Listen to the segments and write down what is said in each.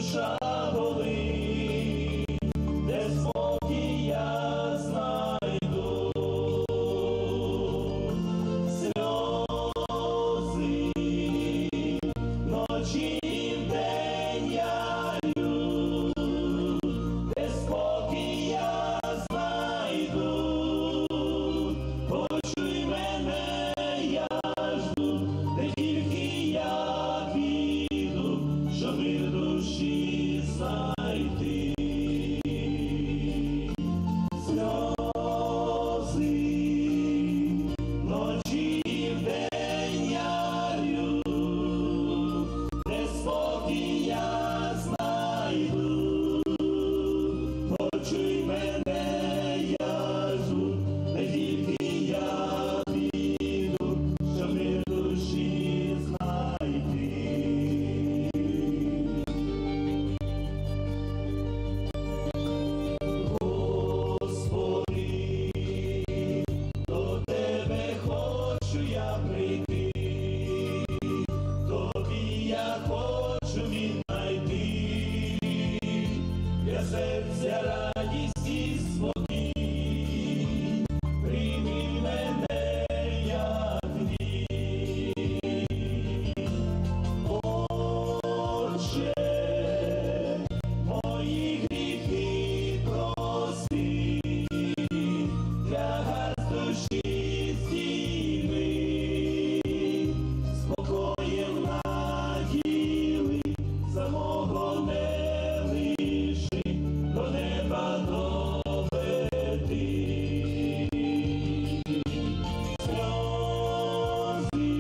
душа болить, де спокій я знайду. Сльози ночі і вдень я лью, де спокій я знайду. Почуй мене, я жду, де тільки я піду, щоб мир душі знайти. Сльози ночі і вдень я лью, де спокій я знайду. Почуй мене, я жду, де тільки я піду, щоб мир душі знайти. Господи, до Тебе хочу я прийти, Тобі я хочу віднайти, для серця радість і спокій. Прийми мене, як твій. Отче, мої гріхи прости, для гарст душі зніми, спокоєм наділи, самого не лиши, до неба доведи. Сльози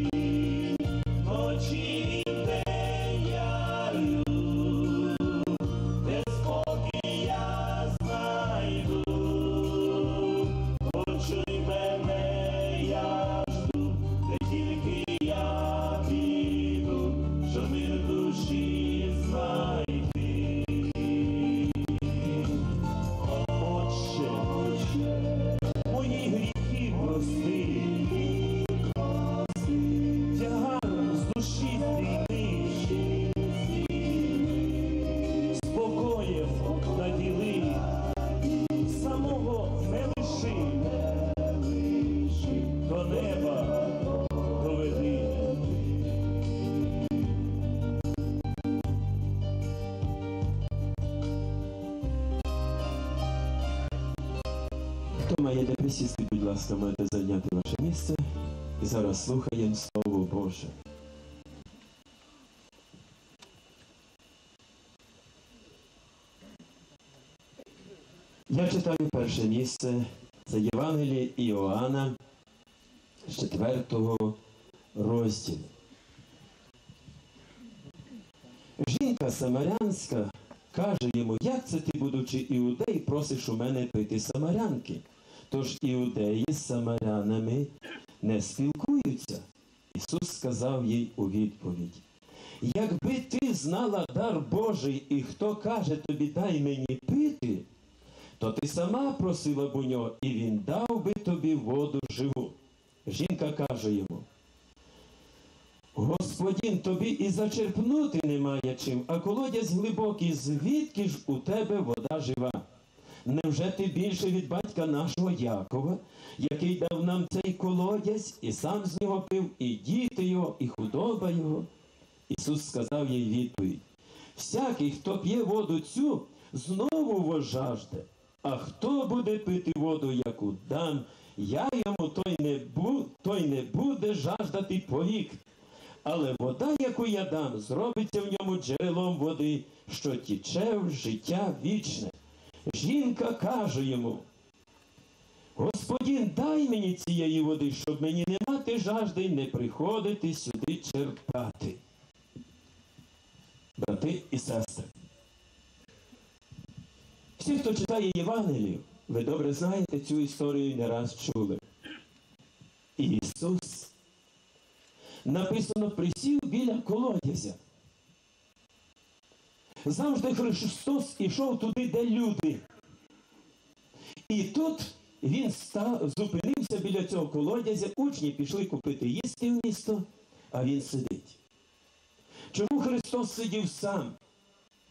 ночі і вдень я лью, де спокій я знайду. Почуй мене, я жду, де тільки я піду, щоб мир душі знайти. Отче, мої гріхи прости, тягар з душі зніми, спокоєм наділи, самого не лиши, до неба доведи. Хто має де присісти, будь ласка, можете зайняти ваше місце. І зараз слухаємо Слово Боже. Я читаю перше місце. Це Євангеліє Іоанна з 4 розділу. Жінка самарянська каже йому: як це ти, будучи іудей, просиш у мене пити самарянки? Тож іудеї з самарянами не спілкуються. Ісус сказав їй у відповідь: якби ти знала дар Божий, і хто каже тобі дай мені пити, то ти сама просила б у нього, і він дав би тобі воду живу. Жінка каже йому: Господин, тобі і зачерпнути немає чим, а колодязь глибокий, звідки ж у тебе вода жива? Невже ти більше від батька нашого Якова, який дав нам цей колодязь, і сам з нього пив, і діти його, і худоба його? Ісус сказав їй відповідь: всякий, хто п'є воду цю, знову возжажде. А хто буде пити воду, яку дам я йому, той не буде жаждати повік. Але вода, яку я дам, зробиться в ньому джерелом води, що тіче в життя вічне. Жінка каже йому: Господин, дай мені цієї води, щоб мені не мати жажди й не приходити сюди черпати. Брати і сестри, всі, хто читає Євангелію, ви добре знаєте цю історію і не раз чули. Ісус, написано, присів біля колодязя. Завжди Христос ішов туди, де люди. І тут він зупинився біля цього колодязя, учні пішли купити їсти в місто, а він сидить. Чому Христос сидів сам?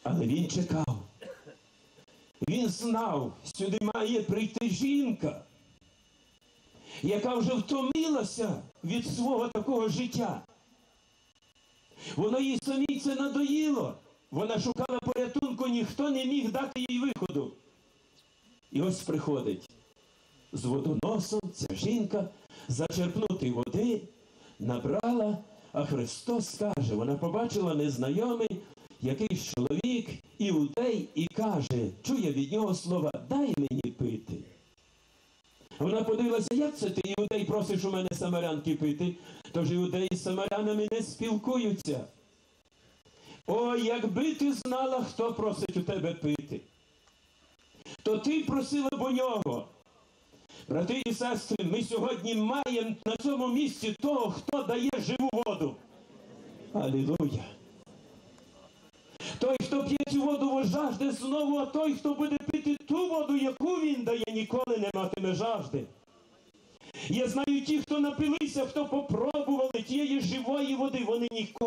Але він чекав. Він знав, сюди має прийти жінка, яка вже втомилася від свого такого життя. Воно їй самій це надоїло. Вона шукала порятунку, ніхто не міг дати їй виходу. І ось приходить з водоносом ця жінка зачерпнути води, набрала, а Христос каже, вона побачила незнайомий якийсь чоловік, іудей, і каже, чує від нього слова, дай мені пити. Вона подивилася, як це ти, іудей, просиш у мене самарянки пити? Тож іудеї з самарянами не спілкуються. О, якби ти знала, хто просить у тебе пити, то ти просила б у нього. Брати і сестри, ми сьогодні маємо на цьому місці того, хто дає живу воду. Алілуя! Той, хто п'є цю воду, возжажде знову, а той, хто буде пити ту воду, яку він дає, ніколи не матиме жажди. Я знаю ті, хто напилися, хто попробували тієї живої води, вони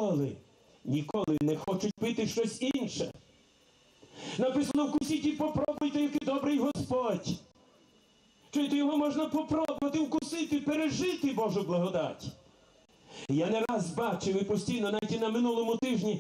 ніколи не хочуть пити щось інше. Написано, вкусіть і попробуйте, який добрий Господь. Чуєте, його можна попробувати, вкусити, пережити Божу благодать. Я не раз бачив і постійно, навіть і на минулому тижні,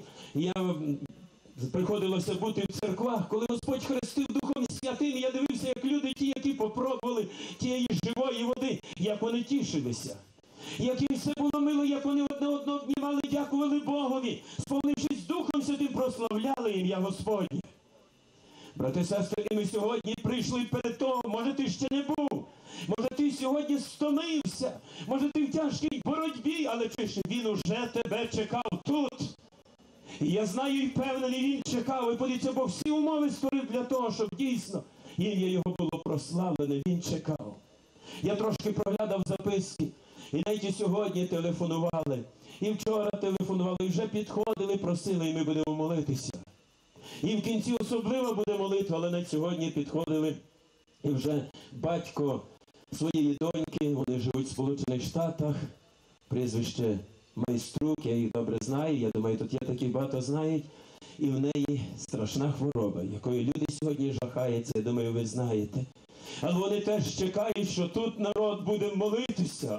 приходилося бути в церквах, коли Господь хрестив Духом Святим, я дивився, як люди ті, які попробували тієї живої води, як вони тішилися. Як їм все було мило, як вони одне одного обнімали, дякували Богові, сповнившись Духом Святим, прославляли ім'я Господнє. Брати і сестри, ми сьогодні прийшли перед того, може ти ще не був, може ти сьогодні стомився, може ти в тяжкій боротьбі, але чуєш, він уже тебе чекав тут. І я знаю і впевнений, він чекав, і подивіться, Бог всі умови створив для того, щоб дійсно ім'я його було прославлене, він чекав. Я трошки проглядав записки, і навіть і сьогодні телефонували, і вчора телефонували, і вже підходили, просили, і ми будемо молитися. І в кінці особливо буде молитва, але навіть сьогодні підходили, і вже батько своєї доньки, вони живуть в Сполучених Штатах, прізвище Майструк, я їх добре знаю, я думаю, тут є такі багато знають, і в неї страшна хвороба, якою люди сьогодні жахаються, я думаю, ви знаєте. Але вони теж чекають, що тут народ буде молитися.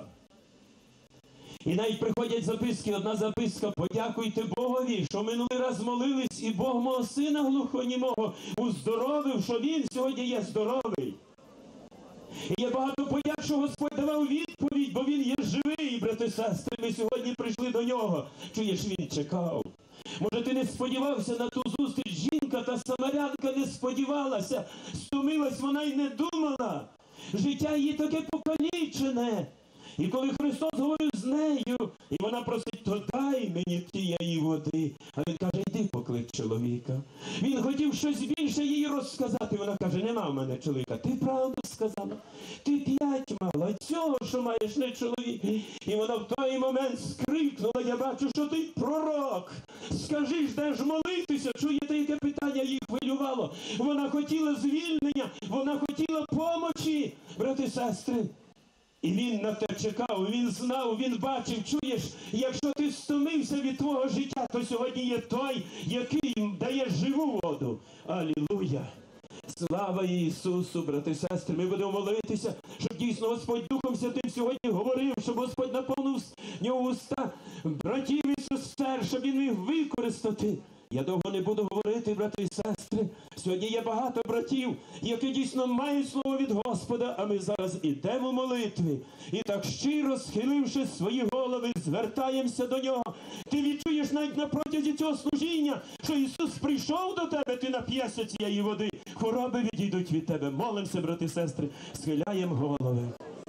І навіть приходять записки, одна записка, подякуйте Богові, що минулий раз молились, і Бог мого сина глухонімого уздоровив, що він сьогодні є здоровий. І є багато подяк, що Господь давав відповідь, бо він є живий, брати і сестри, ми сьогодні прийшли до нього. Чуєш, він чекав. Може, ти не сподівався на ту зустріч, жінка та самарянка не сподівалася, стомилась, вона й не думала. Життя її таке покалічене. І коли Христос говорив з нею, і вона просить, то дай мені тієї води. А він каже, йди поклич чоловіка. Він хотів щось більше їй розказати. Вона каже, нема в мене чоловіка. Ти правду сказала. Ти 5 мала, цього, що маєш, не чоловік. І вона в той момент скрикнула, я бачу, що ти пророк. Скажи ж, де ж молитися? Чуєте, яке питання їх хвилювало? Вона хотіла звільнення, вона хотіла помочі, брати і сестри. І він на те чекав, він знав, він бачив, чуєш, якщо ти стомився від твого життя, то сьогодні є той, який дає живу воду. Алілуя! Слава Ісусу, брати і сестри, ми будемо молитися, щоб дійсно Господь Духом Святим сьогодні говорив, щоб Господь наповнив нього уста братів і сестер, щоб він міг використати. Я довго не буду говорити, брати і сестри. Сьогодні є багато братів, які дійсно мають слово від Господа, а ми зараз ідемо в молитві. І так щиро схиливши свої голови, звертаємося до нього. Ти відчуєш навіть на протязі цього служіння, що Ісус прийшов до тебе, ти нап'єшся цієї води. Хвороби відійдуть від тебе. Молимося, брати і сестри, схиляємо голови.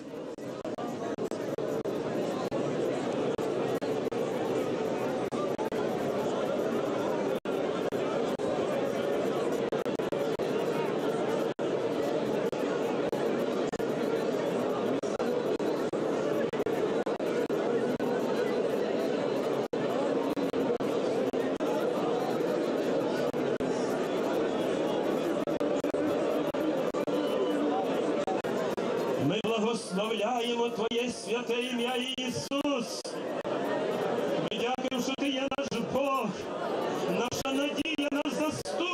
Благословляємо Твоє святе ім'я, Ісус. Ми дякуємо, що Ти є наш Бог, наша надія, наш заступник.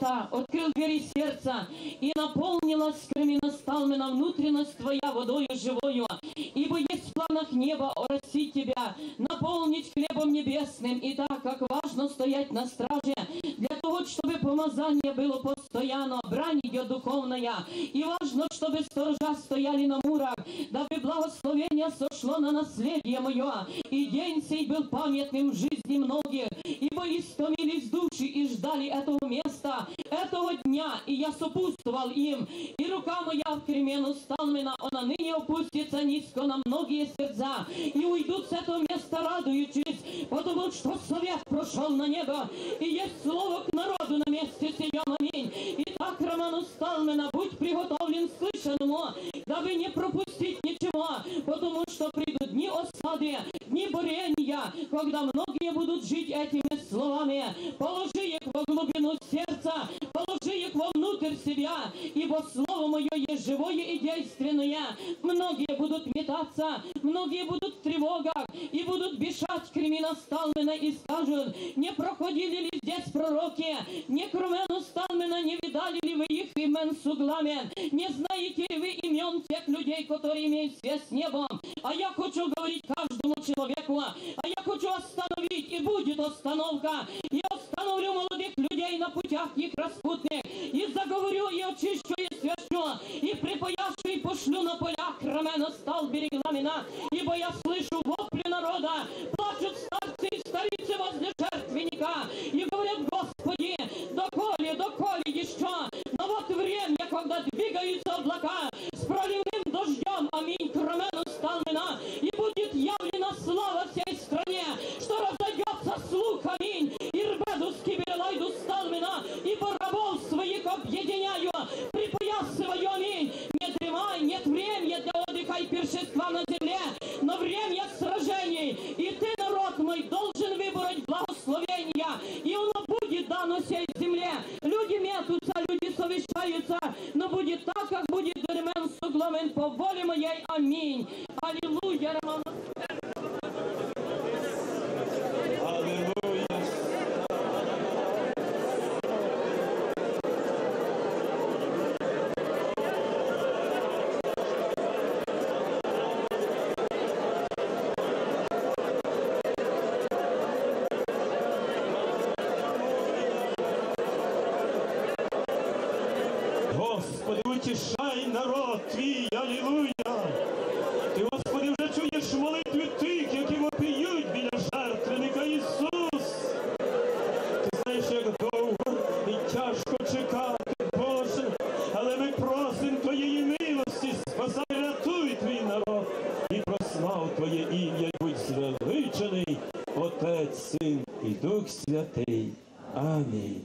Отца, открыл двери сердца, и наполнилась креминосталмена внутренность Твоя водою живою. Ибо есть в планах неба оросить Тебя, наполнить хлебом небесным, и так, как важно стоять на страже, для того, чтобы помазание было постоянно, брань идет духовная, и важно, чтобы сторожа стояли на мурах, дабы благословение сошло на наследие мое, и день сей был памятным в жизни многих, ибо истомились души и ждали этого места, этого дня, и я сопутствовал им, и рука моя в кремену сталмена, она ныне опустится низко на многие сердца, и уйдут с этого места радуючись, потому что совет прошел на небо, и есть слово к народу на месте сия, аминь. Итак, Роману Сталмена, будь приготовлен к слышанному, дабы не пропустить ничего, потому что придут дни осады, дни борения, когда многие будут жить этими словами. Положи их во глубину сердца, положи их вовнутрь себя, ибо слово мое есть живое и действенное. Многие будут метаться, многие будут в тревогах и будут бежать креминосталмена и скажут: не проходили ли здесь пророки, не кременосталмена, не видали ли вы их имен с углами, не знаете ли вы имен тех людей, которые имеют связь с небом? А я хочу говорить каждому человеку, а я хочу остановить, и будет остановка. Я остановлю молодых людей на путях их распутных, и заговорю, и очищу, и свящу, и припояшу, и пошлю на полях рамена стал берегламена, ибо я слышу вопли народа, плачут старцы и старицы возле жертвенника, и говорят: Господи, доколе еще? Но вот время, когда двигаются облака с проливным дождем, аминь, к рамену сталмена, и будет явлена слава всей стране, что разойдется слух, аминь, и рбеду скиберлайду сталмена, ибо рабов своих объединяю, припоясываю, аминь. Не дремай, нет времени для отдыха и пиршества на земле, но время сражений, и ты, народ мой, должен выбрать благословения, и оно будет дано сей земле. Люди метутся, люди совещаются, но будет так, как будет Ремен Сугломен по воле моей. Аминь. Аллилуйя. Аллилуйя. Господи, утішай народ твій, алілуя! Ти, Господи, вже чуєш молитви тих, які вопіють біля жертвенника, Ісус! Ти знаєш, як довго і тяжко чекати, Боже, але ми просимо Твоєї милості, спасай, рятуй Твій народ і прослав Твоє ім'я, і будь звеличений, Отець, Син і Дух Святий. Амінь.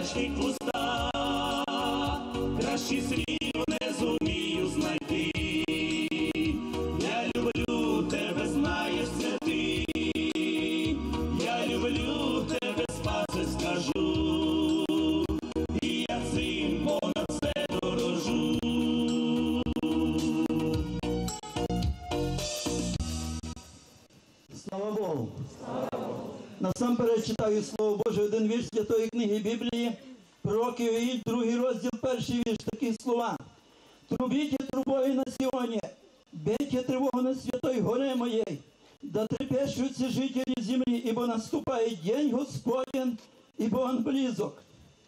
важких вустах, кращих слів не зумію знайти. Я люблю тебе, знаєш це ти, я люблю тебе, спаси скажу, і я цим понад все дорожу. Слава Богу! Насамперед читаю Слово Боже, один вірш Святої книги Біблії, пророк Іоїль, 2 розділ, 1 вірш, такі слова. Трубіть трубою на Сіоні, бейте тривогу на святой горе моєї, да трепещутся жителі землі, ібо наступає день Господень, ібо Он близок.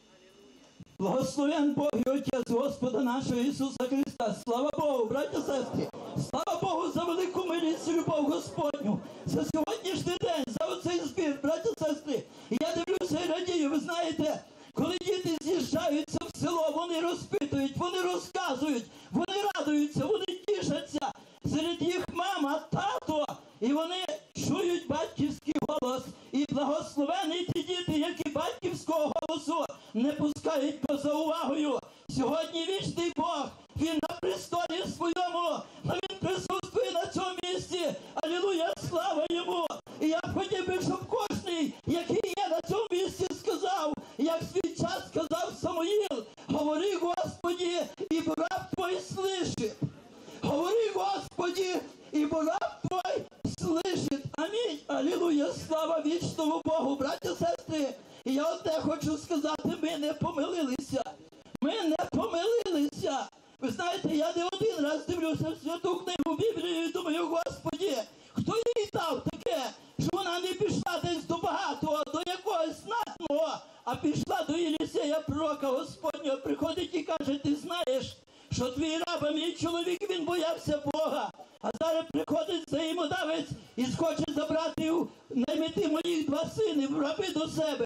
Благословен Бог і Отець Господа нашого Ісуса Христа. Слава Богу, браті і сестри! Слава Богу за велику милість і любов Господню, за сьогоднішній день, за оцей збір, браті і сестри. І я дивлюся і радію, ви знаєте, коли діти з'їжджаються в село, вони розпитують, вони розказують, вони радуються, вони тішаться. Серед їх мама, тато, і вони чують батьківський голос. І благословені ті діти, які батьківського голосу не пускають поза увагою. Сьогодні вічний Бог, Він на престолі своєму, але Він присутствує на цьому місці. Алілуя, слава Йому! І я б хотів би, щоб кожний, який є на цьому місці, сказав, як свій час сказав Самуїл: говори, Господі, і раб твій слышить. Говори, Господи, ибо раб Твой слышит. Амінь. Алілуя. Слава вічному Богу. Браті і сестри, і я одне хочу сказати, ми не помилилися. Ми не помилилися. Ви знаєте, я не один раз дивлюся в Святу книгу Біблію і думаю, Господи, хто їй дав таке, що вона не пішла десь до багатого, до якогось знатного, а пішла до Єлісея, пророка Господнього, приходить і каже: ти знаєш, що твій раб, мій чоловік, він боявся Бога. А зараз приходить взаємодавець і хоче забрати, наймити моїх 2 сини, в раби до себе.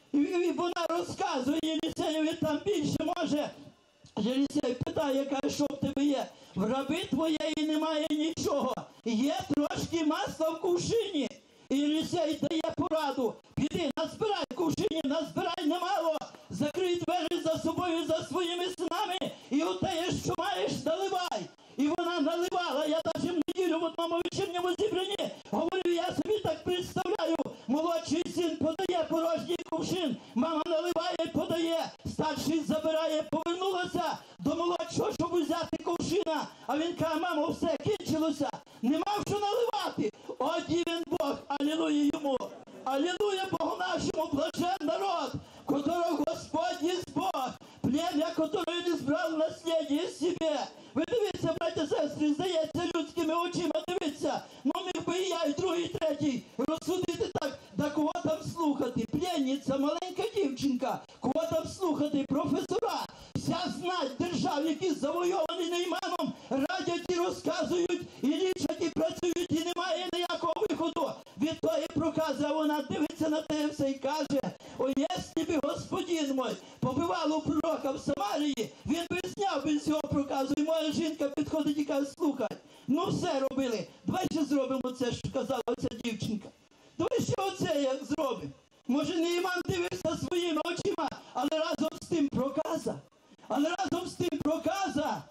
І вона розказує Єлісеєві, там більше може. Єлісей питає, каже, що в тебе є? В раби твоєї немає нічого. Є трошки масла в кувшині. І Єлісей дає пораду: піди, назбирай в кувшині, назбирай немало, закрий двері за собою, за своїми синами, і оте, що маєш, наливай. І вона наливала. Я навіть в неділю в одному вечірньому зібранні говорю, я собі так представляю, молодший син подає порожній кувшин, мама наливає, подає, старший забирає, повернулася до молодшого, щоб взяти кувшина, а він каже: мамо, все, кінчилося, нема що наливати. От він Бог, алілуя йому, алілуя Богу нашому, блажен народ, которого Господь есть Бог, племя, которое не збрав насліддя себе. Ви дивіться, браті і сестри, здається людськими очима, дивіться, ну міг би і я, і другий, і третій розсудити так, да кого там слухати? Пленниця, маленька дівчинка, кого там слухати? Професора, вся знать держав, які завойовані Нейманом, радять і розказують, і лічать, і працюють, і немає ніякого виходу від тої прокази. А вона дивиться на те все і каже: о, єсмь би Господин мой побивав у пророка в Самарії, він би зняв без цього проказу. І моя жінка підходить і каже: слухай, ну все робили, давай ще зробимо це, що казала оця дівчинка. Давай ще оце як зробимо. Може, Нейман дивився своїми очима, але разом з тим проказа. Але разом з тим проказа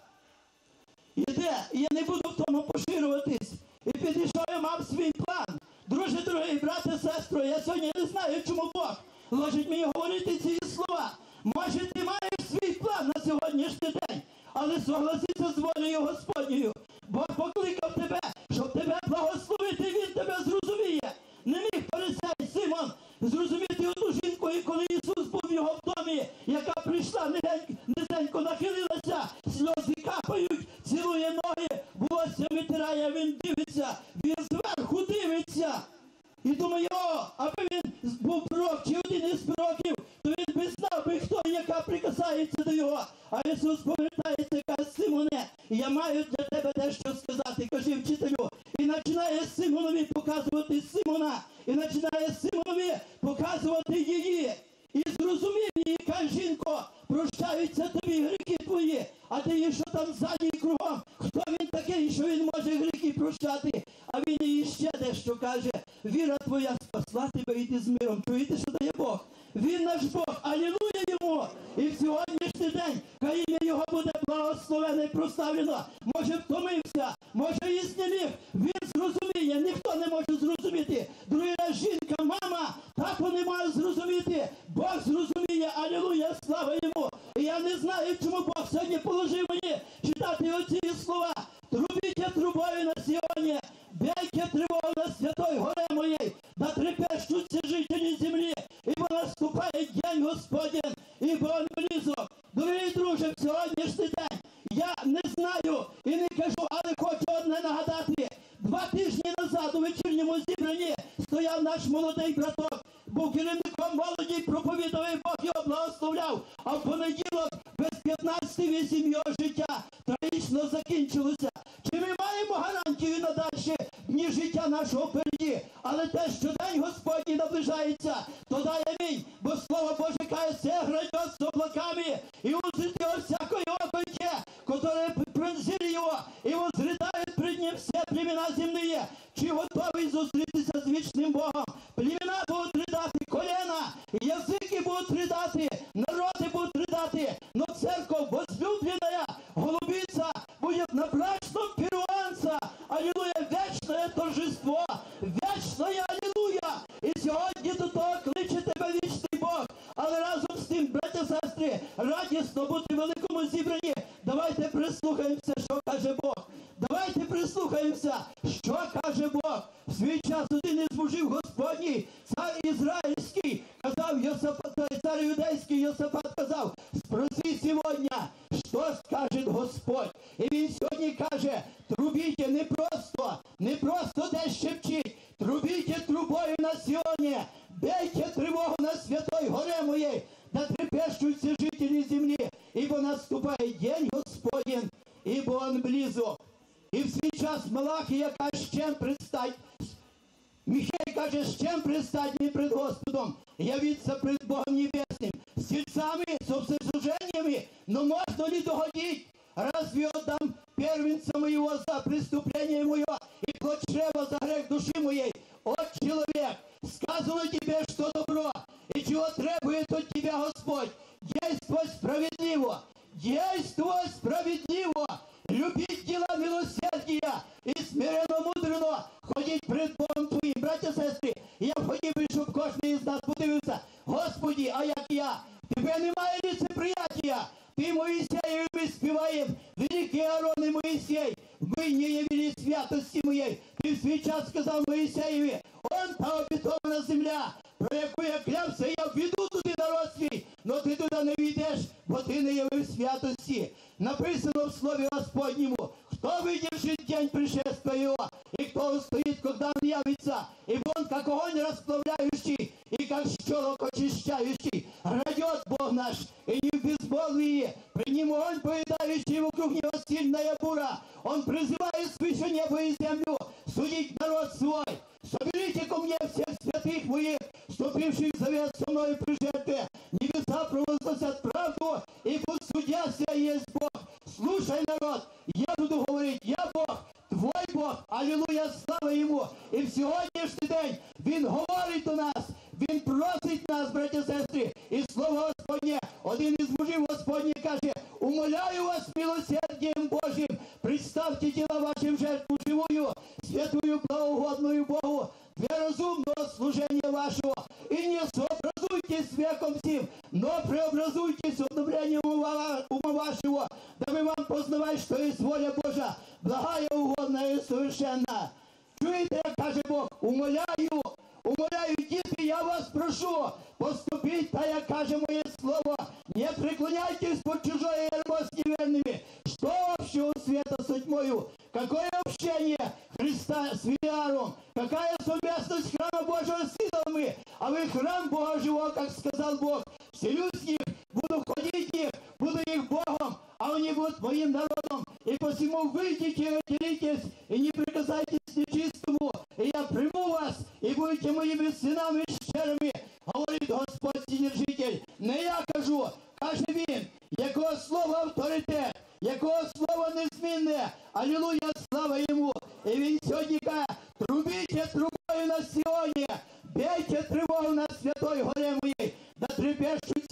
іде, і я не буду в тому поширюватись. І підійшов, я мав свій план. Друже, дорогий брате, сестро, я сьогодні не знаю, чому Бог ложить мені говорити ці слова. Може, ти маєш свій план на сьогоднішній день, але согласися з волею Господньою. Бог покликав тебе, щоб тебе благословити, Він тебе зрозуміє. Не міг фарисей Симон зрозуміти одну жінку, і коли Ісус був в його в домі, яка прийшла, низенько нахилилася, сльози капають, цілує ноги, волосся витирає, він дивиться, він зверху дивиться. І думає: о, аби він був пророк, чи один із пророків, то він би знав би, хто і яка прикасається до його. А Ісус повертається і каже: Симоне, я маю для тебе дещо сказати, кажи вчителю. І починає Симонові показувати Симона, і починає Симонові показувати її. І зрозумів її, каже: жінко, прощаються тобі гріхи твої. А ти її, що там ззаді і кругом? Хто він такий, що він може гріхи прощати? А він їй ще дещо каже: віра твоя спасла тебе, йди з миром. Чуєте, що дає Бог? Він наш Бог, алілуя йому! І в сьогоднішній день, хай ім'я його буде благословене і прославлено. Може втомився, може їсть не міг. Він зрозуміє, ніхто не може зрозуміти. Другий раз жінка, мама, тато не має зрозуміти. Бог зрозуміє, алілуя, слава йому. І я не знаю, чому Бог сьогодні положив мені читати оці слова. Трубіть трубою на Сіоні, бейте тривогу на святой горе моєї, да трепещуться жителі землі, ібо наступає день Господень, ібо он близок. Дорогі друже, в сьогоднішній день я не знаю і не кажу, але хочу одне нагадати. 2 тижні назад у вечірньому зібранні стояв наш молодий браток, був керівником молоді, проповідав, і Бог його благословляв. А в понеділок без 15-8 його життя трагічно закінчилося. Чи ми маємо гарантію на дальші дні життя нашого впереді? Але те, що день Господній наближається, то дай амінь. Бо Слово Боже каже, це грядет з облаками, и узрит его всякое око те, которые пронзили его, и возрыдают пред ним все племена земные. Чи готові зустрітися з вічним Богом? Племена будуть ридати, колена, язики будуть ридати, народи будуть ридати, но церковь возлюбленная, голубица, будет на брачном перуанца. Аллилуйя, вечное торжество, вечное аллилуйя. І сьогодні до того кличе тебе вічний Бог. Але разом з тим, браття, сестри, радісно бути в великому зібранні. Давайте прислухаємося, що каже Бог. Давайте прислухаємося, що каже Бог. В свій час один із мужів Господній, цар Ізраїльський, казав Йосафат, цар Юдейський Йосафат казав, спроси сьогодні, що скаже Господь. І він сьогодні каже, трубіть не просто десь шепчіть, трубіть трубою на Сіоні, бейте тривогу на святой горе моєї, да трепещуться жителі землі, ибо наступає день Господень, ибо он близок. І в свій час Малахія каже, з чим предстать? Михей каже, з чим предстать мені пред Господом? Явиться пред Богом Небесним, с тельцами, со всесожжениями, но можно ли догодить? Разве отдам первенца моего за преступление мое и плоть чрева за грех души моей? От человек, сказано тебе, что добро, и чего требует от тебя Господь? Действуй справедливо, любить дела милосердия и смиренно мудрено ходить пред Богом твоїм. Браття, сестри, я хотів би, щоб кожен із нас подивився, Господи, а як я? Тебе немає лицеприятия. Ты Моисееву спеваем, великий Аарон и Моисей, вы не явили святости моей. Ты в свой час сказал Моисееве, он та обетована земля, про яку я клявся, я введу туди народ свій, но ти туди не війдеш, бо ти не явив святості. Написано в Слові Господньому, кто выдержит день пришествия его, и кто устоит, когда он явится, ибо он как огонь расплавляющий, и как щелок очищающий. Грядет Бог наш, и не в безмолвии, пред ним огонь поедающий, вокруг него сильная бура. Он призывает свыше небо и землю судить народ свой. Соберите ко мне всех святых моих, вступивших в завет со мною при жертве. Небеса провозгласят правду, и пусть судья сей есть Бог. Слушай, народ, я буду говорить, я Бог, твой Бог, аллилуйя, слава йому. І в сьогоднішній день він говорить до нас, він просить нас, браття, сестри, і слово Господнє, один із мужів Господніх каже, умоляю вас милосердием Божьим, представьте тіла вашим жертву живую, святую, благоугодную Богу, для разумного служения вашего. И не сообразуйтесь с веком сим, но преобразуйтесь обновлением ума вашего, дабы вам познавать, что есть воля Божия, благая, угодная и совершенна. Чуєте, як каже Бог, умоляю, діти, я вас прошу, поступіть, та як каже моє слово, не преклоняйтесь под чужое ярмо с неверными. Что общего света с тьмою? Какое общение Христа с Виаром? Какая совместность храма Божьего с идолами? А вы храм Бога живого, как сказал Бог. Вселюсь в них, буду ходить в них, буду их Богом, а они будут моим народом. И посему выйдите и отделитесь, и не прикасайтесь к нечистому, и я приму вас, и будете моими сынами и щерами, говорит Господь Вседержитель. Не я кажу, каже він, якого слова авторитет, якого слова незмінне, алілуя, слава йому. І він сьогодні каже, трубіть трубою на Сіоні, бейте тривогу на святой горе моїй, да трепещуться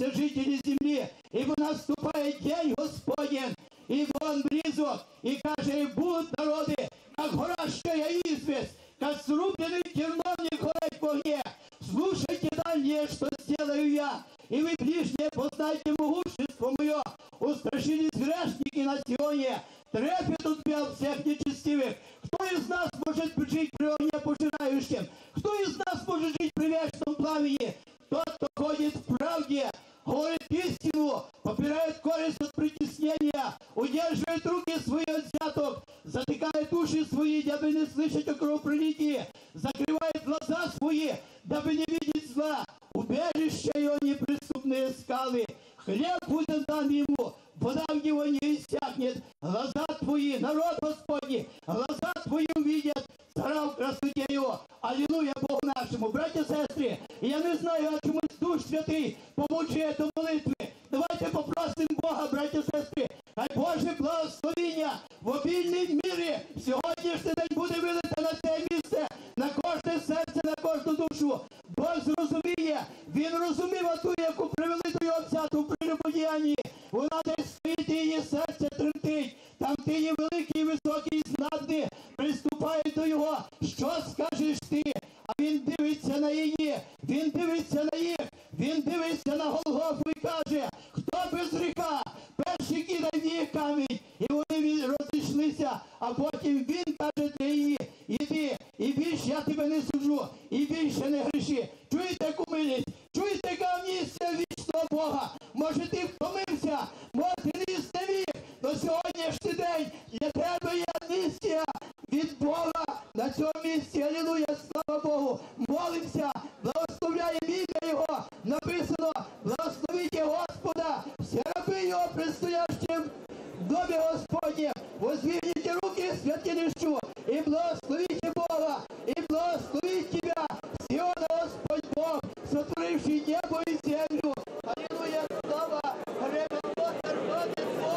радуйтеся, жителі землі, ібо наступає день Господень, і он близок, і каже, і будуть народи, как горящая известь, как срубленный терновник горит в огне. Слушайте дальнее, что сделаю я, и вы ближние познайте могущество мое. Устрашились грешники на Сионе, трепет отбил всех нечестивых. Кто из нас может жить при огне пожирающем? Кто из нас может жить при вечном пламени? Тот, кто ходит в правде, говорит истину, попирает користь от притеснения, удерживает руки свои от взяток, затыкает уши свои, дабы не слышать о кровопролитии, закрывает глаза свои, дабы не видеть зла. Убежище его неприступные скалы. Хлеб будет дан ему, вода в него не иссякнет. Глаза твои, народ Господний, глаза твои увидят царя в красоте его. Аллилуйя Богу нашему. Братья и сестры, я не знаю, а чому Дух Святий помучує до молитви. Давайте попросимо Бога, братья и сестры, хай Боже благословення в обільній мірі в сьогоднішній день буде вилите на це місце, на кожне серце, на кожну душу. Бог зрозуміє, Він розумів ту, яку привели до його взяту в прелюбодіянні. Вона десь стоїть, і її серце тремтить. Там ти є великий, високий, знатний, приступає до його. Що скажеш ти? А він дивиться на її, він дивиться на їх, він дивиться на Голгофу і каже, хто без гріха, перший кидай в її камінь. І вони розійшлися, а потім він каже для її, іди, і більше я тебе не суджу, і більше не гріши. Чуєте, яку милість? Чуєте, яка амністія вічного Бога? Може ти втомився, може ти не міг, но сьогоднішній день для тебе є амністія від Бога на цьому місці. Алілуя, слава Богу. Молимося, благословляємо ім'я Його. Написано, благословіть Господа, всі раби Його предстоящим в домі Господнім. Возвільніть руки святилищу і благословіть Бога, і благословіть Тебя, Сиона Господь Бог, сотворивший небо і землю. Аллилуйя, слава, время Господь Бог.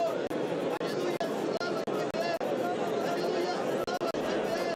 Аллилуйя, слава Тебе. Аллилуйя, слава Тебе.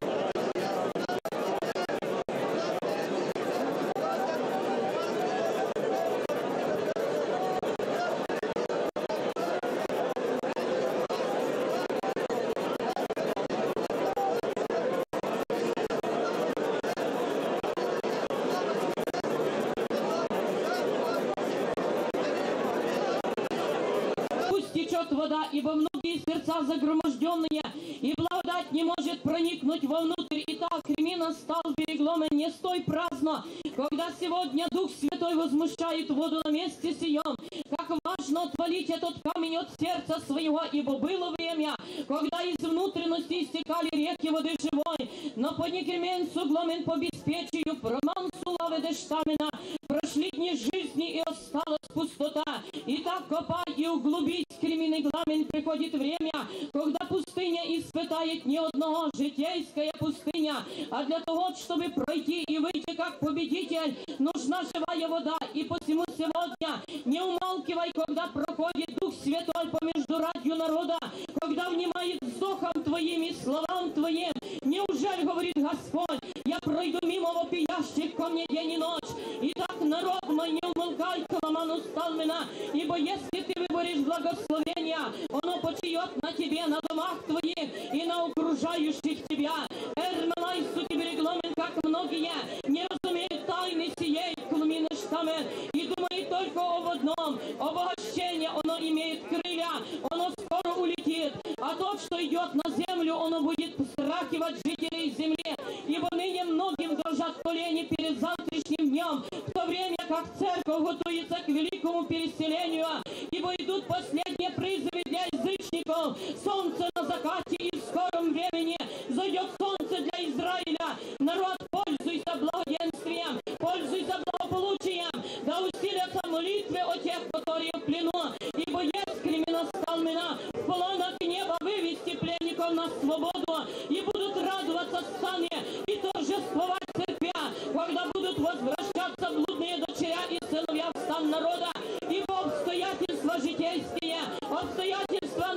Течет вода, ибо многие сердца загроможденные, и благодать не может проникнуть вовнутрь. Итак, реми настал береглом, не стой праздно, когда сегодня Дух Святой возмущает воду на месте сием. Как важно отвалить этот камень от сердца своего, ибо было время, когда из внутренности истекали реки воды живой, но по некремен сугломен по беспечию, проман сулавы дештамена, прошли дни жизни и осталась пустота. Итак, копай и углубись, кременный гламен, приходит время, когда пустыня испытает не одного, житейская пустыня, а для того, чтобы пройти и выйти как победитель, нужна живая вода. И посему сегодня не умалкивай, когда проходит Дух Святой по междурадью народа, когда внимает вздохом Твоим и словам Твоим. Неужели, говорит Господь, я пройду мимо вопиящих ко мне день и ночь. Итак, народ мой, не умолкай, коломан устал меня, ибо если ты выберешь благословение, оно почиет на тебе, на домах твоих и на окружающих тебя. Эрмалай суки берегломен, как многие, не разумеют тайны сией, клуминыштамен, и думают только об одном, обогащение, оно имеет крылья, оно скоро улетит, а тот, что идет на землю, оно будет страхивать жителей земли, ибо ныне многим дрожат колени перед завтрашним днем, в то время как церковь готовится к великому переселению, ибо идут последние призывы для язычников. Солнце на закате, и в скором времени зайдет солнце для Израиля. Народ, пользуйся благоденствием, пользуйся благополучием, да усилятся молитвы о тех, которые в плену, ибо есть кремена сталмена в планах неба вывести пленников на свободу, и будут радоваться станы и торжествовать церквя, когда будут возвращаться блудные дочеря и сыновья в стан народа, ибо обстоятельства житейские, обстоятельства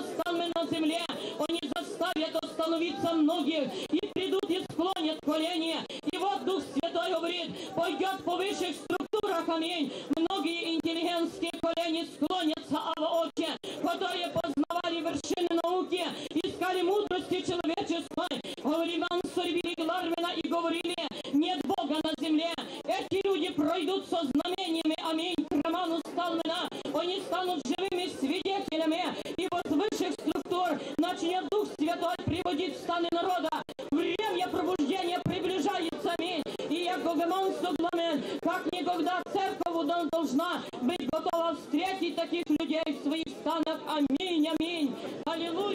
на земле, они заставят остановиться многих, и придут и склонят колени. И вот Дух Святой говорит, пойдет по высших структурах, аминь. Многие встретить таких людей в своих станах. Аминь, аминь. Аллилуйя.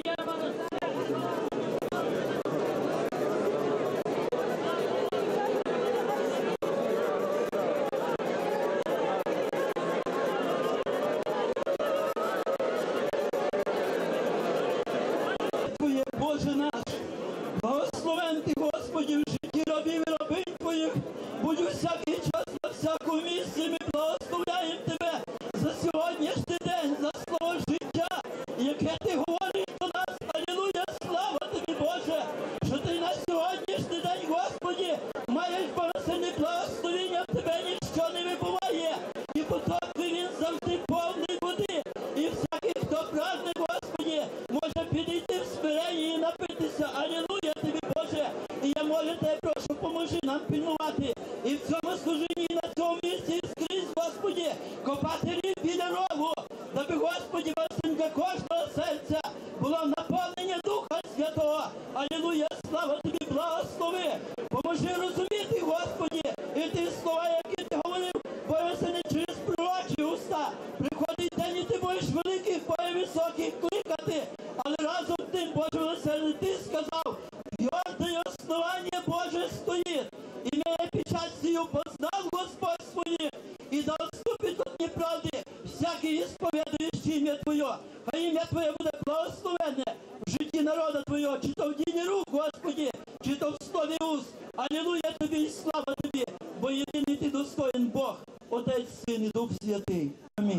Твоє, Боже наш, благословен Ти, Господи, в житті рабів і рабинь Твоїх, будь у всякий час на всякому місці, ми благословляємо Тебе за сьогоднішній день, за слово життя, яке Ти говориш до нас. Алілуя, слава Тобі, Боже, що Ти на сьогоднішній день, Господи, маєш богословне благословіння, в Тебе ніщо не вибуває, і поток він завжди повний води, і всякий, хто прагне, Господи, може підійти в смиренні і напитися. Алілуя Тобі, Боже, і я молю Тебе, прошу, поможи нам пильнувати і в цьому служінні, і на цьому місці, і скрізь, Господи, копати рів біля рову, даби, Господи, Васенька, кожного серця було наповнення Духа Святого. Алілуя, слава Тобі, благослови. Поможи розуміти, Господи, і Ті слова, які Ти говорив, Боже, не через пророчі уста. Приходить день, і Ти будеш великих, Боже, високих кликати, але разом з тим, Боже, милосердний, Ти сказав, тверде основання Боже стоїть, і мене під час сію познав Господь своїх, і да отступить от неправди всякий ісповідуючий ім'я Твоє. Хай ім'я Твоє буде благословенне в житті народу Твого, чи то в ділі рук, Господи, чи то в слові уст. Алілуя Тобі і слава Тобі, бо єдиний Ти достоїн Бог, Отець, Син і Дух Святий. Амінь.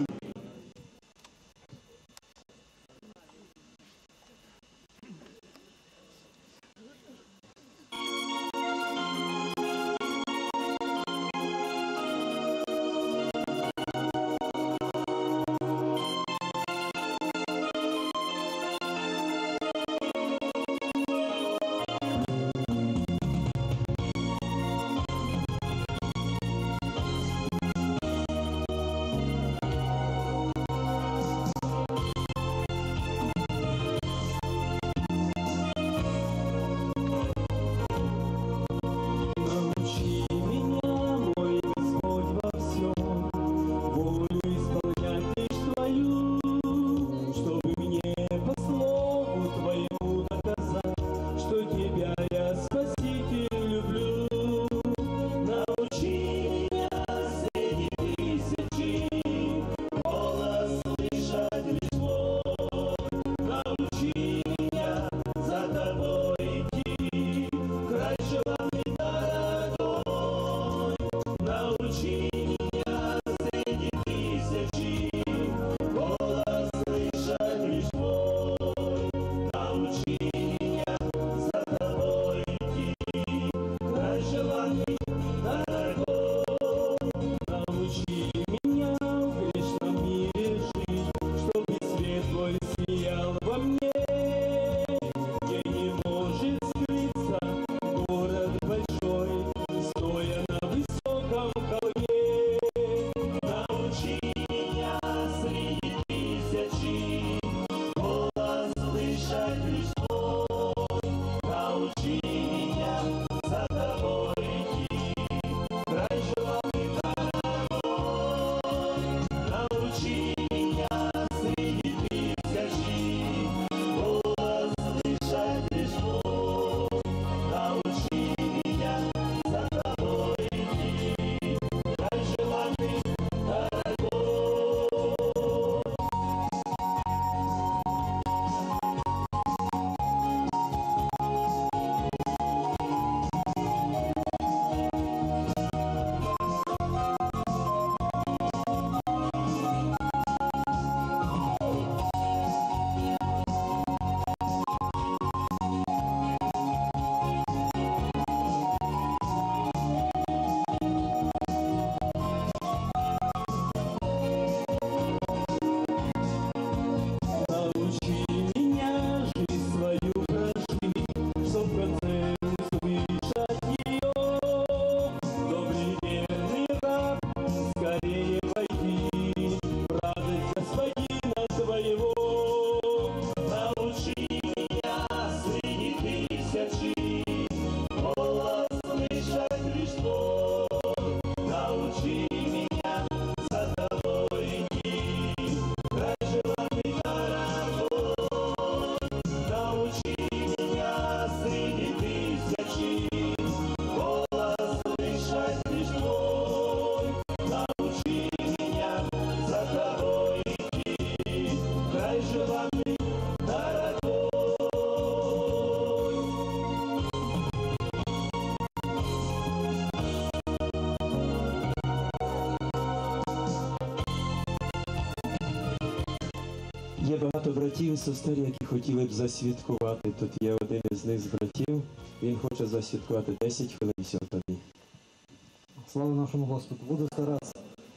Є багато братів і сестер, які хотіли б засвідкувати. Тут є один із них з братів, він хоче засвідкувати 10 хвилин, все тобі. Слава нашему Господу. Буду стараться.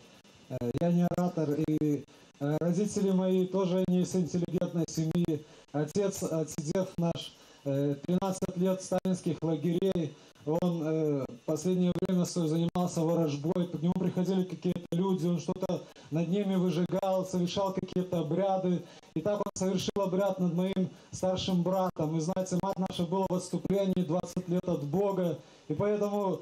Я не оратор, и родители мои тоже не из интеллигентной семьи. Отец, отсидев наш 13 лет сталинских лагерей, он в последнее время свое занимался ворожбой, к нему приходили какие-то люди, он что-то над ними выжигал, совершал какие-то обряды. И так он совершил обряд над моим старшим братом. И знаете, мать наша была в отступлении 20 лет от Бога. И поэтому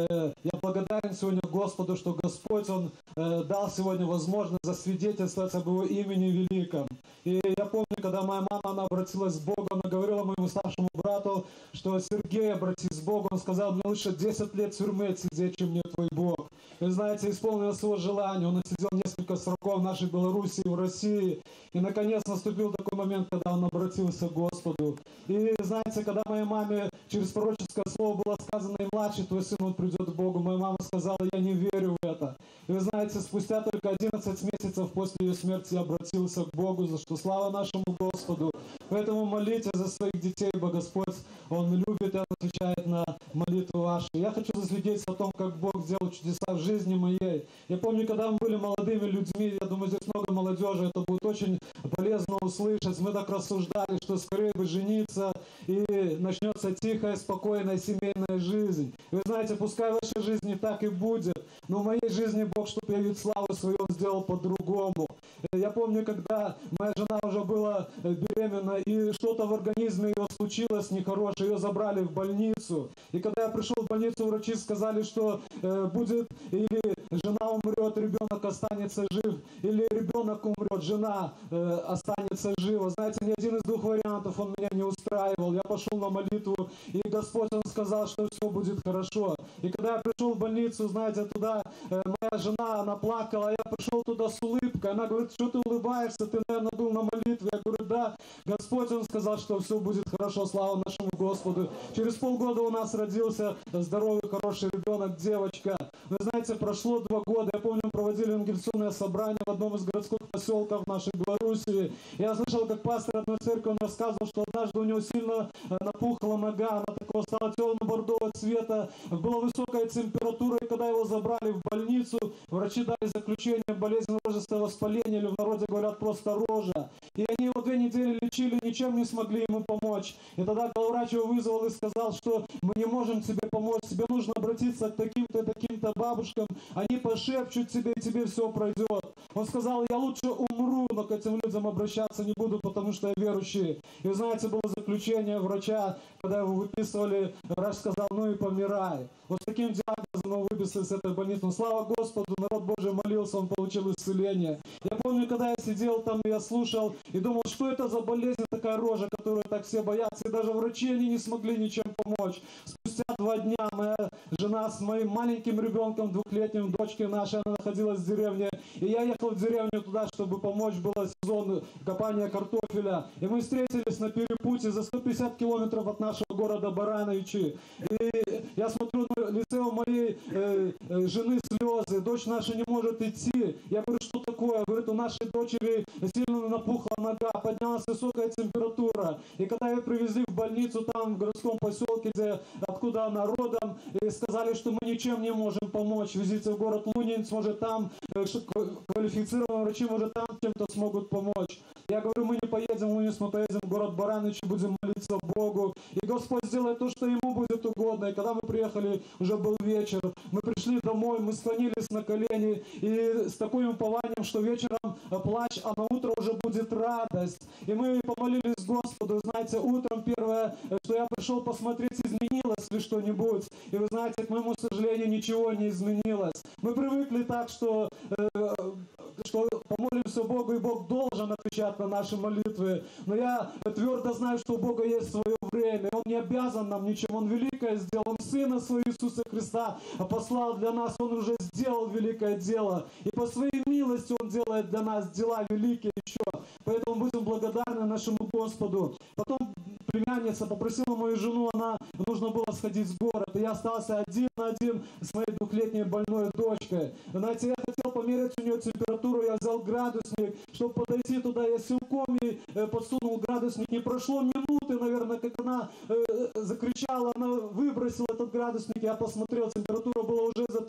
я благодарен сегодня Господу, что Господь, Он дал сегодня возможность засвидетельствовать об Его имени великом. И я помню, когда моя мама, она обратилась к Богу, она говорила моему старшему брату, что Сергей, обратись к Богу. Он сказал, мне лучше 10 лет в тюрьме сидеть, чем мне твой Бог. И знаете, исполнилось его желание. Он отсидел несколько сроков в нашей Белоруссии, в России. И наконец наступил такой момент, когда он обратился к Господу. И знаете, когда моей маме через пророческое слово было сказано, и младший твой сын, он придет к Богу, моя мама сказала, я не верю в это. И вы знаете, спустя только 11 месяцев после ее смерти я обратился к Богу, за что слава нашему Господу. Поэтому молитесь за своих детей, ибо Господь, Он любит и Он отвечает на молитву вашу. Я хочу засвидетельствовать о том, как Бог сделал чудеса в жизни моей. Я помню, когда мы были молодыми людьми, я думаю, здесь много молодежи, это будет очень полезно услышать. Мы так рассуждали, что скорее бы жениться, и начнется тихая, спокойная семейная жизнь. И вы знаете, пускай в вашей жизни так и будет, но в моей жизни Бог, чтобы явить славу свою, Он сделал по-другому. Я помню, когда моя жена уже была беременна, и что-то в организме ее случилось нехорошее, ее забрали в больницу. И когда я пришел в больницу, врачи сказали, что будет или жена умрет, ребенок останется жив, или ребенок умрет, жена останется жива. Знаете, ни один из двух вариантов он меня не устраивал. Я пошел на молитву, и Господь, Он сказал, что все будет хорошо. И когда я пришел в больницу, знаете, туда моя жена, она плакала, а я пришел туда с улыбкой. Она говорит, что ты улыбаешься, ты, наверное, был на молитве. Я говорю, да, Господь, Он сказал, что все будет хорошо, слава нашему Господу. Через полгода у нас родился здоровый, хороший ребенок, девочка. Вы знаете, прошло 2 года, я помню, мы проводили евангелиционное собрание в одном из городских поселков нашей Белоруссии. Я слышал, как пастор одной церкви, он рассказывал, что однажды у него сильно напухла нога, она такого стала темно-бордового цвета, была высокая температура, и когда его забрали в больницу, врачи дали заключение болезнь рожистого воспаления, или в народе говорят просто рожа. И они его 2 недели лечили, ничем не смогли ему помочь. И тогда главврач его вызвал и сказал, что мы не можем тебе помочь, тебе нужно обратиться к таким-то, таким-то бабушкам, они пошепчут тебе, и тебе все пройдет. Он сказал, я лучше умру, но к этим людям обращаться не буду, потому что я верующий. И вы знаете, было заключение врача, когда его выписывали, врач сказал, ну и помирай. Вот с таким диагнозом он выписал из этой больницы. Но слава Господу, народ Божий молился, он получил исцеление. Я помню, когда я сидел там, я слушал и думал, что это за болезнь такая рожа, которую так все боятся. И даже врачи, они не смогли ничем помочь. Спустя 2 дня моя жена с моим маленьким ребенком, 2-летним, дочкой нашей, она находилась в деревне. И я ехал в деревню туда, чтобы помочь, было сезон копания картофеля. И мы встретились на перепутье за 150 километров от нашего города Барановичи. И я смотрю, на лице у моей жены слезы, дочь наша не может идти. Я говорю, что такое? Говорит, у нашей дочери сильно напухла нога, поднялась высокая температура. И когда ее привезли в больницу там, в городском поселке, откуда она родом, и сказали, что мы ничем не можем помочь. Везите в город Лунинец, может там квалифицированные врачи, может там чем-то смогут помочь. Я говорю, мы не поедем в Лунинец, мы поедем в город Барановичи, будем молиться Богу. И Господь сделает то, что Ему будет угодно. И когда мы приехали, уже был вечер, мы пришли домой, мы склонились на колени, и с таким упованием, что вечером плач, а на утро уже будет радость. И мы помолились Господу. Знаете, утром первое, что я пришел посмотреть, изменилось ли что-нибудь. И вы знаете, к моему сожалению, ничего не изменилось. Мы привыкли так, что помолимся Богу, и Бог должен отвечать на наши молитвы. Но я твердо знаю, что у Бога есть свое время. Он не обязан нам ничем. Он великое сделал. Он Сына Своего Иисуса Христа послал для нас. Он уже сделал великое дело. И по Своей милости Он делает для нас дела великие еще. Поэтому будем благодарны нашему Господу. Потом племянница попросила мою жену, нужно было сходить в город. И я остался один на один с моей 2-летней больной дочкой. Знаете, я хотел померить у нее температуру, я взял градусник, чтобы подойти туда, я сел языком ей подсунул градусник. Не прошло минуты, наверное, как она закричала, она выбросила этот градусник. Я посмотрел, температура была уже за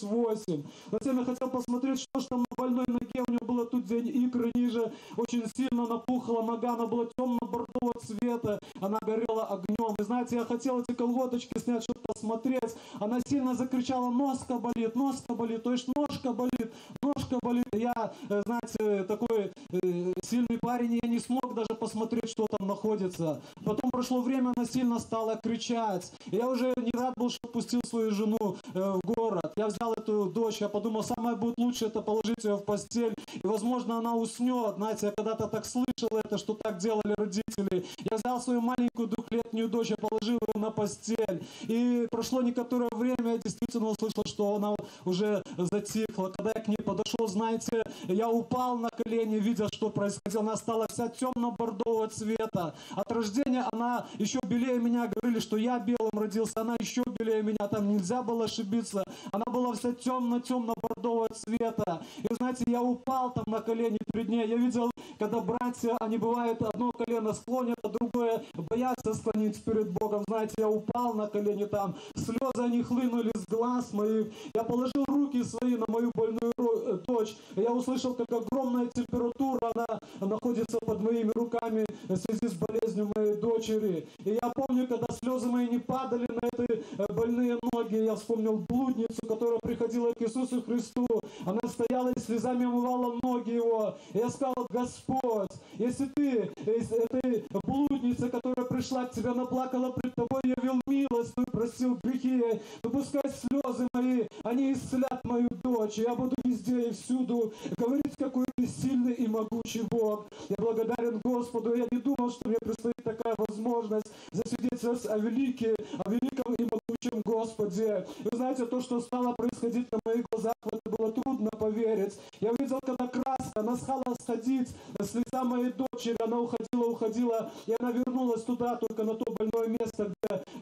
38. Затем я хотел посмотреть, что же там на больной ноге. У нее было тут день икры ниже, очень сильно напухла нога, она была темно-бордового цвета, она горела огнем. И знаете, я хотел эти колготочки снять, чтобы посмотреть. Она сильно закричала: носка болит, то есть ножка болит, ножка болит. Я, знаете, такой сильный парень, я не смог даже посмотреть, что там находится. Потом прошло время, она сильно стала кричать. Я уже не рад был, что пустил свою жену в город. Я взял эту дочь, я подумал, самое будет лучше это положить ее в постель, и, возможно, она уснет. Знаете, я когда-то так слышал это, что так делали родители. Я взял свою маленькую двухлетнюю дочь, я положил ее на постель. И прошло некоторое время, я действительно услышал, что она уже затихла. Когда я к ней подошел, знаете, я упал на колени, видя, что происходило. Она стала вся темно-бордового цвета. От рождения она еще белее меня. Говорили, что я белым родился, она еще белее меня. Там нельзя было ошибиться. Она была вся темно-бордового цвета. И знаете, я упал там на колени перед ней. Я видел, когда братья, они бывают, одно колено склонят, а другое боятся склонить перед Богом. Знаете, я упал на колени там. Слезы, они хлынули с глаз моих. Я положил руки свои на мою больную дочь. Я услышал, как огромная температура, она находится под моими руками в связи с болезнью моей дочери. И я помню, когда слезы мои не падали на эти больные ноги, я вспомнил блудницу, которая приходила к Иисусу Христу. Она стояла и слезами омывала ноги его. И я сказал: Господь, если ты из этой блудницы, которая пришла к тебе, наплакала пред тобой, явил милость, ты простил грехи, то пускай слезы мои, они исцелят мою дочь. И я буду везде и всюду говорить, какой ты сильный и могучий Бог. Я благодарен Господу. Я не думал, что мне предстоит такая возможность засвидетельствовать о великом и могучем Господе. Вы знаете, то, что стало происходить на моих глазах, в это было трудно поверить. Я видел, когда краска, она стала сходить с лица моей дочери, она уходила, и она вернулась туда, только на то больное место,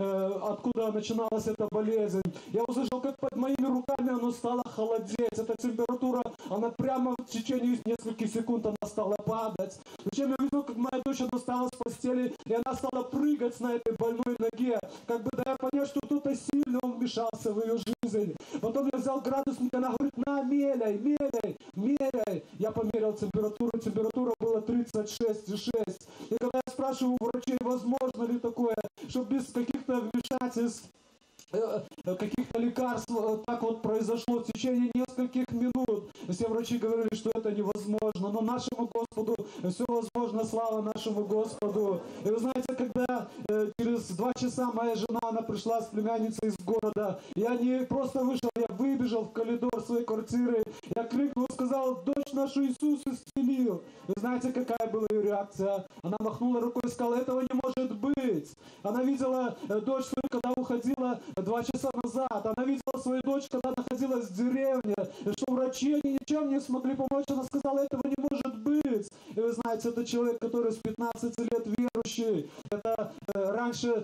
откуда начиналась эта болезнь. Я услышал, как под моими руками оно стало холодеть. Эта температура, она прямо в течение нескольких секунд она стала падать. Зачем я видел, как моя дочь, она стала с постели, и она стала прыгать на этой больной ноге, как бы дая понять, что кто-то сильно вмешался в ее жизнь. Потом я взял градусник, она говорит: на, меряй. Я померил температура была 36,6. И когда я спрашиваю у врачей, возможно ли такое, что без каких-то вмешательств, каких-то лекарств так вот произошло в течение нескольких минут. Все врачи говорили, что это невозможно. Но нашему Господу все возможно, слава нашему Господу. И вы знаете, когда через 2 часа моя жена, она пришла с племянницей из города, я не просто вышел, я выбежал в коридор своей квартиры, я крикнул, сказал: дочь нашу Иисус исцелил. Вы знаете, какая была ее реакция? Она махнула рукой и сказала: этого не может быть. Она видела дочь свою, когда уходила 2 часа назад. Она видела свою дочь, когда находилась в деревне, что врачи ничем не смогли помочь. Она сказала: этого не может быть. И вы знаете, это человек, который с 15 лет верующий. Это раньше,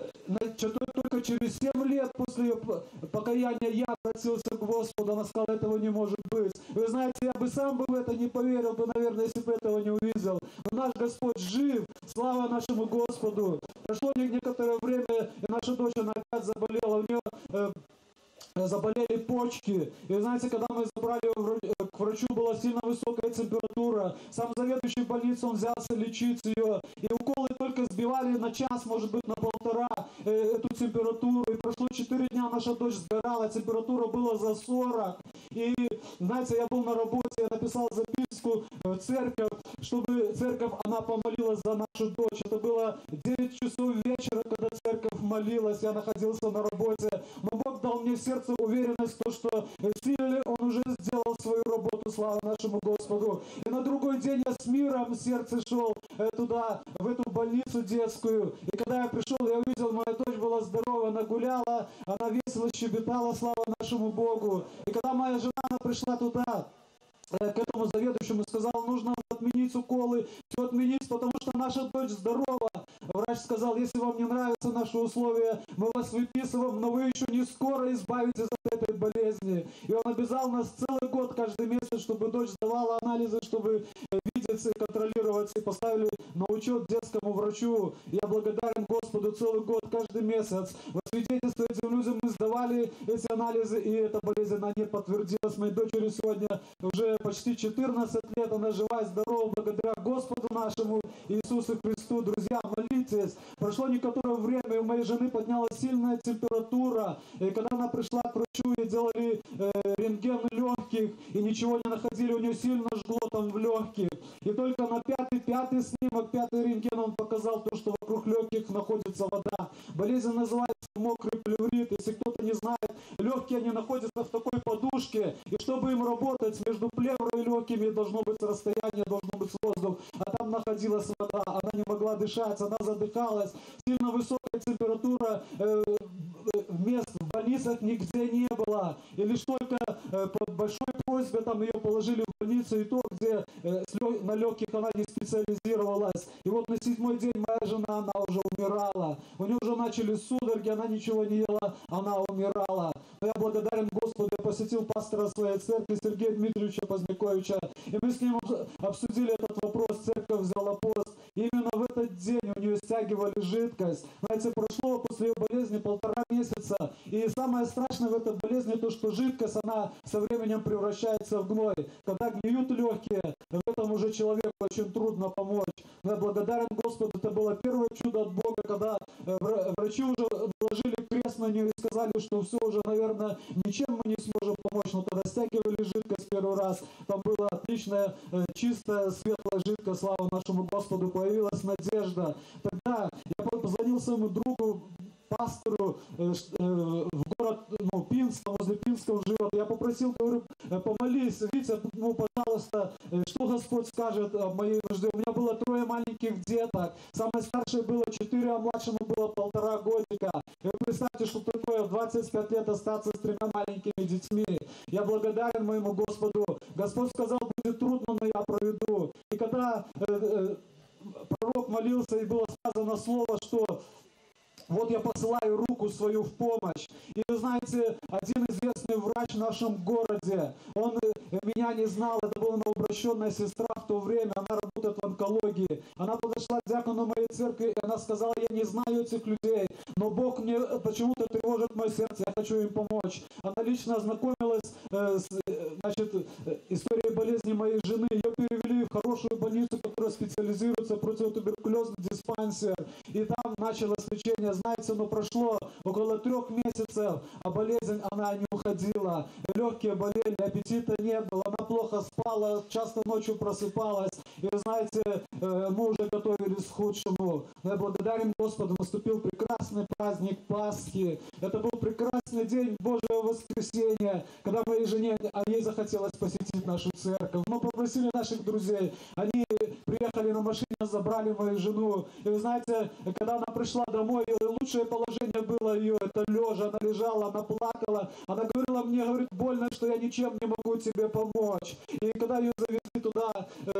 только через 7 лет после ее покаяния я обратился к Господу. Она сказала: этого не может быть. И вы знаете, я бы сам в это не поверил бы, наверное, если бы этого не увидел. Но наш Господь жив. Слава нашему Господу. Прошло некоторое время, и наша дочь, она опять заболела. У нее заболели почки. И знаете, когда мы забрали ее к врачу, была сильно высокая температура. Сам заведующий больницы, он взялся лечить ее. И уколы только сбивали на час, может быть, на 1,5 эту температуру. И прошло 4 дня, наша дочь сгорала, температура была за 40. И, знаете, я был на работе, я написал записку в церковь, чтобы церковь, она помолилась за нашу дочь. Это было 9 часов вечера, когда церковь молилась, я находился на работе. Но Бог дал мне в сердце уверенность, то, что сильно Он уже сделал свою работу, слава нашему Господу. И на другой день я с миром в сердце шел туда, в эту больницу детскую. И когда я пришел, я увидел, моя дочь была здорова, она гуляла, она весело щебетала, слава нашему Богу. И когда моя жена, она пришла туда, к этому заведующему, сказал: нужно отменить уколы, все отменить, потому что наша дочь здорова. Врач сказал: если вам не нравятся наши условия, мы вас выписываем, но вы еще не скоро избавитесь от этой болезни. И он обязал нас целый год, каждый месяц, чтобы дочь сдавала анализы, чтобы видеть, контролировать и поставили на учет детскому врачу. Я благодарен Господу целый год, каждый месяц. Во свидетельство этим людям мы сдавали эти анализы, и эта болезнь, она не подтвердилась. Моей дочери сегодня уже почти 14 лет, она жива и здорова благодаря Господу нашему Иисусу Христу. Друзья, молитесь. Прошло некоторое время, и у моей жены поднялась сильная температура. И когда она пришла к врачу, ей делали рентген легких, и ничего не находили, у нее сильно жгло там в легких. И только на пятый снимок, пятый рентген, он показал то, что вокруг легких находится вода. Болезнь называется мокрый плеврит. Если кто-то не знает, легкие они находятся в такой подушке, и чтобы им работать, между плеврой и легкими должно быть расстояние, должно быть воздух. А там находилась вода, она не могла дышать, она задыхалась. Сильно высокая температура, мест в больницах нигде не было. И лишь только по большой просьбе там ее положили в больницу, и то, где на легких она не специализировалась. И вот на 7-й день моя жена, она уже умирала. У нее уже начали судороги, она ничего не ела, она умирала. Но я благодарен Господу, я посетил пастора своей церкви Сергея Дмитриевича Поздняковича, и мы с ним обсудили этот вопрос, церковь взяла пост. И именно в этот день у нее стягивали жидкость. Знаете, прошло после ее болезни 1,5 месяца, и самое страшное в этой болезни то, что жидкость, она со временем превращается в гной. Когда гниют легкие, в этом уже человеку очень трудно помочь. Но я благодарен Господу, это было первое чудо от Бога, когда врачи уже наложили крест на нее и сказали, что все уже, наверное, ничем мы не сможем помочь. Но тогда стягивали жидкость первый раз, там была отличная, чистая, светлая жидкость, слава нашему Господу, появилась надежда. Тогда я позвонил своему другу, пастору в город Пинск, возле Пинска он живет. Я попросил, говорю, помолись, Витя, пожалуйста, что Господь скажет о моей нужде. У меня было 3 маленьких деток, самой старшей было 4, а младшему было 1,5 годика. И вы представьте, что такое в 25 лет остаться с 3 маленькими детьми. Я благодарен моему Господу. Господь сказал, будет трудно, но я проведу. И когда пророк молился, и было сказано слово, что вот я посылаю руку свою в помощь. И вы знаете, один известный врач в нашем городе, он меня не знал, это была новообращенная сестра в то время, она работает в онкологии. Она подошла к диакону моей церкви, и она сказала, я не знаю этих людей, но Бог мне почему-то тревожит мое сердце, я хочу им помочь. Она лично ознакомилась с историей болезни моей жены, ее перевели в хорошую больницу, которая специализируется противотуберкулезный диспансер, и там началось лечение. Знаете, но прошло около 3 месяцев, а болезнь, она не уходила. Легкие болели, аппетита не было, она плохо спала, часто ночью просыпалась. И вы знаете, мы уже готовились к худшему. Но я благодарен Господу, наступил прекрасный праздник Пасхи. Это был прекрасный день Божьего воскресения, когда моей жене, ей захотелось посетить нашу церковь. Мы попросили наших друзей, они приехали на машине, забрали мою жену. И вы знаете, когда она пришла домой, лучшее положение было ее, это лежа, она лежала, она плакала, она говорила мне, говорит, больно, что я ничем не могу тебе помочь. И когда ее завезли туда,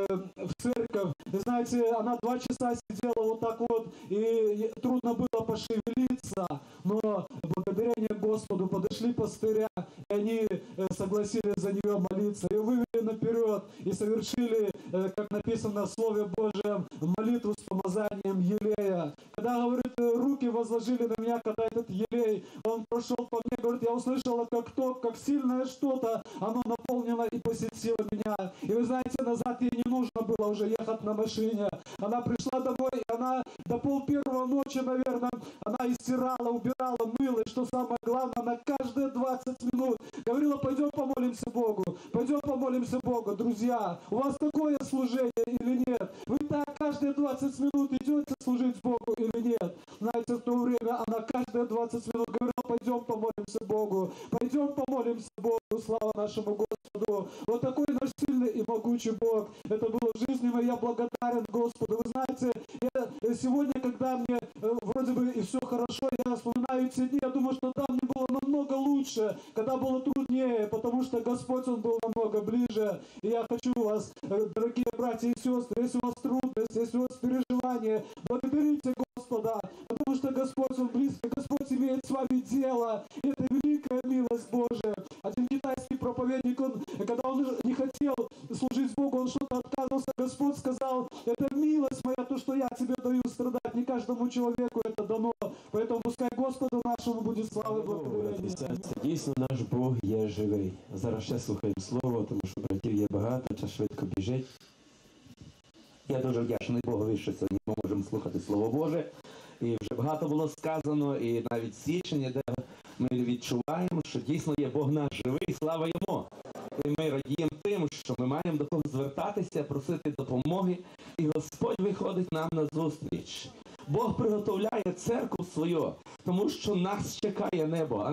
в церковь, знаете, она 2 часа сидела вот так вот, и трудно было пошевелиться, но благодарение Господу подошли пастыря, и они согласились за нее молиться, ее вывели наперед и совершили, как написано в Слове Божьем, молитву с помазанием елея. Когда, говорит, руки возложили на меня, когда этот елей, он прошел по мне, говорит, я услышала, как ток, как сильное что-то, оно наполнило и посетило меня. И вы знаете, назад ей не нужно было уже ехать на машине. Она пришла домой, и она до 1:30 ночи, наверное, она и стирала, убирала, мыла, и что самое главное, она каждые 20 минут говорила, пойдем помолимся Богу, пойдем помолимся Богу. Друзья, у вас такое служение или нет? Вы так каждые 20 минут идете служить Богу или нет? Знаете, в то время она каждые 20 минут говорила, пойдем помолимся Богу, пойдем помолимся Богу, слава нашему Господу. Вот такой наш сильный и могучий Бог. Это было в жизни моей, я благодарен Господу. Вы знаете, я сегодня, когда мне вроде бы и все хорошо, я вспоминаю эти дни, я думаю, что там мне было намного лучше, когда было труднее, потому что Господь, Он был намного ближе. И я хочу вас, дорогие братья и сестры, если у вас трудность, если у вас переживания, благодарите Господа, потому что Господь, Он близко, Господь имеет с вами дело. И это великая милость Божия. Один китайский проповедник, когда он не хотел служить Богу, он что-то отказывался Христоса Господь сказал, это милость моя, то, что я тебе даю страдать. Не каждому человеку это дано. Поэтому пускай Господу нашему будет слава и благодарение. Дійсно, наш Бог є живий. Зараз ще слухаємо слово, тому що братів є багато, час швидко біжить. Я дуже вдячний Богові, що сьогодні ми можемо слухати Слово Боже. І вже багато було сказано, і навіть свідчення, де ми відчуваємо, що дійсно є Бог наш живий, слава Йому. І ми радіємо тим, що ми маємо до кого звертатися, просити допомоги, і Господь виходить нам на зустріч. Бог приготовляє церкву свою, тому що нас чекає небо.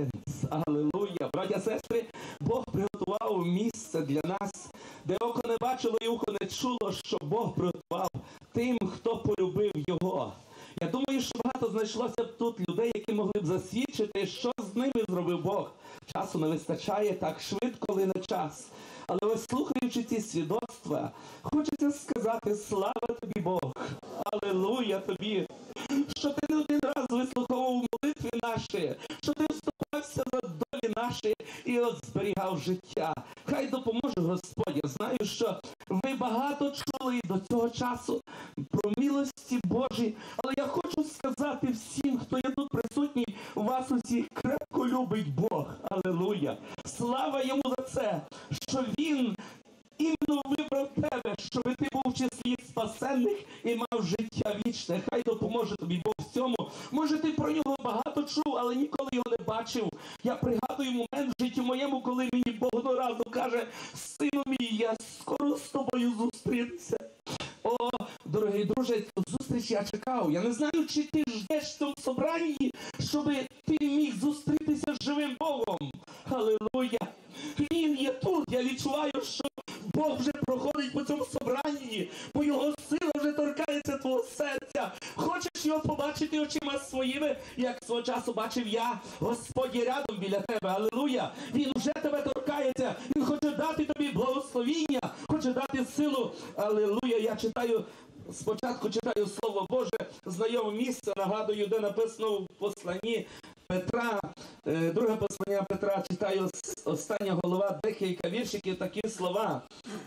Алілуя! Браття, сестри, Бог приготував місце для нас, де око не бачило і ухо не чуло, що Бог приготував тим, хто полюбив Його. Я думаю, що багато знайшлося б тут людей, які могли б засвідчити, що з ними зробив Бог. Часу не вистачає, так швидко лине час. Але ось слухаючи ці свідоцтва, хочеться сказати: слава тобі, Бог! Алілуя тобі! Що ти не один раз вислуховував молитви наші, що ти вступався за долі наші і от зберігав життя. Хай допоможе Господь. Я знаю, що ви багато чули до цього часу про милості Божі, але я хочу сказати всім, хто є тут присутній, вас усіх крепко любить Бог. Алілуя! Слава Йому за це, що Він іменно вибрав тебе, щоб ти був в числі спасенних і мав життя вічне. Хай допоможе тобі Бог в цьому. Може, ти про нього багато чув, але ніколи його не бачив. Я пригадую момент в житті моєму, коли мені Бог одного разу каже: сину мій, я скоро з тобою зустрінуся. О, дорогий друже, зустріч я чекав. Я не знаю, чи ти ждеш в цьому собранні, щоб ти міг зустрітися з живим Богом. Алілуя! Він є тут. Я відчуваю, що Бог вже проходить по цьому собранні, бо Його сила вже торкається твого серця. Хочеш його побачити очима своїми, як свого часу бачив я? Господь є рядом біля тебе. Алілуя! Він вже тебе торкається. Він хоче дати тобі благословіння, хоче дати силу. Алілуя! Я спочатку читаю Слово Боже, знайоме місце, нагадую, де написано в посланні Петра, друге послання Петра, читаю остання глава, декілька віршиків, такі слова.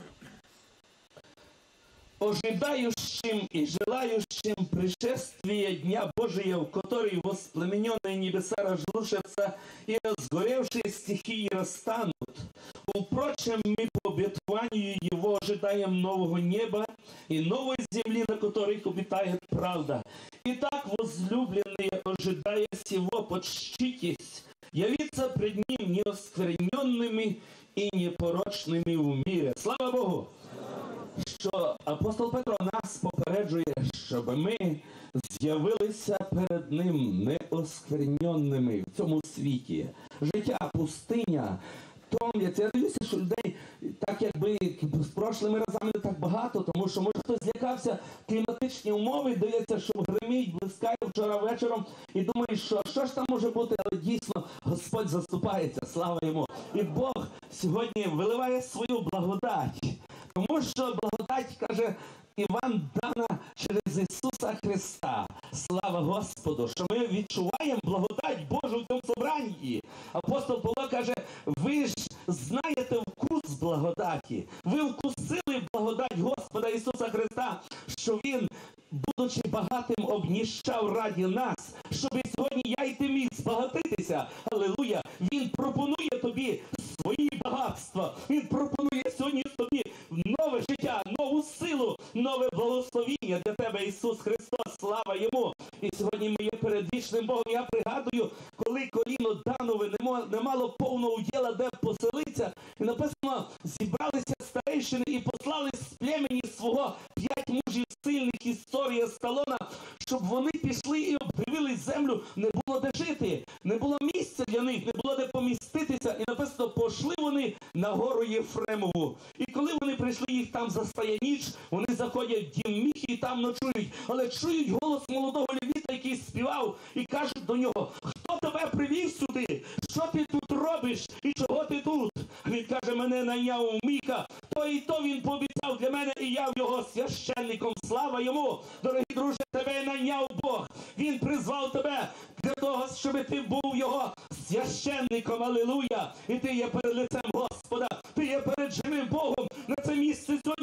«Ожидающим и желающим пришествия Дня Божия, в который воспламененные небеса разрушатся и разгоревшие стихии расстанут. Впрочем, мы по обетованию Его ожидаем нового неба и новой земли, на которых обитает правда. Итак, возлюбленные, ожидая сего, почтитесь, явиться пред Ним неоскверненными и непорочными в мире». Слава Богу! Що апостол Петро нас попереджує, щоб ми з'явилися перед Ним неоскверненними в цьому світі. Життя, пустиня, томляться. Я дивлюся, що людей так якби з прошлими разами не так багато, тому що може хтось злякався кліматичні умови, дивиться, що гримить, блискає вчора вечором і думає, що ж там може бути, але дійсно Господь заступається, слава Йому. І Бог сьогодні виливає свою благодать. Тому що благодать, каже Іван, дана через Ісуса Христа. Слава Господу, що ми відчуваємо благодать Божу в цьому собранні. Апостол Павло каже: ви ж знаєте вкус благодаті. Ви вкусили благодать Господа Ісуса Христа, що Він, будучи багатим, обніщав раді нас, щоб сьогодні я й ти міг збагатитися. Алілуя! Він пропонує тобі свої багатства. Він пропонує сьогодні тобі нове життя, нову силу, нове благословіння для тебе, Ісус Христос. Слава Йому! І сьогодні ми є перед вічним Богом. Я пригадую, коли коліно Данове не мало повного уділа, де поселитися, і написано, зібралися старейшини і послали з племені свого 5 мужів сильних із Сорія, Сталона, щоб вони пішли і обдивили землю. Не було де жити, не було місця для них, не було де поміститися. І написано, пішли вони на гору Єфремову. І коли вони прийшли, їх там застає ніч, вони заходять в дім Міхи і там ночують. Але чують голос молодого левіта, який співав, і кажуть до нього: хто тебе привів сюди? Що ти тут робиш? І чого ти тут? Він каже: мене найняв Міха. То і то він пообіцяв для мене, і я в його священником. Слава Йому! Дорогі друзі, тебе найняв Бог. Він призвав тебе для того, щоб ти був його священником. Алілуя! І ти є перед лицем Господа. Ти є перед живим Богом. На це місце сьогодні небо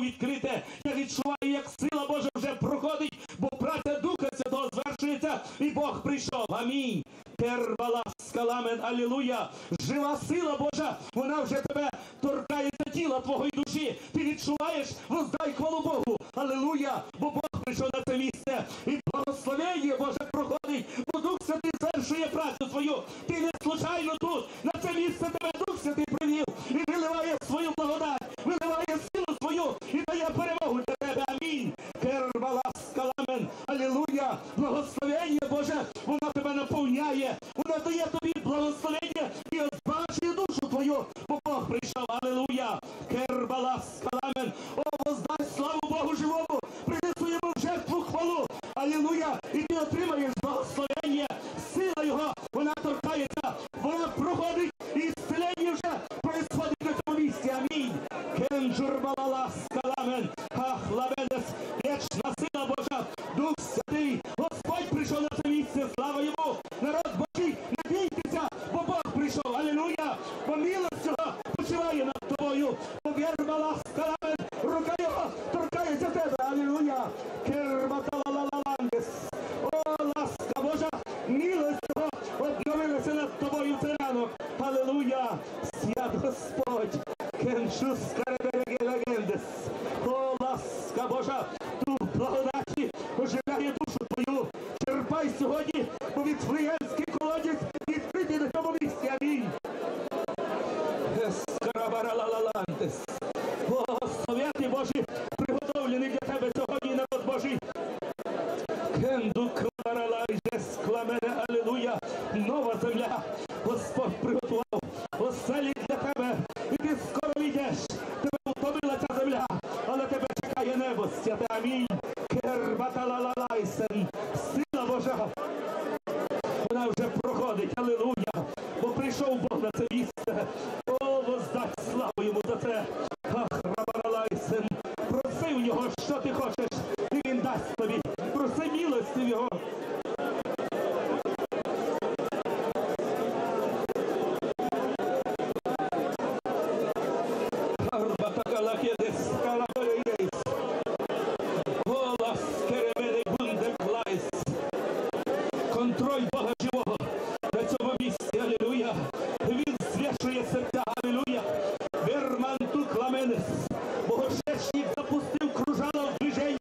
відкрите. Я відчуваю, як сила Божа вже проходить, бо праця Духа Святого звершується, і Бог прийшов. Амінь. Кербала скаламен, алілуя. Жива сила Божа, вона вже тебе торкається тіла твого і душі. Ти відчуваєш? Воздай хвалу Богу. Алілуя. Бо Бог прийшов на це місце. І благословення Боже проходить. Бо Дух Святий звершує працю свою. Ти не случайно тут. На це місце тебе Дух Святий привів. І виливає свою благодать. Виливає силу свою. І дає перемогу для тебе. Амінь. Кербала скаламен. Алілуя. Благословення Боже, воно тебе наповняє. Воно дає тобі благословення і озбачує душу твою. Бо Бог прийшов. Алілуя. Кербала скаламен. О, воздай славу Богу живому. Принесу йому в жертву хвалу. Алілуя. І ти отримаєш благословення. Сила його, вона торкається. Вона проходить. І зцілення вже происходить на цьому місці. Амінь. Кенджурбалала скаламен. Ах, лавендес. Вічна сила Божа. Дух Святий. Господь прийшов на це місце. Слава йому. Народ Божий, не бійтеся, бо Бог прийшов. Алілуя. Бо милость його почиває над тобою. Повірбала скаламен. Рука його торкається тебе. Алілуя. Кербаталалаландес. О, ласка Божа, милость його обновилася над тобою в цей ранок. Алілуя. Свят Господь. Кеншус кареберегелегендес. О, ласка Божа, дух благодаті оживляє душу твою. Черпай сьогодні, бо Віфлеємський колодязь відкритий на цьому місці. Амінь. Ескарабаралалалантес. О, совєти Божі, приготовлені для тебе сьогодні, народ Божий. Кенду кларалайжес кламене, алілуя. Нова земля Господь приготував оселі для тебе. І ти скоро йдеш. Тебе втомила ця земля, але тебе чекає небо святе. Амінь. Кербаталалалайсен. Сила Божа, вона вже проходить. Алілуя. Бо прийшов Бог на це місце. О, воздай славу йому за це. Ах, рабаралайсен. Проси в нього, що ти хочеш, і він дасть тобі. Проси милості в його. Контроль Бога живого на цьому місці. Алілуя. Він зв'яжує серця. Алілуя. Верманту кламенес. Богошечник запустив кружало в движення.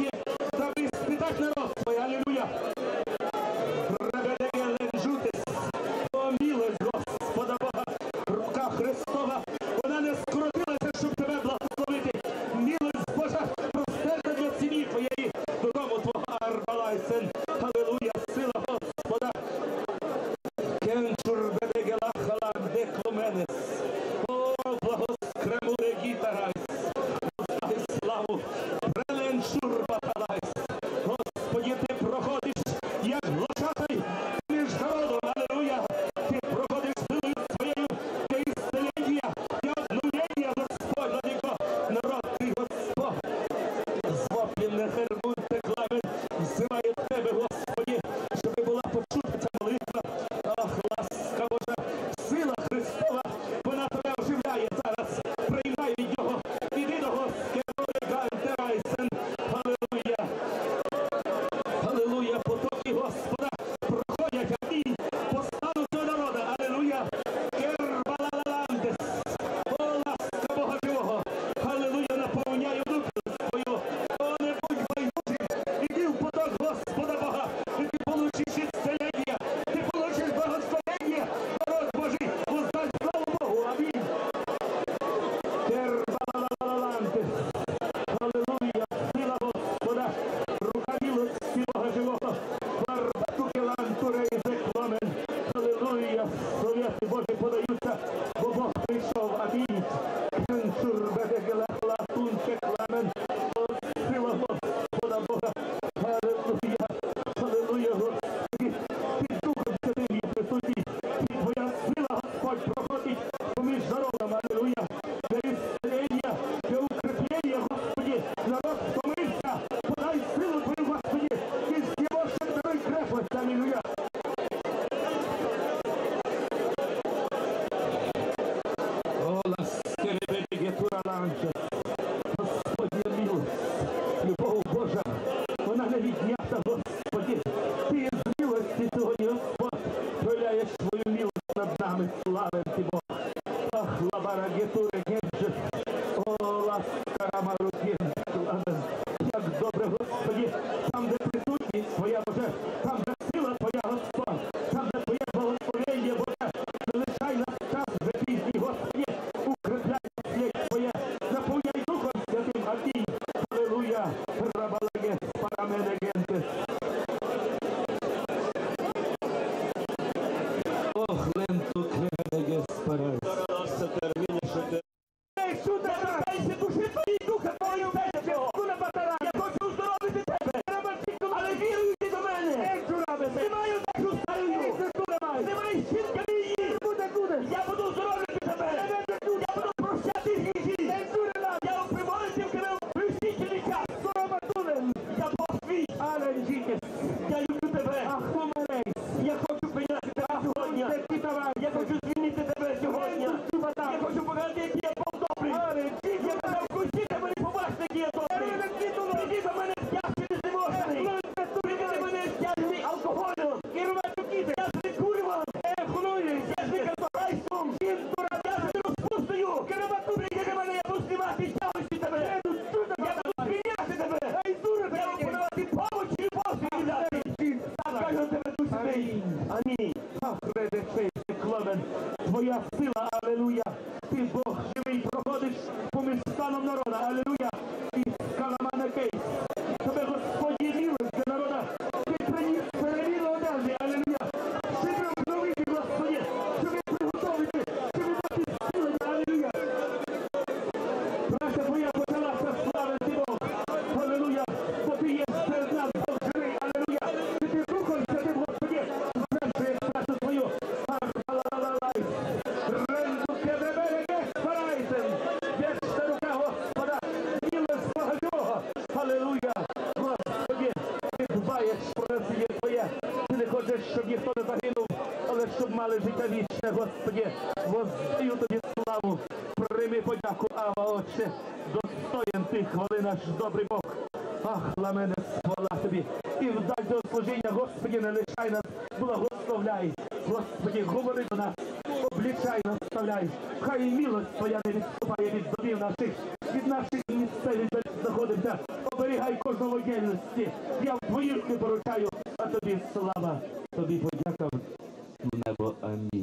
мали життя вічне, Господи, воздаю тобі славу, прийми подяку, Ава, Отче, достоєн ти, хвали наш добрий Бог. Ах, ламене, хвала тобі, і вдаль до служіння, Господи, не лишай нас, благословляй, Господи, говори до нас, облічай, наставляй, хай і милость Твоя не відступає від домів наших, від наших місцевих, де знаходимося, оберігай кожного діяльності, я в Твої руки поручаю, а тобі слава, тобі подяка в небо, амінь.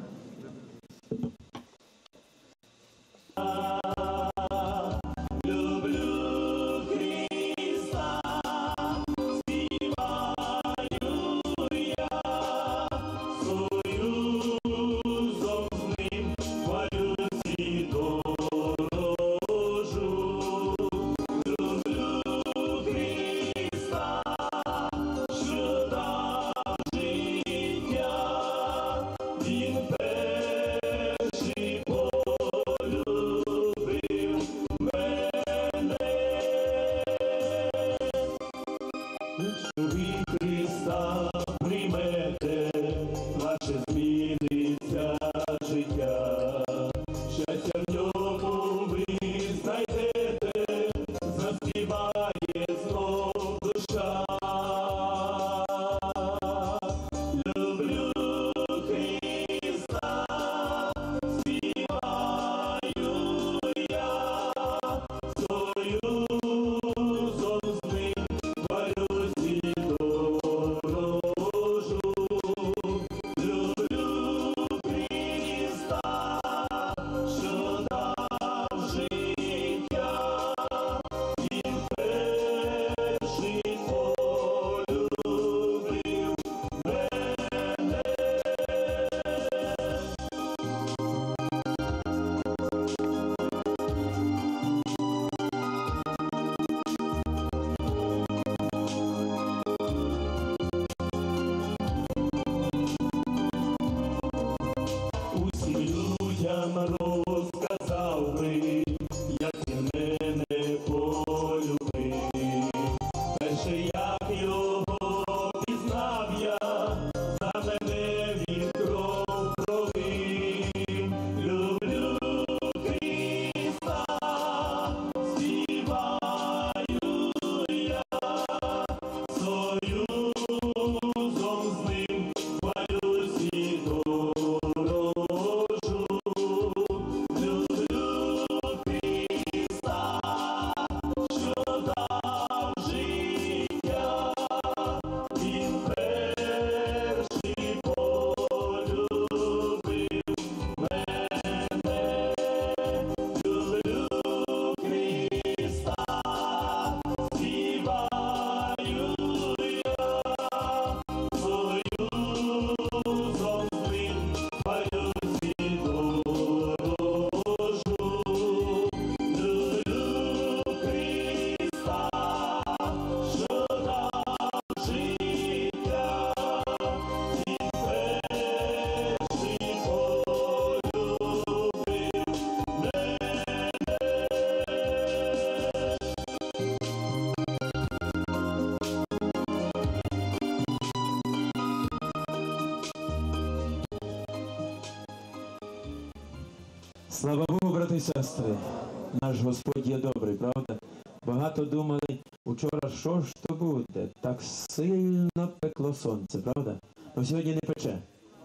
Слава Богу, брати і сестри, наш Господь є добрий, правда? Багато думали учора, що ж то буде? Так сильно пекло сонце, правда? Но сьогодні не пече.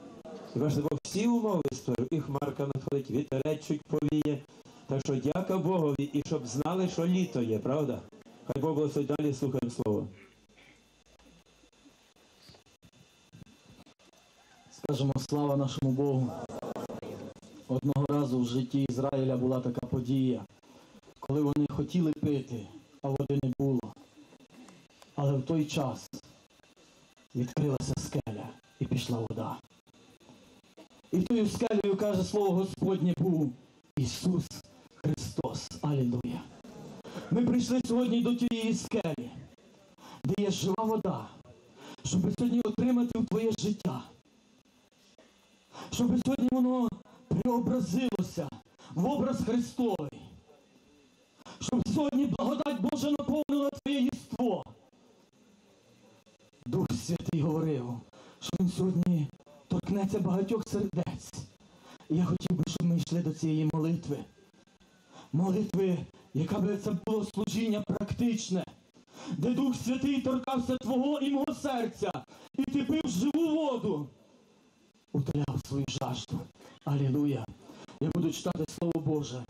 І бачите, Бог всі умови створив, і хмарка надходить, вітерець чуть повіє. Так що дяка Богові, і щоб знали, що літо є, правда? Хай Бог благословить, далі слухаємо слово. Скажемо слава нашому Богу. Одного разу в житті Ізраїля була така подія, коли вони хотіли пити, а води не було. Але в той час відкрилася скеля і пішла вода. І тою скелею, каже слово Господнє, був Ісус Христос. Алілуя. Ми прийшли сьогодні до тієї скелі, де є жива вода, щоб сьогодні отримати в твоє життя. Щоб сьогодні воно преобразилося в образ Христовий. Щоб сьогодні благодать Божа наповнила твоє єство. Дух Святий говорив, що Він сьогодні торкне торкнеться багатьох сердець. І я хотів би, щоб ми йшли до цієї молитви. Молитви, яка би це було служіння практичне, де Дух Святий торкався твого і мого серця, і ти пив живу воду, утоляв свою жажду. Алілуя! Я буду читати Слово Боже.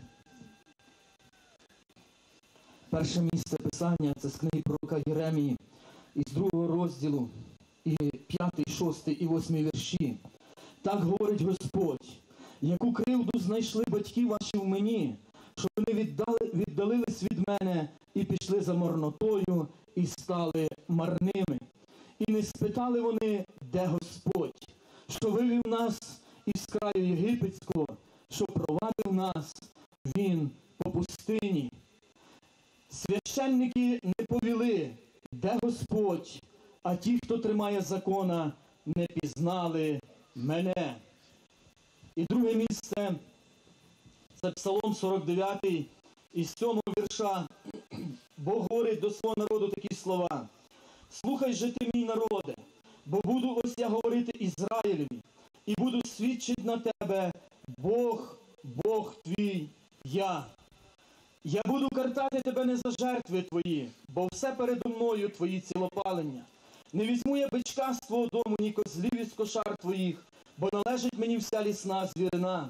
Перше місце Писання – це з книги пророка Єремії, із 2 розділу, і 5, 6 і 8 вірші. Так говорить Господь: яку кривду знайшли батьки ваші в мені, що вони віддалились від мене і пішли за марнотою і стали марними. І не спитали вони, де Господь, що вивів нас із краю єгипетського, що провадив нас Він по пустині. Священники не повіли, де Господь, а ті, хто тримає закона, не пізнали мене. І друге місце – це Псалом 49, із 7 вірша. Бог говорить до свого народу такі слова: «Слухай же ти, мій народе, бо буду ось я говорити Ізраїлеві, і буду свідчити на тебе, Бог твій я. Я буду картати тебе не за жертви твої, бо все передо мною твої цілопалення. Не візьму я бичка з твого дому, ні козлів із кошар твоїх, бо належить мені вся лісна звірина.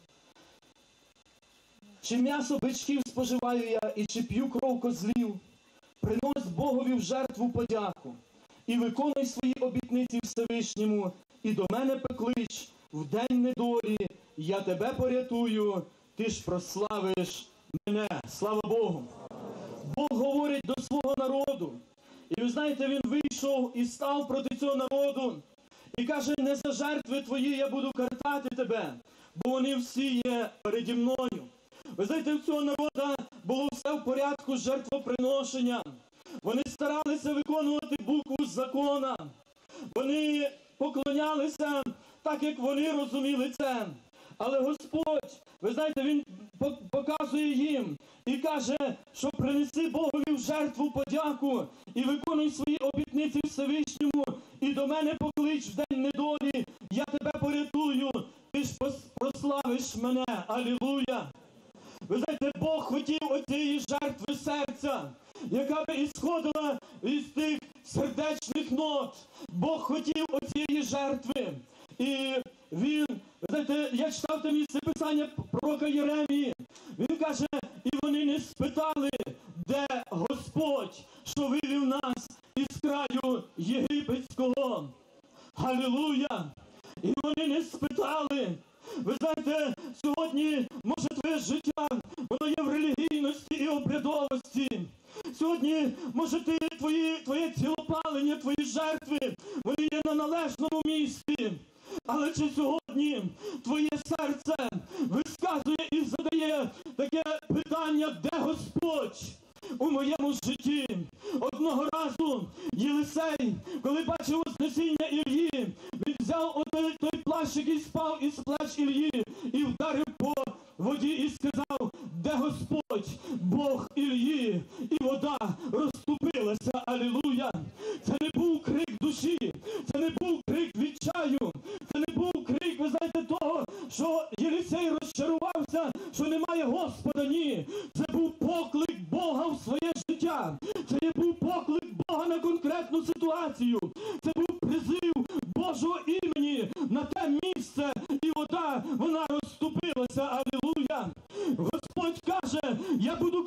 Чи м'ясо бичків споживаю я, і чи п'ю кров козлів? Принось Богові в жертву подяку, і виконуй свої обітниці Всевишньому, і до мене поклич в день недолі, я тебе порятую, ти ж прославиш мене». Слава Богу! Бог говорить до свого народу. І ви знаєте, Він вийшов і став проти цього народу. І каже: не за жертви твої я буду картати тебе, бо вони всі є переді мною. Ви знаєте, в цього народу було все в порядку з жертвоприношенням. Вони старалися виконувати букву закона. Вони поклонялися так, як вони розуміли це. Але Господь, ви знаєте, Він показує їм і каже, що принеси Богові в жертву подяку і виконуй свої обітниці Всевишньому, і до мене поклич в день недолі, я тебе порятую, ти ж прославиш мене. Алілуя! Ви знаєте, Бог хотів оцієї жертви серця, яка би ісходила із тих сердечних нот. Бог хотів оцієї жертви. І Він, ви знаєте, я читав те місце Писання пророка Єремії. Він каже: і вони не спитали, де Господь, що вивів нас із краю єгипетського. Алілуя! І вони не спитали. Ви знаєте, сьогодні, може, твоє життя, воно є в релігійності і обрядовості. Сьогодні, може, твоє цілопалення, твої жертви, вони є на належному місці. Але чи сьогодні твоє серце висказує і задає таке питання: де Господь у моєму житті? Одного разу Єлисей, коли бачив вознесіння Іллі, він взяв той плащ, який спав із плеч Іллі, і вдарив по воді і сказав: де Господь, Бог Іллі? І вода розступилася. Алілуя! Це не був крик душі, це не був крик відчаю, це не був крик, ви знаєте, того, що Єлисей розчарувався, що немає Господа. Ні, це був поклик Бога в своє життя. Це був поклик Бога на конкретну ситуацію. Це був призив Божого імені на те місце, і вода, вона розступилася. Алілуя! Господь каже: я буду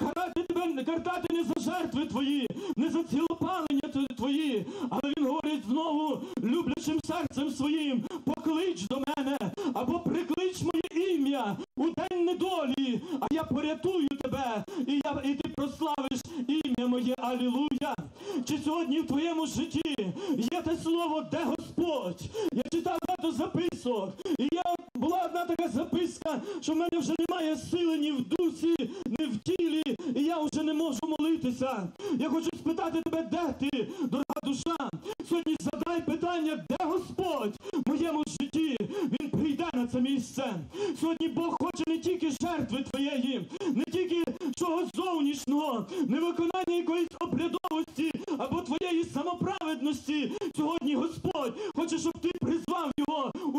картати не за жертви твої, не за цілопалення твої, але Він говорить знову люблячим серцем своїм: поклич до мене, або приклич моє ім'я у день недолі, а я порятую тебе, і ти прославиш ім'я моє. Алілуя! Чи сьогодні в твоєму житті є те слово, де Господь? Я читав багато записок, і була одна така записка, що в мене вже немає сили ні в дусі, ні в тілі, і я вже не можу молитися. Я хочу спитати тебе, де ти, дорога душа? Сьогодні задай питання, де Господь в моєму житті? Він прийде на це місце. Сьогодні Бог хоче не тільки жертви твоєї, не тільки чогось зовнішнього, не виконання якоїсь обрядовості або твоєї самоправедності. Сьогодні Господь хоче, щоб ти призвав Його у своєму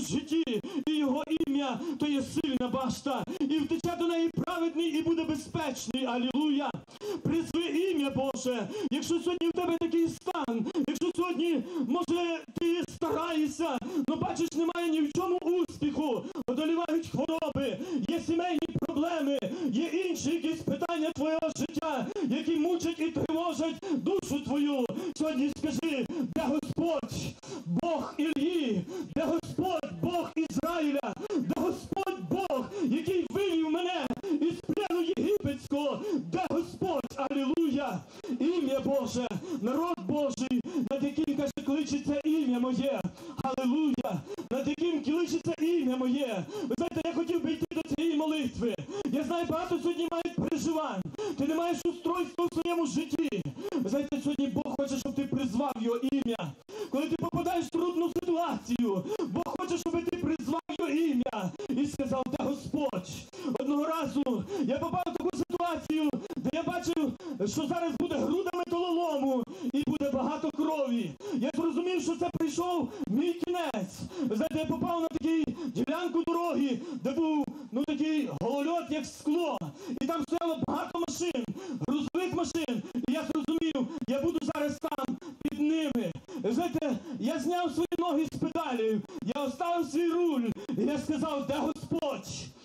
своєму житті, і його ім'я то є сильна башта, і втече до неї праведний і буде безпечний. Алілуя! Призви ім'я Боже. Якщо сьогодні в тебе такий стан, якщо сьогодні, може, ти стараєшся, но бачиш, немає ні в чому успіху, одолівають хвороби, є сімейні проблеми, є інші якісь питання твого життя, які мучать і тривожать душу твою. Сьогодні скажи, де Господь, Бог Іллі, де Господь, Бог Ізраїля, де Господь Бог, який вивів мене із плену єгипетського, де Господь, алілуя, ім'я Боже, народ Божий, над яким, каже, кличеться ім'я моє, алілуя, над яким кличеться ім'я моє. Ви знаєте, я хотів би йти до цієї молитви. Я знаю, багато сьогодні мають переживань. Ти не маєш устройства в своєму житті. Ви знаєте, сьогодні Бог хоче, щоб ти призвав його ім'я. Коли ти попадаєш в трудну ситуацію, Бог хоче, щоб ти призвав його ім'я і сказав, де Господь. Одного разу я попав в таку ситуацію, де я бачив, що зараз буде груда металолому і буде багато крові. Я зрозумів, що це прийшов мій кінець. Ви знаєте, я попав на таку ділянку дороги, де був, такий голольот, як скло. І там стояло багато машин, грузових машин. І я зрозумів, я буду зараз там під ними. Ви знаєте, я зняв свої ноги з педалів, я оставив свій руль, і я сказав, де Господь?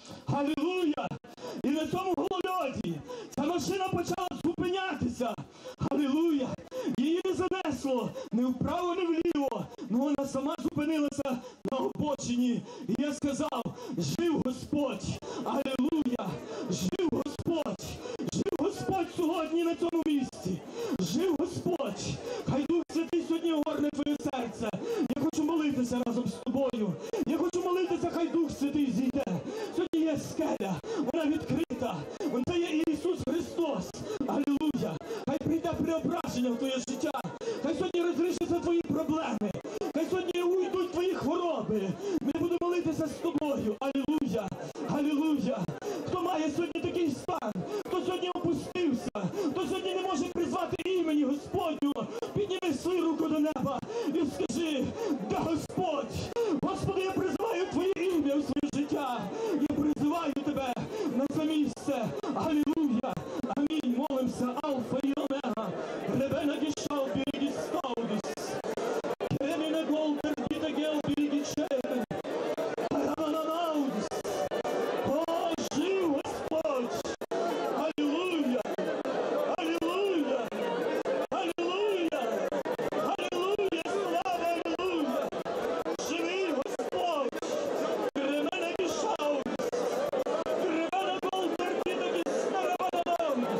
Алілуя! І на цьому голольоті ця машина почала зупинятися. Алілуя! Її не занесло ні вправо, ні вліво, але вона сама зупинилася на обочині. І я сказав, жив Господь! Алілуя! Жив Господь! Жив Господь сьогодні на цьому місці! Жив Господь! Хай Дух Святий сьогодні огорне твоє серце. Я хочу молитися разом з тобою. Я хочу молитися, хай Дух Святий зійде. Сьогодні є скеля, вона відкрита. Це є Ісус Христос. Алілуя! Хай прийде преображення в твоє життя. Хай сьогодні розрішаться твої проблеми. Хай сьогодні уйдуть твої хвороби. Ми будемо молитися з тобою. Алілуя! Алілуя! Хто має сьогодні такий стан? Хто сьогодні опустився? Хто сьогодні не може призвати імені Господнього? Підніми свою руку до неба і скажи, де Господь? Господи, я призиваю Твоє ім'я в своє життя. Я призиваю Тебе на це місце. Алілуя! Амінь. Молимося. Алфа і Омега. Ребена гішав біргі стаудіс. Креміне голтер діта гел біргі чемен. Параманаудіс. О, жив Господь! Алілуя! Алілуя! Алілуя! Алілуя! Слава Алілуя! Живий Господь! Кремена гішаудіс. Кремена голтер діта гіс.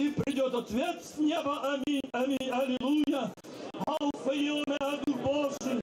Ответ с неба, аминь, аминь, аллилуйя. Алфа и Омега, Дух Божий,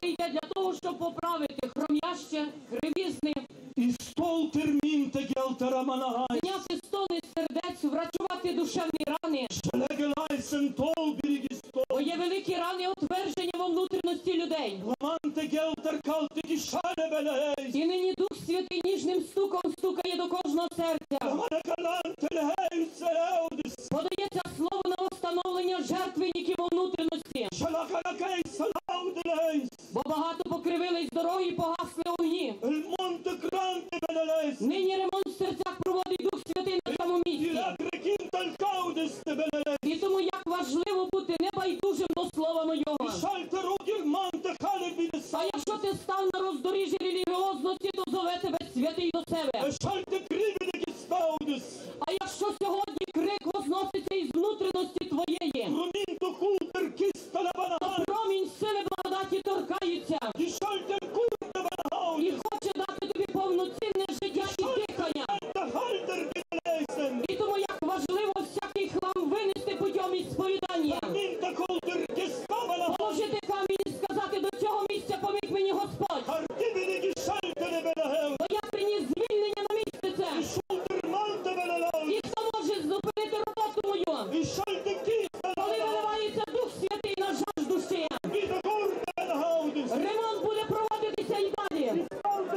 прийде для того, щоб поправити хром'яще, кривізни, І стол термін та гелтераманагай. зняти стони сердець, врачувати душевні рани. Шелегелайсен тол бірігістол. Бо є великі рани отвердження во внутрішності людей. Ламанте гелтер калтики шалебелегейс. І нині Дух Святий ніжним стуком стукає до кожного серця. Ламанекаланте легейс еудис. Подається слово на встановлення жертвенників у внутрішності. Шалакалакейс алауделейс. Бо багато покривились дороги і погасли огні. Ельмонте гранте белелейс. Нині ремонт в серцях проводить Дух Святий на цьому місці. Ділакрекінталь каудис тебелелейс. І тому як важливо бути небайдужим до слова моєго. Шальтеругір манте халебілес. А якщо ти став на роздоріжжі релігіозності, то зове тебе Святий до себе. Шальте кривілегістаудис. А якщо сьогодні крик возноситься із внутрішності твоєї, Румінту култер кісталабанагай. промінь сили благодаті торкається І шальтер куртабанагаудис. і хоче дати тобі повноцінне життя і дихання. Хальтер білелейсен. І тому як важливо всякий хлам винести путем із сповідання. Мінта култер кістабанагаудис. Положити камінь і сказати, до цього місця поміг мені Господь. Хартибілегі шальтеребелегеу. Бо я приніс звільнення на місце це. Шултер мантебелелеу. І хто може зупинити роботу мою? І шальте Коли кісталабанагаудис. виливається Дух Святий на жажду ще. Біта куртабанагаудис. Ремонт буде проводитися і далі.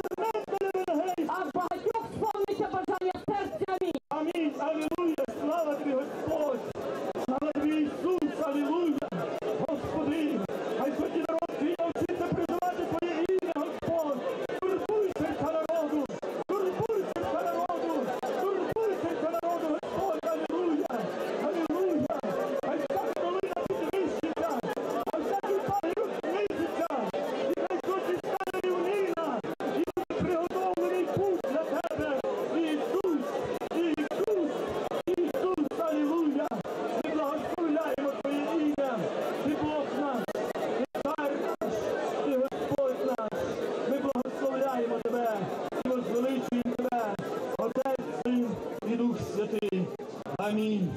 А в багатьох сповниться бажання серця. Амінь. Амінь, алілуя, слава тобі, Господь, слава тобі, Ісус, алілуя, Господи, хай сьогодні народ твій навчиться призивати Твоє ім'я, Господь, турбуй серця народу, турбуй серця народу, турбуй серця народу, Господь, алілуя, алілуя, хай всяка долина підвищиться, а всякий пагорб знизиться, і хай сьогодні стане рівнина, і буде приготовлений путь для Тебе, Ісус, Ісус, Ісус, алілуя! Ми благословляємо Твоє ім'я, Ти Бог наш, Ти Цар наш, Ти Господь наш. Ми благословляємо Тебе і возвеличуємо Тебе, Отець, Син і Дух Святий. Амінь.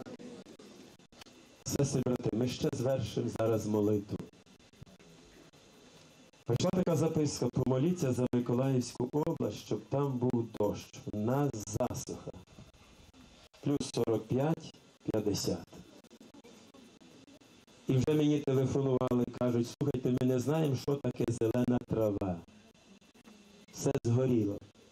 Сестри, брати, ми ще звершимо зараз молитву. Прийшла така записка: помоліться за Миколаївську область, щоб там був дощ. У нас засуха. Плюс 45-50. І вже мені телефонували, кажуть, слухайте, ми не знаємо, що таке зелена трава. Все згоріло.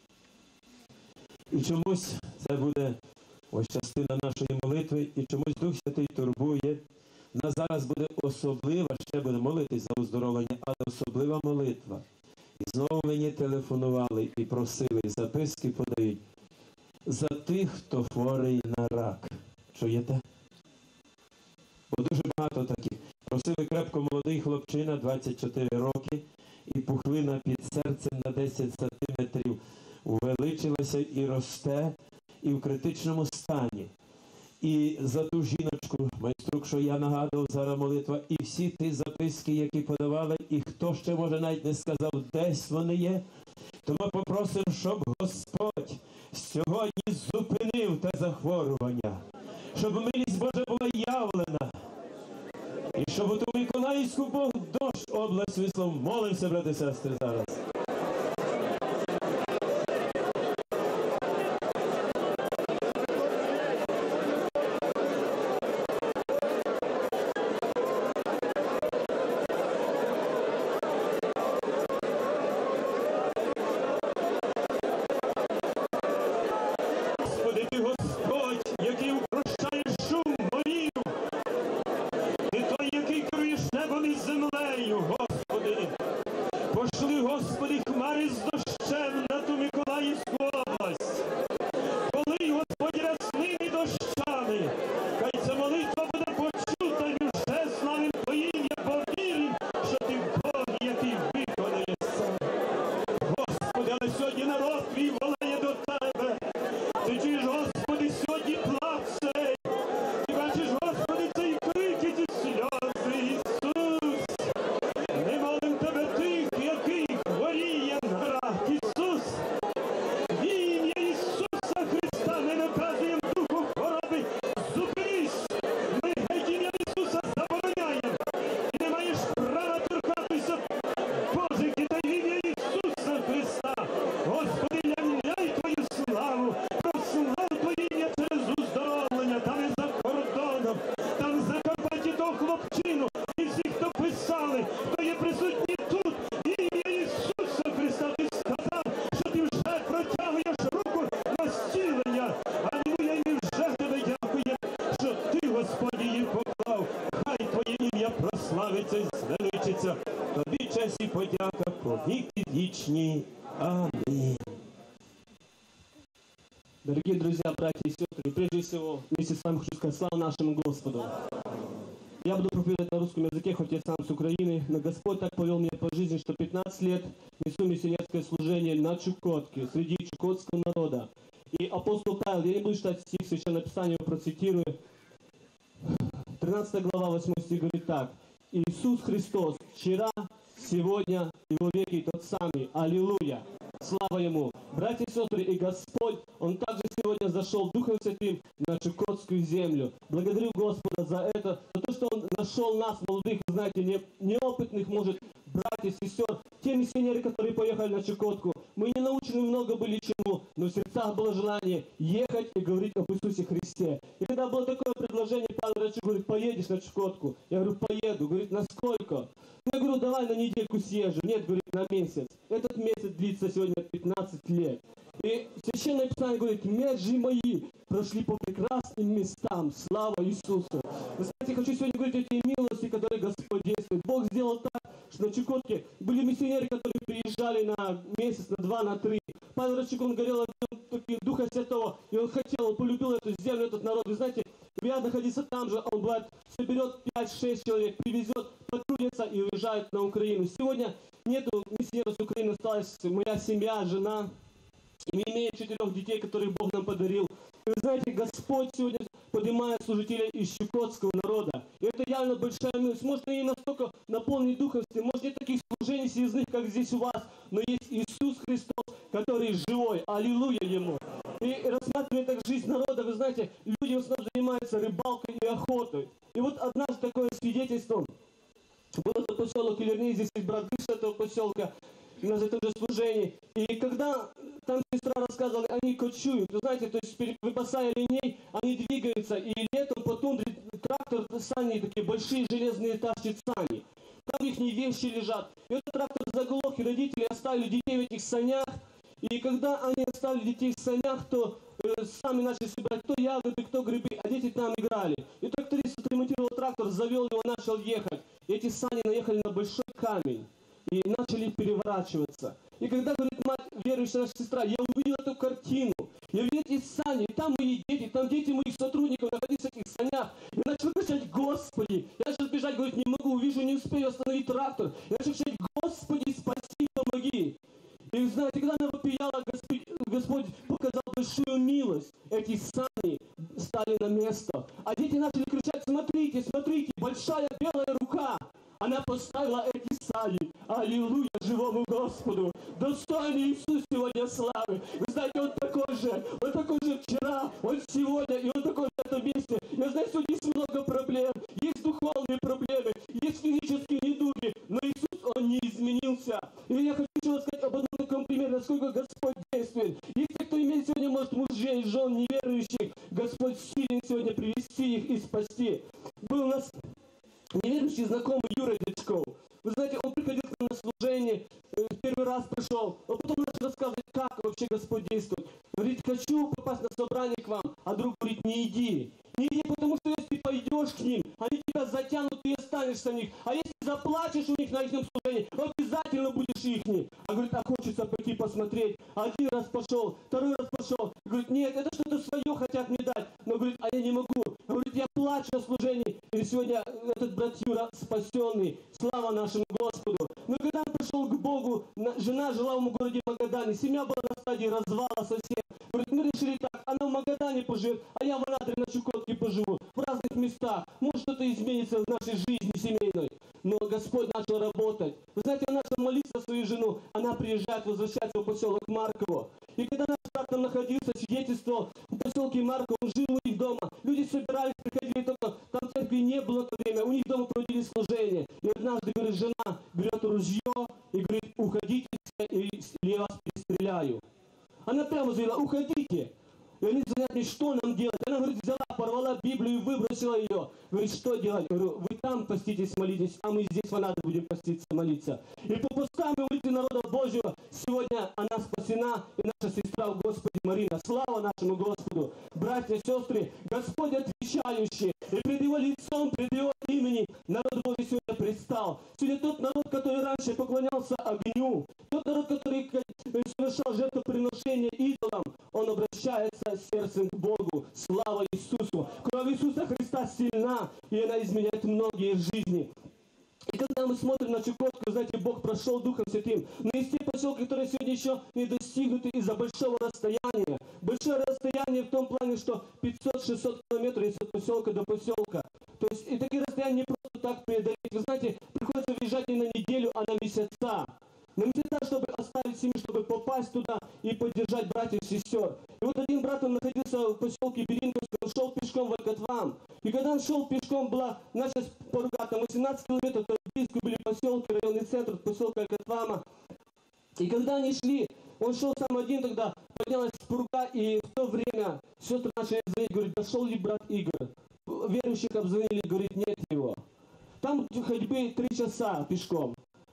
І чомусь це буде ось частина нашої молитви, і чомусь Дух Святий турбує. У нас зараз буде особлива, ще буде молитись за оздоровлення, але особлива молитва. І знову мені телефонували і просили, записки подають за тих, хто хворий на рак. Чуєте? Бо дуже багато таких. Просили крепко молодий хлопчина, 24 роки, і пухлина під серцем на 10 сантиметрів увеличилася і росте, і в критичному стані. І за ту жіночку, майструк, що я нагадував, зараз молитва, і всі ті записки, які подавали, і хто ще, може, навіть не сказав, десь вони є. Тому попросимо, щоб Господь сьогодні зупинив те захворювання, щоб милість Божа була явлена, і щоб у ту Миколаївську Бог дощ область вислав. Молимося, брати і сестри, зараз. Господи, Ти Господь, який упрощаєш шум морів. Ти той, який керуєш небом і землею, Господи. Пошли, Господи, хмари з дощем на ту Миколаївську область. Полий, Господь, рясними дощами. Хай ця молитва буде почута і вже славим Твоє ім'я, бо вірим, що Ти Бог, який виконає все. Господи, але сьогодні народ Твій волає до Тебе. Ти чуєш, Господи, сьогодні плач цей. Ти бачиш, Господи, цей крик і ці сльози, Ісус. Ми молим Тебе тих, який хворіє по віки вічні. Амінь. Дорогие друзья, братья и сестры, прежде всего, вместе с вами хочу сказать слава нашему Господу. Я буду проповедовать на русском языке, хоть я сам с Украины, но Господь так повел меня по жизни, что 15 лет несу миссионерское служение на Чукотке, среди чукотского народа. И апостол Павел, я не буду читать стих Священного Писания, процитирую. 13 глава, 8 стих говорит так. Иисус Христос вчера, сегодня и во веки тот самый. Аллилуйя! Слава Ему! Братья и сестры, и Господь, Он также сегодня зашел Духом Святым на Чукотскую землю. Благодарю Господа за это, за то, что Он нашел нас, молодых, знаете, неопытных, может, братьев, сестер, те миссионеры, которые поехали на Чукотку. Мы не научены много были чему, но в сердцах было желание ехать и говорить об Иисусе Христе. И когда было такое предложение, Павел Рачук говорит, поедешь на Чукотку? Я говорю, поеду. Говорит, насколько? Я говорю, давай на недельку съезжу. Нет, говорит, на месяц. Этот месяц длится сегодня 15 лет. И Священное Писание говорит, межи мои прошли по прекрасным местам. Слава Иисусу! Вы знаете, хочу сегодня говорить о этой милости, которые Господь действует. Бог сделал так, что на Чукотке были миссионеры, которые приезжали на месяц, на 2, на 3. Павел Рачук, он горел от Духа Святого, и он хотел, он полюбил эту землю, этот народ. Вы знаете, я находился там же, он бывает, соберет 5-6 человек, привезет, потрудится и уезжает на Украину. Сегодня нету миссионеров с Украины, осталась моя семья, жена. И мы имеем 4 детей, которые Бог нам подарил. И вы знаете, Господь сегодня поднимает служителей из чукотского народа. И это реально большая милость. Может, не настолько наполнить Духом Святым, может, нет таких служений съездных, как здесь у вас, но есть Иисус Христос, который живой. Аллилуйя Ему. И рассматривая так жизнь народа, вы знаете, люди в основном занимаются рыбалкой и охотой. И вот однажды такое свидетельство. Был это поселок Илерни, здесь есть брат Гриша этого поселка, у нас это уже служение. И когда там сестра рассказывала, они кочуют, вы знаете, то есть выпасая линей, они двигаются, и летом по тундре трактор, сани такие большие железные тащит сани. Там их вещи лежат. И этот трактор заглох, и родители оставили детей в этих санях. И когда они оставили детей в санях, то сами начали собирать кто ягоды, кто грибы, а дети там играли. И тракторист отремонтировал трактор, завел его, начал ехать. И эти сани наехали на большой камень и начали переворачиваться. И когда, говорит, мать, верующая наша сестра, я увидел эту картину, я увидел эти сани, и там мои дети, там дети моих сотрудников находились в этих санях. И начал кричать, Господи! Я начал бежать, говорит, не могу, увижу, не успею остановить трактор. Я начал кричать, Господи, спаси, помоги! И знаете, когда она вопияла, Господь показал большую милость. Эти сани стали на место. А дети начали кричать, смотрите, смотрите, большая белая рука. Она поставила эти сани. Аллилуйя живому Господу. Достойный Иисус сегодня славы. Вы знаете, Он такой же вчера, Он сегодня, и Он такой же в этом месте. Я знаю, что есть много проблем. Есть духовные проблемы, есть физические недуги, но Иисус, Он не изменился. И я хочу рассказать об одном таком примере, насколько Господь действует. Если кто имеет сегодня, может, мужей, жен неверующих, Господь силен сегодня привести их и спасти. Был у нас неверующий знакомый Юра Дячков. Вы знаете, он приходил к нам на служение, первый раз пришел, а потом начал рассказывать, как вообще Господь действует. Говорит, хочу попасть на собрание к вам, а друг говорит, не иди. Не иди, потому что если ты пойдешь к ним, они тебя затянут, и останешься в них. А если заплачешь у них на их служении, обязательно будешь ихний. А говорит, а хочется пойти посмотреть. Один раз пошел, второй раз пошел. Говорит, нет, это что-то свое хотят мне дать. Но говорит, а я не могу. Говорит, я плачу на служении. И сегодня этот брат Юра спасенный. Слава нашему Господу. Но когда он пришел к Богу, жена жила в городе Магадане. Семья была на стадии развала совсем. Говорит, мы решили так, она в Магадане поживет, а я в Анадыре на Чукотке поживу. В разных местах. Может, что-то изменится в нашей жизни семейной. Но Господь начал работать. Вы знаете, он начал молиться свою жену. Она приезжает, возвращается в поселок Марково. И когда наш брат там находился, свидетельствовал в поселке Марково, он жил у них дома. Люди собирались, приходили только, там церкви не было в то время, у них дома проводили служение. И однажды, говорит, жена берет ружье и говорит, уходите, или я вас перестреляю. Она прямо заявила, уходите. И они звонят мне, что нам делать? Она, говорит, взяла, порвала Библию и выбросила ее. Говорит, что делать? Я говорю, вы там поститесь, молитесь, а мы здесь в Анадыре будем поститься, молиться. И по постам и молитве народа Божьего сегодня она спасена, и наша сестра в Господе Марина. Слава нашему Господу! Братья, сестры, Господь отвечающий, и пред Его лицом, пред Его имени народ Божий сегодня предстал. Сегодня тот народ, который раньше поклонялся огню, Почему? Тот народ, который совершал жертвоприношение идолам, он обращается сердцем к Богу. Слава Иисусу! Кровь Иисуса Христа сильна, и она изменяет многие жизни. И когда мы смотрим на Чукотку, знаете, Бог прошел Духом Святым. Но есть те поселки, которые сегодня еще не достигнуты из-за большого расстояния. Большое расстояние в том плане, что 500-600 километров есть от поселка до поселка. То есть и такие расстояния не просто так преодолеть. Вы знаете, приходится въезжать не на неделю, а на месяца. На месяца, чтобы оставить семью, чтобы попасть туда и поддержать братьев и сестер. И вот один брат, он находился в поселке Беринковском, он шел пешком в Алькатвам. И когда он шел пешком, была наша поруга, там 18 километров, то близко были поселки, районный центр поселка Алькатвама. И когда они шли, он шел сам один тогда, поднялась поруга, и в то время сестры начали звонить, говорит, дошел ли брат Игорь? Верующих обзвонили, говорит, нет его. Там ходьбы 3 часа пешком.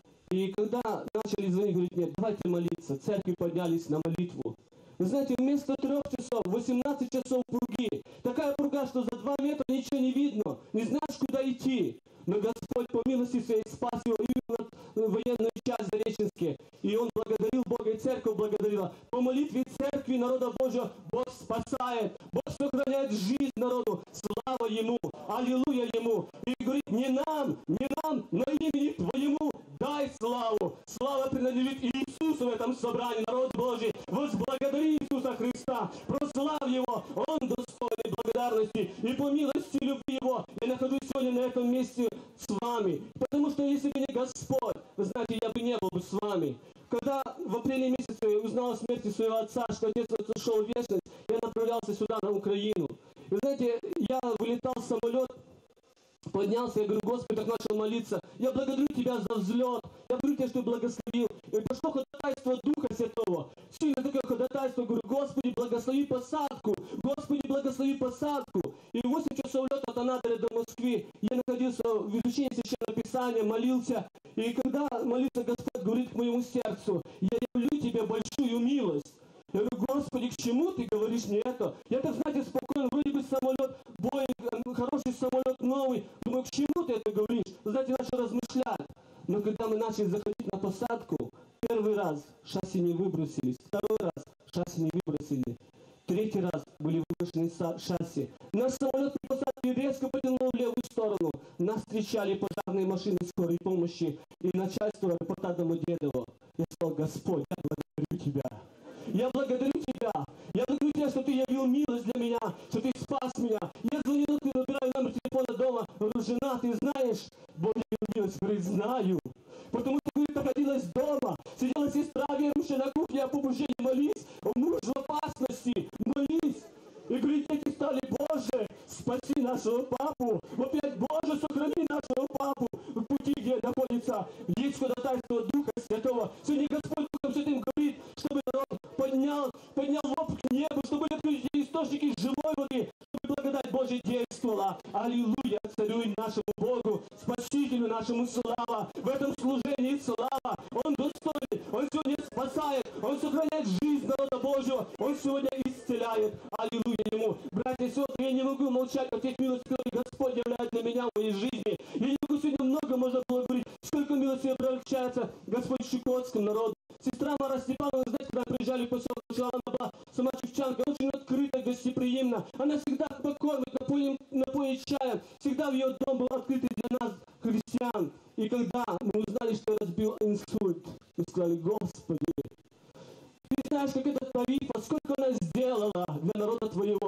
И когда начали звонить, говорит, нет, давайте молиться. Церкви поднялись на молитву. Вы знаете, вместо 3 часов, 18 часов пруги. Такая пруга, что за 2 метра ничего не видно. Не знаешь, куда идти. Но Господь по милости своей спас его именно военную часть Зареченске. И он благодарил Бога, и церковь благодарила. По молитве церкви народа Божьего Бог спасает. Бог сохраняет жизнь народу. Слава Ему! Аллилуйя Ему! И говорит, не нам, но имени Твоему дай славу. Слава принадлежит Иисусу в этом собрании, народ Божий. Возблагодари Иисуса Христа, прославь Его. Он достойный благодарности. И по милости любви Его я нахожусь сегодня на этом месте с вами. Потому что если бы не Господь, вы знаете, я бы не был бы с вами. Когда в апреле месяце узнал о смерти своего отца, что отец ушел в вечность, я направлялся сюда, на Украину. Вы знаете, я вылетал в самолет, поднялся, я говорю, Господи, так начал молиться. Я благодарю Тебя за взлет. Я благодарю Тебя, что Ты благословил. И пошло ходатайство Духа Святого. Сильно такое ходатайство. Говорю, Господи, благослови посадку. Господи, благослови посадку. И 8 часов лета от Анадыря до Москвы я находился в изучении Священного Писания, молился. И когда молился, Господь говорит к моему сердцу, я явлю Тебе большую милость. Я говорю, Господи, к чему Ты говоришь мне это? Я так, знаете, спокойно, вроде бы самолет, Боинг, хороший самолет новый. Думаю, к чему Ты это говоришь? Вы знаете, начал размышлять. Но когда мы начали заходить на посадку, первый раз шасси не выбросились, второй раз шасси не выбросили, третий раз были выброшены шасси. Наш самолет при посадке резко потянул в левую сторону. Нас встречали пожарные машины скорой помощи и начальство аэропорта Домодедово. Я сказал, Господь, я благодарю Тебя. Я благодарю Тебя. Я благодарю Тебя, что Ты явил милость для меня, что Ты спас меня. Я звоню, ты набираю номер телефона дома. Говорю, жена, ты знаешь, Бог явил милость. Говорит, знаю. Потому что, говорит, находилась дома. Сидела сестра верующая на кухне, а побуждение молись. Муж в опасности. Молись. И говорит, дети стали, Боже, спаси нашего папу. Опять, Боже, сохрани нашего папу. В пути, где находится, есть ходатайство Духа Святого. Сегодня Господь Духом Святым говорит, чтобы народ поднял вопль к небу, чтобы открыть источники живой воды, чтобы благодать Божья действовала. Аллилуйя, царю нашему Богу, Спасителю нашему слава. В этом служении слава. Он достойный, Он сегодня спасает, Он сохраняет жизнь народа Божьего, Он сегодня исцеляет. Аллилуйя Ему. Братья и сестры, я не могу молчать о тех милостях, которые Господь являет для меня в моей жизни. Я не могу сегодня много можно было говорить, сколько милости обращается Господь чукотскому народу. Сестра Мара Степановна, знаете, когда приезжали в поселок, она была сама чукчанка, очень открыта, гостеприимна. Она всегда покормит, напоит чаем. Всегда в ее дом был открытый для нас, христиан. И когда мы узнали, что я разбил инсульт, мы сказали, Господи, Ты знаешь, как это Тавифа, сколько она сделала для народа Твоего.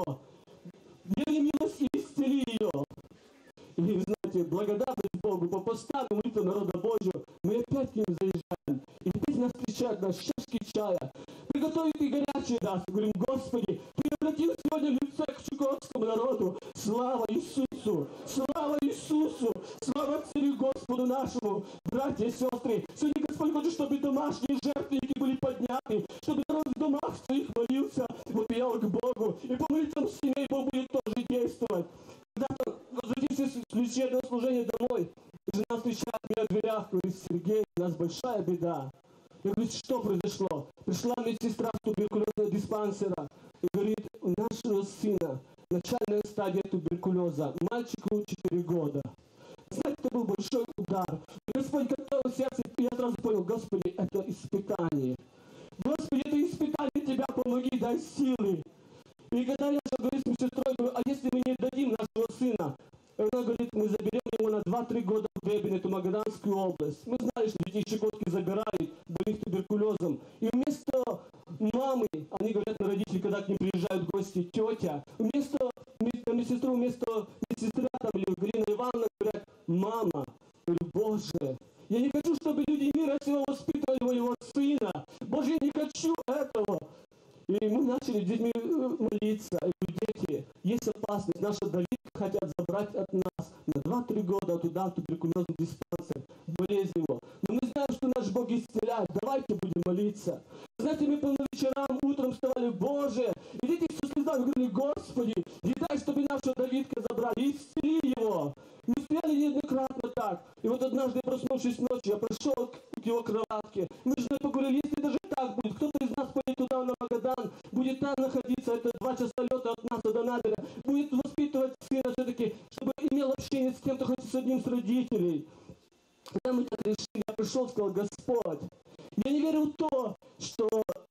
Яви милость и исцели ее. И, знаете, благодарность Богу, по постам и молитвам народа Божьего, мы опять к ним заезжаем. И опять нас встречают на чашке чая. Приготовит и горячее даст. Говорим, Господи, Ты обратил сегодня лице к чукотскому народу. Слава Иисусу! Слава Иисусу! Слава Царю Господу нашему! Братья и сестры, сегодня Господь хочет, чтобы домашние жертвенники были подняты, чтобы народ в домах своих молился, вопиял к Богу. И по молитвам семей Бог будет тоже действовать. Когда-то, возвратившись с священного служения домой, жена встречает меня в дверях, говорит, Сергей, у нас большая беда. Я говорю, что произошло? Пришла медсестра с туберкулезного диспансера и говорит, у нашего сына начальная стадия туберкулеза, мальчику 4 года. Знаете, это был большой удар. Господь готов моем сердце, я сразу понял, Господи, это испытание. Господи, это испытание Тебя, помоги, дай силы. И когда я говорю с сестрой, говорю, а если мы не дадим нашего сына? Она говорит, мы заберем его на 2-3 года в Дебин, эту Магаданскую область. Мы знали, что детей Щекотки забирают больных туберкулезом. И вместо мамы, они говорят на родителей, когда к ним приезжают гости, тетя, вместо медсестра там, или Галина Ивановна, говорят, мама. Я говорю, Боже, я не хочу, чтобы люди мира сего воспитывали моего сына. Боже, я не хочу этого. И мы начали с детьми молиться. И говорю, дети, есть опасность. Наши Давидка хотят забрать от нас на 2-3 года туда, в туберкулезный диспансер, болезнь его. Но мы знаем, что наш Бог исцеляет. Давайте будем молиться. Знаете, мы по вечерам, утром вставали, Боже, и дети все слезали, говорили, Господи, не дай, чтобы нашего Давидка забрали, исцели его. Мы стояли неоднократно так. И вот однажды, проснувшись ночью, я пришел к его кроватке. Мы с женой поговорили, если даже так будет, кто-то из нас поедет туда, на Магадан, будет там находиться, это 2 часа лета от нас до Надыря, будет воспитывать сына все-таки, чтобы имел общение с кем-то, хоть с одним из родителей. Когда мы так решили, я пришел, сказал, Господь, я не верю в то, что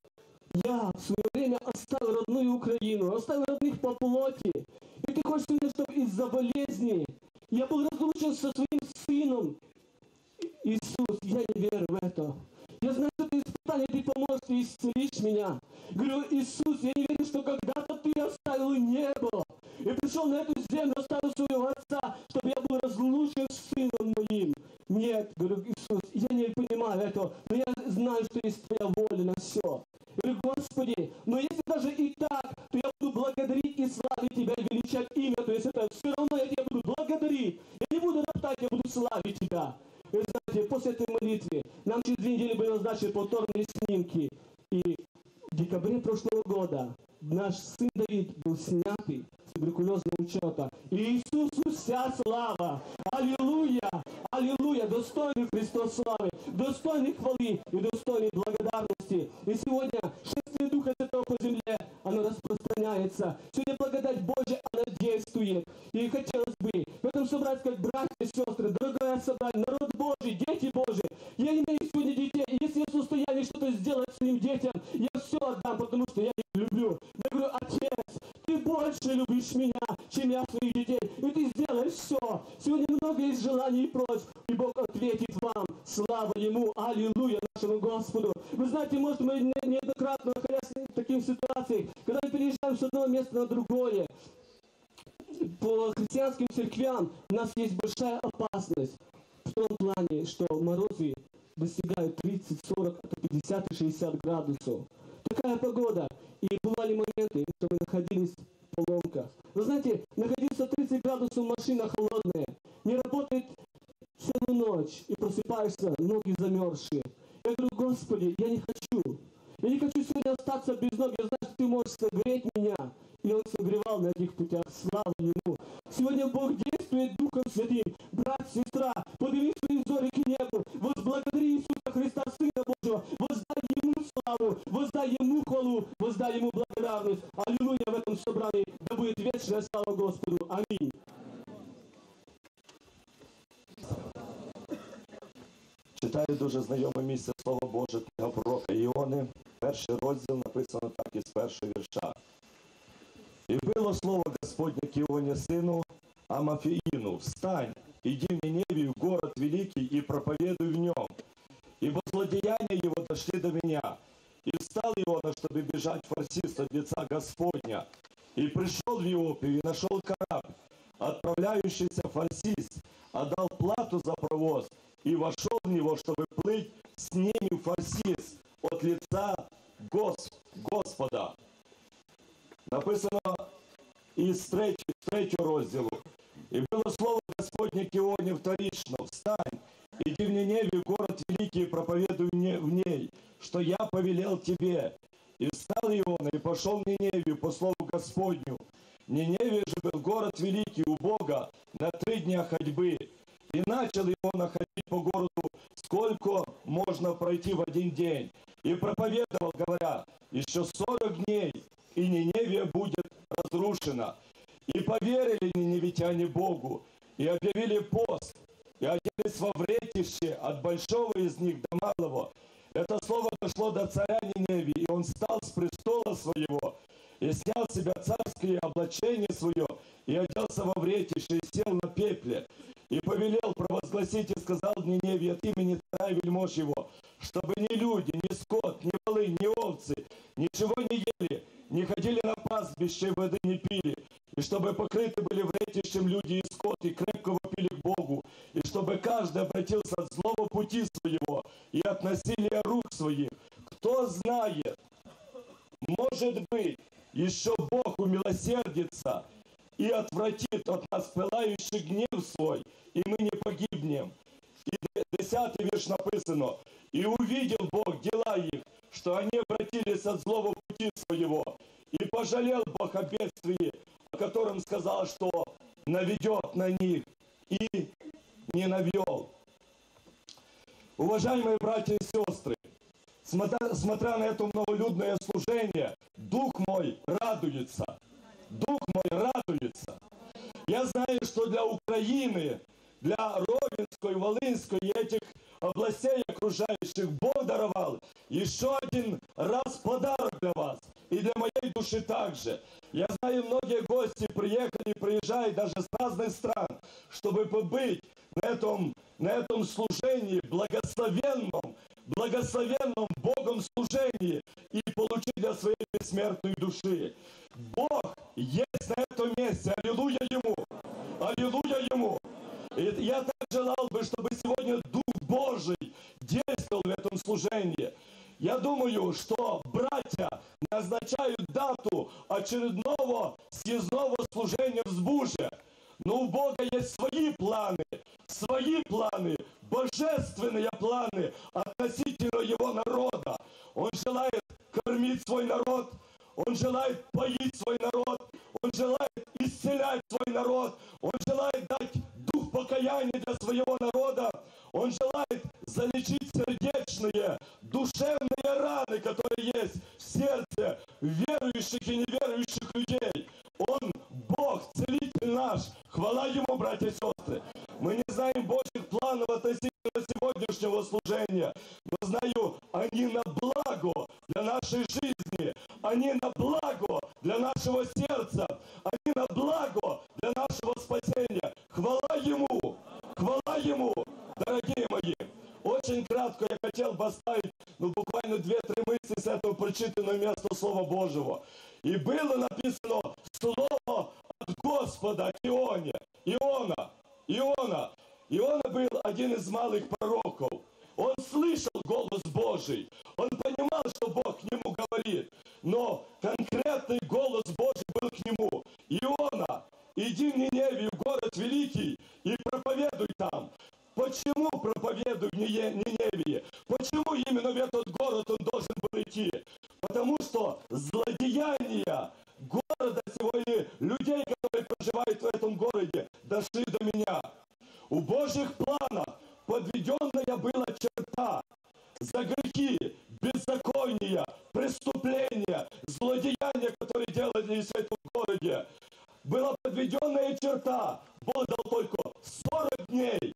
я в свое время оставил родную Украину, оставил родных по плоти. И ты хочешь мне, чтобы из-за болезни я был разлучен со своим сыном. Иисус, я не верю в это. Я знаю, что ты испытание, ты поможешь, ты исцелишь меня. Говорю, Иисус, я не верю, что когда-то ты оставил небо и пришел на эту землю, оставил своего отца, чтобы я был разлучен с сыном моим. Нет, говорю, Иисус, я не понимаю этого, но я знаю, что есть твоя воля на все. Говорю, Господи, но если даже и так, то я буду благодарить и славить Тебя, и величать имя, то есть это все равно я Тебя буду благодарить. Я не буду роптать, я буду славить Тебя. И знаете, после этой молитвы нам через 2 недели были назначены повторные снимки. И в декабре прошлого года наш сын Давид был снятый с туберкулезного учета. И Иисусу вся слава! Аллилуйя! Аллилуйя! Достойный Христос славы, достойный хвалы и достойный благодарности. И сегодня шествие Духа Святого по земле, оно распространяется. Сегодня благодать Божья, она действует. И хотелось бы в этом собрать, как братья и сестры, дорогое собрание, народ Божий, дети Божьи. Я имею сегодня детей, и если я в состоянии что-то сделать своим детям, я все отдам, потому что я их люблю. Я говорю, Отец, Ты больше любишь меня, чем я своих детей, и Ты сделаешь все. Сегодня много есть желаний и просьб, и Бог ответит вам. Слава Ему, аллилуйя нашему Господу. Вы знаете, может, мы неоднократно находясь в таких ситуациях, когда мы переезжаем с одного места на другое, по христианским церквям у нас есть большая опасность в том плане, что морозы достигают 30, 40, 50 и 60 градусов. Такая погода. И бывали моменты, что мы находились в поломках. Вы знаете, находиться 30 градусов, машина холодная, не работает целую ночь, и просыпаешься, ноги замерзшие. Я говорю, Господи, я не хочу. Я не хочу сегодня остаться без ног. Я знаю, что Ты можешь согреть меня. И Он согревал на этих путях. Слава Ему. Сегодня Бог действует Духом Святым. Брат, сестра, подними свои взоры к небу. Возблагодари Иисуса Христа, Сына Божьего. Воздай Ему славу, воздай Ему хвалу, воздай Ему благодарность. Аллилуйя в этом собрании. Да будет вечная слава Господу. Аминь. Читаю дуже знайоме місце Слова Боже, книга пророка Іони, 1 розділ, написано так із 1 вірша. «И было слово Господне к Ионе, сыну Амафиину, встань, иди в Ниневию, город великий, и проповедуй в нем. Ибо злодеяния его дошли до меня. И встал Иона, чтобы бежать в Фарсис от лица Господня. И пришел в Иопию, и нашел корабль, отправляющийся в Фарсис, отдал плату за провоз, и вошел в него, чтобы плыть с ними в Фарсис от лица Господа». Написано із 3 розділу. «И было слово Господне к Ионе вторично, встань, иди в Ниневию, город великий, и проповедуй в ней, что я повелел тебе. И встал Иона, и пошел в Ниневию по слову Господню. Ниневия же был город великий у Бога на 3 дня ходьбы. И начал Иона ходить по городу, сколько можно пройти в 1 день. И проповедовал, говоря, еще 40 дней, и Ниневия будет разрушена. И поверили ниневитяне Богу, и объявили пост, и оделись во вретище от большого из них до малого. Это слово дошло до царя Ниневии, и он встал с престола своего, и снял с себя царское облачение свое, и оделся во вретище, и сел на пепле, и повелел провозгласить, и сказал Ниневии от имени царя и вельмож его, чтобы ни люди, ни скот, ни волы, ни овцы ничего не ели, не ходили на пастбище, воды не пили, и чтобы покрыты были вретищем люди и скот, и крепко вопили к Богу, и чтобы каждый обратился от злого пути своего и от насилия рук своих. Кто знает, может быть, еще Бог умилосердится и отвратит от нас пылающий гнев свой, и мы не погибнем. И 10 верш написано: «И увидел Бог дела их, что они обратились от злого пути своего, и пожалел Бог о бедствии, о котором сказал, что наведет на них, и не навел». Уважаемые братья и сестры, смотря на это многолюдное служение, дух мой радуется. Дух мой радуется. Я знаю, что для Украины, для Ровенской, Волынской и этих областей окружающих Бог даровал еще один раз подарок для вас. И для моей души также. Я знаю, многие гости приехали, приезжают даже с разных стран, чтобы побыть на этом служении, благословенном Богом служении и получить для своей бессмертной души. Бог есть на этом месте. Аллилуйя Ему! Аллилуйя Ему! И я так желал бы, чтобы сегодня Дух Божий действовал в этом служении. Я думаю, что братья назначают дату очередного съездного служения в Сбуже. Но у Бога есть свои планы, божественные планы относительно Его народа. Он желает кормить свой народ, Он желает поить свой народ, Он желает исцелять свой народ, Он желает дать дух покаяния для своего народа, Он желает залечить сердечные, душевные раны, которые есть в сердце верующих и неверующих людей. Он Бог, целитель наш. Хвала Ему, братья и сестры. Мы не знаем Божьих планов относительно сегодняшнего служения, но знаю, они на благо для нашей жизни, они на благо для нашего сердца, они на благо для нашего спасения. Хвала Ему, дорогие мои. Очень кратко я хотел поставить, буквально 2-3 мысли с этого прочитанного места Слова Божьего. И было написано слово от Господа к Ионе. Иона был один из малых пророков. Он слышал голос Божий. Он понимал, что Бог к нему говорит. Но конкретный голос Божий был к нему. Иона, иди в Ниневию, город великий, и проповедуй там. Почему проповедуй в Ниневии? Почему именно в этот город он должен был идти? Потому что злодеяния города сегодня, людей, которые проживают в этом городе, дошли до меня. У Божьих планов подведенная была черта за грехи, беззакония, преступления, злодеяния, которые делались в этом городе. Была подведенная черта. Бог дал только 40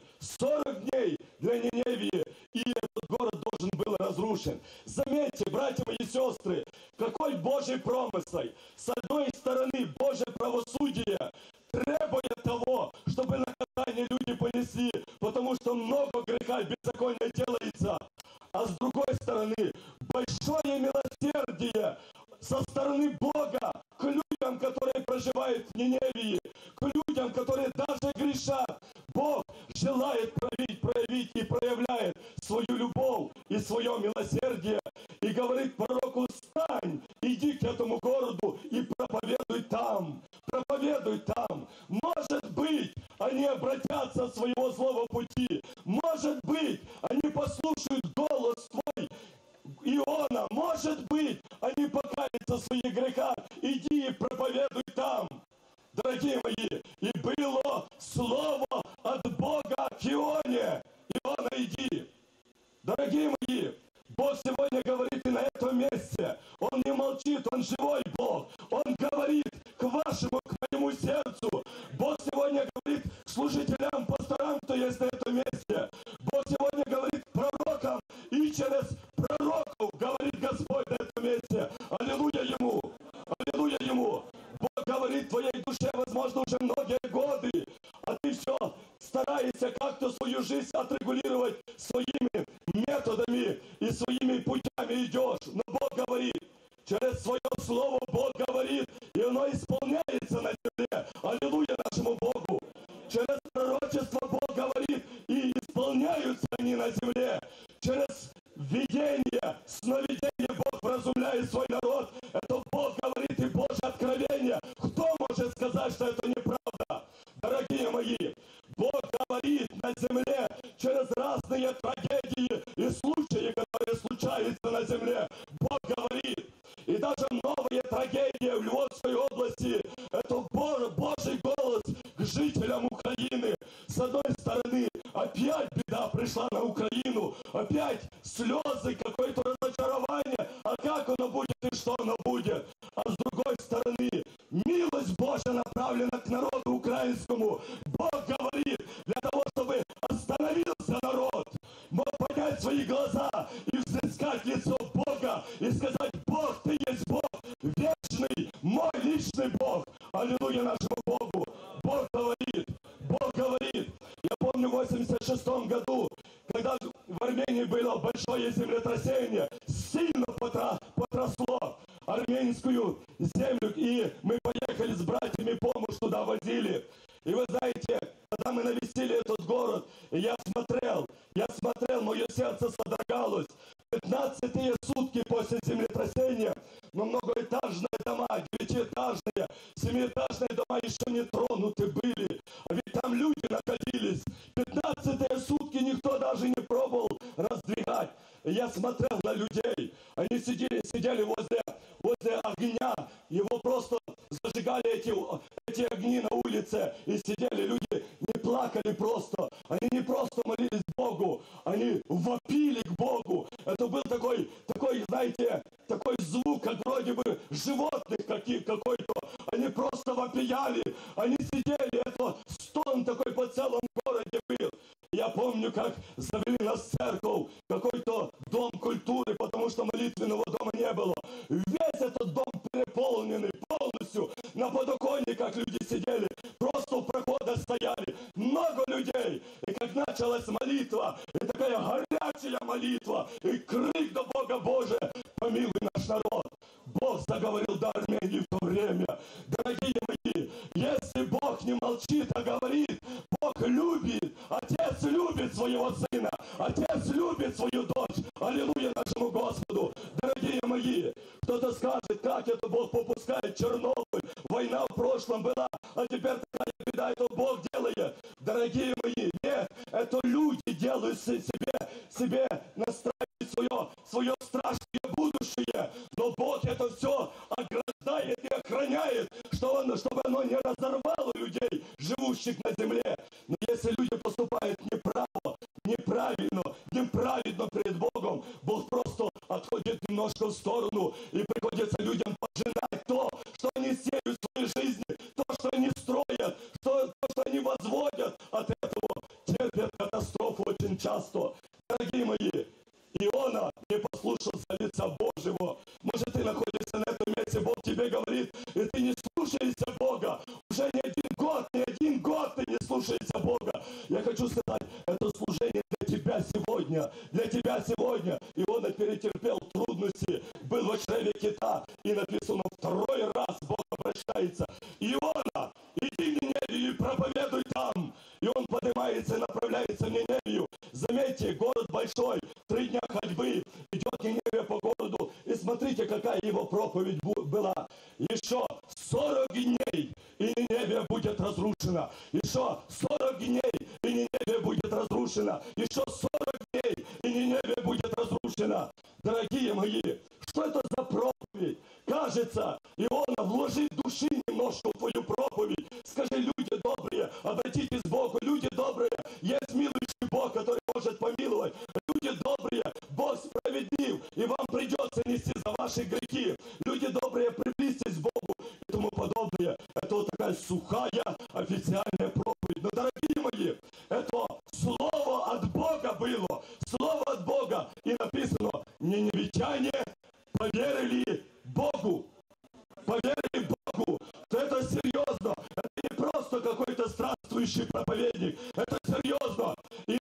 дней для Ниневии, и этот город должен был разрушен. Заметьте, братья мои и сестры, какой Божий промысел. С одной стороны, Божье правосудие требует того, чтобы наказание люди понесли, потому что много греха и беззакония делается. А с другой стороны, большое милосердие со стороны Бога к людям, которые проживают в Ниневии, к людям, которые даже грешат. Бог желает проявить и проявляет свою любовь и свое милосердие. И говорит пророку: встань, иди к этому городу и проповедуй там. Проповедуй там. Может быть, они обратятся от своего злого пути. Может быть, они послушают голос твой, Иона. Может быть, они покаются в своих грехах. Иди и проповедуй там. Дорогие мои, и было слово от Бога к Ионе. Иона, иди. Дорогие мои, Бог сегодня говорит и на этом месте. Он не молчит, Он живой Бог. Он говорит к вашему, к моему сердцу. Бог сегодня говорит к служителям, пасторам, кто есть на этом месте. сновидение Бог вразумляет свой народ. Это Бог говорит и Божье откровение. Кто может сказать, что это неправда? Дорогие мои, Бог говорит на земле через разные трагедии и случаи, которые случаются на земле. Бог говорит. И даже новые трагедии в Львовской области – это Божий голос к жителям Украины. С одной стороны, опять беда пришла на Украину, опять слезы, какое-то разочарование. А как оно будет и что оно будет? А с другой стороны, милость Божья направлена к народу украинскому. Бог говорит, для того, чтобы остановился народ, мог поднять свои глаза и взыскать лицо Бога и сказать: Бог, Ты есть Бог, вечный, мой личный Бог. Аллилуйя нашему Богу. Бог говорит, Бог говорит. Я помню в 86 году, когда в Армении было большое землетрясение, сильно потросло армянскую землю, и мы поехали с братьями, помощь туда возили. И вы знаете, когда мы навестили этот город, и я смотрел, мое сердце содрогалось. 15-е сутки после землетрясения, но многоэтажные дома, 9-этажные, 7-этажные дома еще не тронуты были. А ведь там люди находились. 15-е сутки никто даже не пробовал раздвигать. И я смотрел на людей. Они сидели возле огня. Его просто зажигали эти огни на улице. И сидели люди, не плакали просто. Они не просто молились Богу, они вопили к Богу. Это был такой, знаете, такой звук, как вроде бы животных какой-то. Они просто вопияли. Они сидели, это стон такой по целому городе был. Я помню, как завели нас в церковь, какой-то дом культуры, потому что молитвенного дома не было. Весь этот дом переполненный полностью. На подоконниках люди сидели, просто у прохода стояли. Много людей. И как началась молитва, и такая горячая молитва, и крик до Бога: Боже, помилуй наш народ. Бог заговорил до Армении в то время. Дорогие мои, если Бог не молчит, а говорит, Бог любит. Отец любит своего сына. Отец любит свою дочь. Аллилуйя нашему Господу. Дорогие мои, кто-то скажет, как это Бог попускает Чернобыль. Война в прошлом была, а теперь такая беда, это Бог делает. Дорогие мои, нет, это люди делают себе настраивают свое страшное будущее. Но Бог это все ограждает и охраняет, чтобы оно не разорвало людей, живущих на земле. Но если люди поступают неправедно перед Богом, Бог просто отходит немножко в сторону, и приходится людям пожинать то, что они сеют в своей жизни, то, что они строят, то, что они возводят. От этого терпят катастрофу очень часто. Дорогие мои, Иона не послушался лица Божьего. Может, ты находишься на этом месте, Бог тебе говорит, и ты не слушаешься Бога. Уже не один год ты не слушаешься Бога. Я хочу сказать, это служение для тебя сегодня. Для тебя сегодня. Иона перетерпел трудности, был в чреве кита, и написано, второй раз Бог обращается: Иона, иди в Ниневию и проповедуй там. И он поднимается и направляется в Ниневию. Заметьте, город большой, 3 дня ходьбы, идет Ниневия по городу. И смотрите, какая его проповедь была. Еще 40 дней, и Ниневия будет разрушена. Еще 40 дней, и Ниневия будет разрушена. Еще 40 дней, и Ниневия будет разрушена. Дорогие мои, что это за проповедь? Кажется, Иона, вложи души немножко в твою проповедь. Скажи: люди добрые, обратитесь к Богу. Люди добрые, есть милующий Бог, который может помиловать. Люди добрые, Бог справедлив, и вам придется нести за ваши грехи. Люди добрые, приблизьтесь к Богу и тому подобное. Это вот такая сухая официальная проповедь. Но, дорогие мои, это слово от Бога было. Слово от Бога. И написано: ниневитяне поверили Богу. Поверили Богу. То это серьезно. Это не просто какой-то странствующий проповедник. Это серьезно. И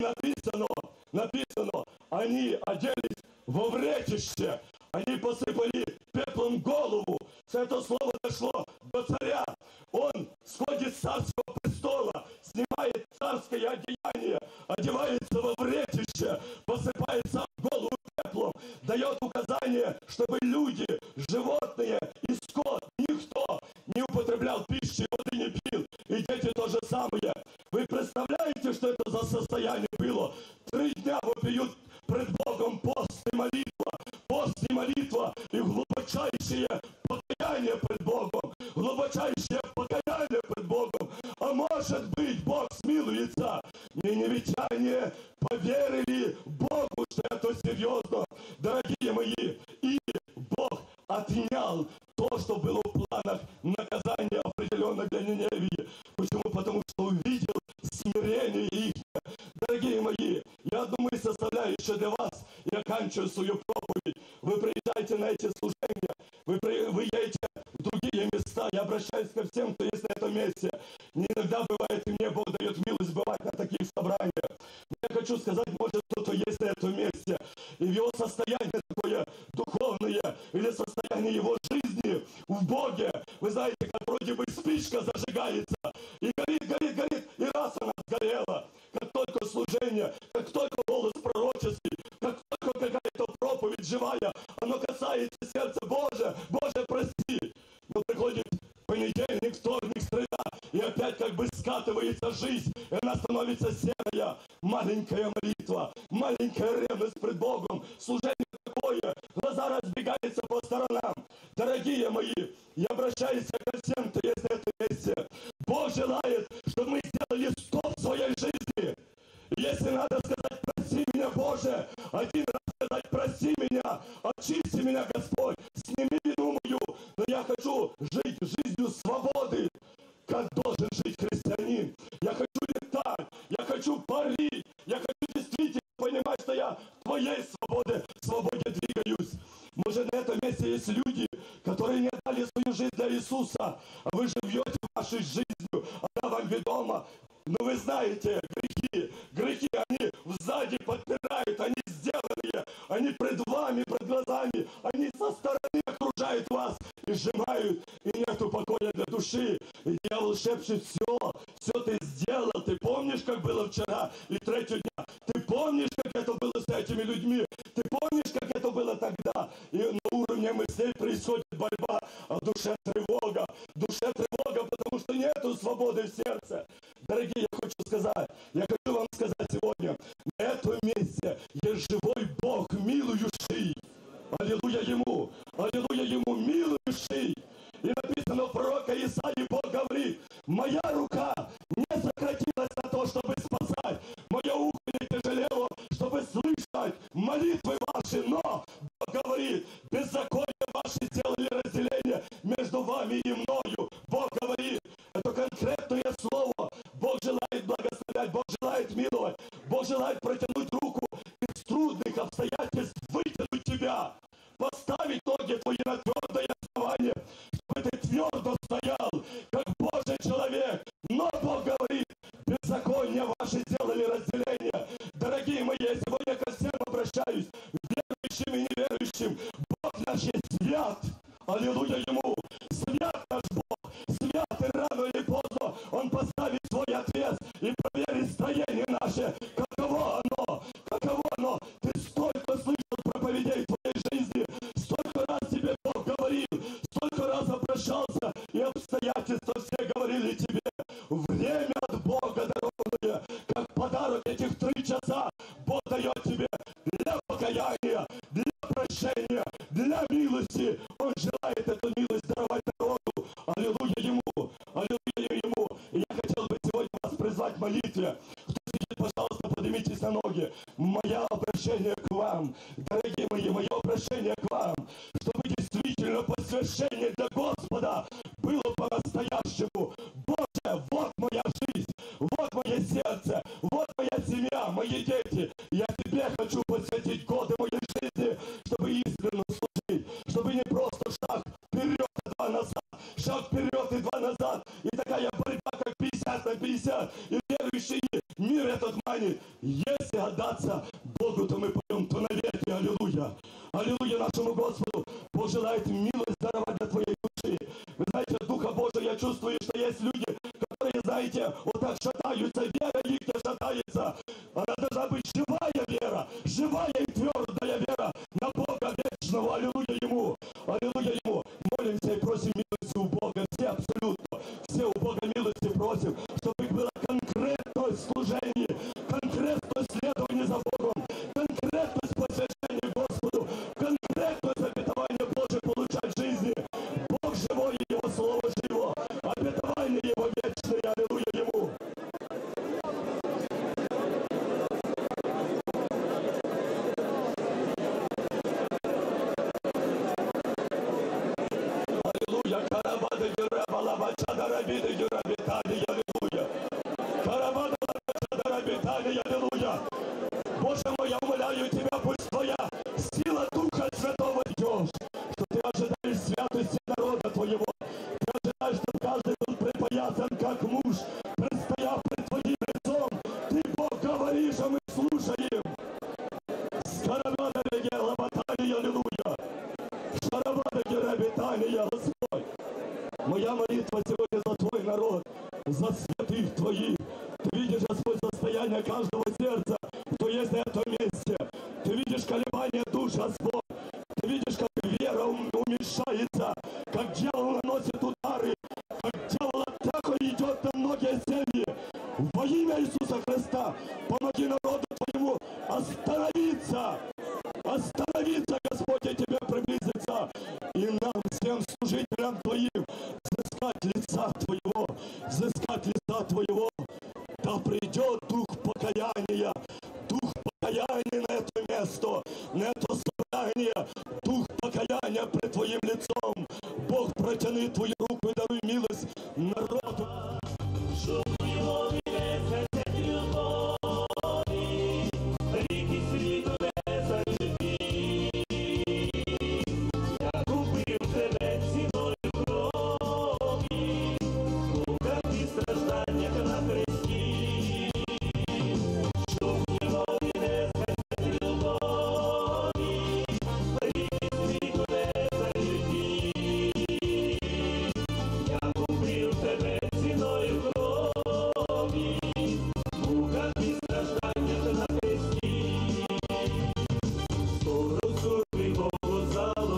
написано, они оделись во вретище. Они посыпали пеплом голову. Это слово дошло до царя. Он сходит с царского престола, снимает царское одеяние, одевается во вретище, посыпает сам голову пеплом, дает предписание, чтобы люди, животные и скот, никто не употреблял пищи, воды не пил. И дети то же самое. Вы представляете, что это за состояние было? 3 дня вопиют пред Богом пост и молитва, и глубочайшее покаяние пред Богом, глубочайшее покаяние пред Богом. А может быть, Бог смилуется. Ниневитяне поверили Богу, что это серьезно, дорогие мои, и Бог отнял то, что было в планах наказания определенно для Ниневии. Почему? Потому что увидел смирение их. Дорогие мои, я одну мысль составляю еще для вас и оканчиваю свою проповедь. Вы приезжаете на эти служения, вы едете в другие места. Я обращаюсь ко всем, кто есть на этом месте. Не иногда бывает, и мне Бог дает милость бывать на таких собраниях. Я хочу сказать, может, кто-то есть на этом месте, и в его состояние такое духовное, или состояние его жизни в Боге, вы знаете, как вроде бы спичка зажигается, и горит, и раз она сгорела. Как только служение, как только голос пророческий, как только какая-то проповедь живая, оно касается сердца. Боже, прости. Но приходит понедельник, вторник, среда, и опять как бы скатывается жизнь, и она становится серая. Маленькая молитва, маленькая ревность пред Богом, служение такое, глаза разбегаются по сторонам. Дорогие мои, я обращаюсь ко всем, кто есть на этом месте. Бог желает, чтобы мы сделали стоп в своей жизни. Если надо сказать, прости меня, Боже, один раз сказать, прости меня, очисти меня, Господь, сними вину мою, но я хочу жить жизнью свободы, как должен жить христианин. Я хочу летать, я хочу парить, я хочу действительно понимать, что я в Твоей свободе двигаюсь. Может, на этом месте есть люди, которые не отдали свою жизнь для Иисуса, а вы живете вашей жизнью, она вам ведома. Но вы знаете, грехи, они сзади подпирают, они сделанные, они пред вами, пред глазами, они со стороны окружают вас и сжимают, и нету покоя для души. И дьявол шепчет, все ты сделал, ты помнишь, как было вчера и 3-го дня, ты помнишь, как это было с этими людьми, ты помнишь, как это было тогда. И на уровне мыслей происходит борьба, а в душе тревога, потому что нету свободы в сердце. Дорогие, я хочу вам сказать сегодня, на этом месте есть живой Бог, милующий. Аллилуйя Ему, милующий. И написано в пророка Исаии, Бог говорит, моя рука не сократилась на то, чтобы спасать, мое ухо не тяжелело, чтобы слышать молитвы ваши, но Бог говорит, беззаконие ваши сделали разделение между вами и мною. Бог говорит, это конкретное слово. Бог желает благословлять, Бог желает миловать, Бог желает протянуть руку из трудных обстоятельств, вытянуть тебя, поставить ноги твои на твердое основание, чтобы ты твердо стоял, как Божий человек. Но Бог говорит, беззаконие ваши сделали разделение. Дорогие мои, я сегодня ко всем обращаюсь, верующим и неверующим. Бог наш есть свят. Аллилуйя Ему. Свят наш Бог. Свят, и рано или поздно Он поставит свой ответ и проверит строение наше. Каково оно? Ты столько слышал проповедей в твоей жизни, столько раз тебе Бог говорил, столько раз обращался, и обстоятельства все говорили тебе. Время от Бога дарованное, как подарок этих 3 часа Бог дает тебе для покаяния, для прощения, для милости. Он желает эту милость даровать народу. Аллилуйя Ему. И я хотел бы сегодня вас призвать к молитве. Кто сидит, пожалуйста, поднимитесь на ноги. Мое обращение к вам, дорогие мои, мое обращение к вам, чтобы действительно посвящение для Господа было по-настоящему. Боже, вот моя жизнь, вот мое сердце, вот моя семья, мои дети. Я Тебе хочу посвятить годы моей жизни, чтобы искренне служить, чтобы не просто шаг вперед и 2 назад, шаг вперед и 2 назад, и такая борьба, как 50/50, и верующий мир этот манит. Если отдаться Богу, то мы пойдем, то навеки. Аллилуйя. Аллилуйя нашему Господу. Бог желает милость даровать для твоей души. Вы знаете, Духа Божия, я чувствую, что есть люди, которые, знаете, вот так шатаются, вера их не шатается. Она должна быть живая вера, живая и твердая вера на Бога Снова аллилуйя Ему, аллилуйя Ему. Молимся и просим милости у Бога, все абсолютно, все у Бога милости просим, чтобы было конкретное служение, конкретное следование за Богом, конкретное посвящение Господу, конкретное обетование Божие получать в жизни. Бог живой, и Его Слово живо, обетование Его вечное, аллилуйя Ему. Аллилуйя, карабада гераба лабачада рабида герабитали, аллилуйя. Карабада лабачада рабитали, аллилуйя. Боже мой, я умоляю Тебя, пусть Твоя сила Духа Святого идешь, что Ты ожидаешь святости народа Твоего. Ты ожидаешь, чтобы каждый был припоясан, как муж, предстояв пред Твоим лицом. Ты, Бог, говоришь, а мы слушаем. Скарабада реге лабатали, аллилуйя. Шарабада герабитали, Господь. Моя молитва сегодня за Твой народ, за святых Твоих. Ты видишь, Господь, состояние каждого сердца, кто есть на этом месте. Ты видишь колебания душ, Господь. Ты видишь, как вера уменьшается, как дьявол наносит удары, как дьявол атака идет на многие семьи. Во имя Иисуса Христа помоги народу Твоему остановиться. Остановиться, Господь, и Тебе приблизиться. И нам, всем служителям Твоим, взыскать лица Твоего, взыскать лица Твоего. Да придет дух покаяния на это место, на это собрание, дух покаяния пред Твоим лицом. Бог, протяни Твою руку и даруй милость народу. Ріки світу не залюбі. Я купив тебе ціною крові, муках і стражданнях на хресті, щоб ні води не згасять любові. Ріки світу не залюбі. Я купив тебе ціною крові, муках і стражданнях на хресті. Скоро сурми голос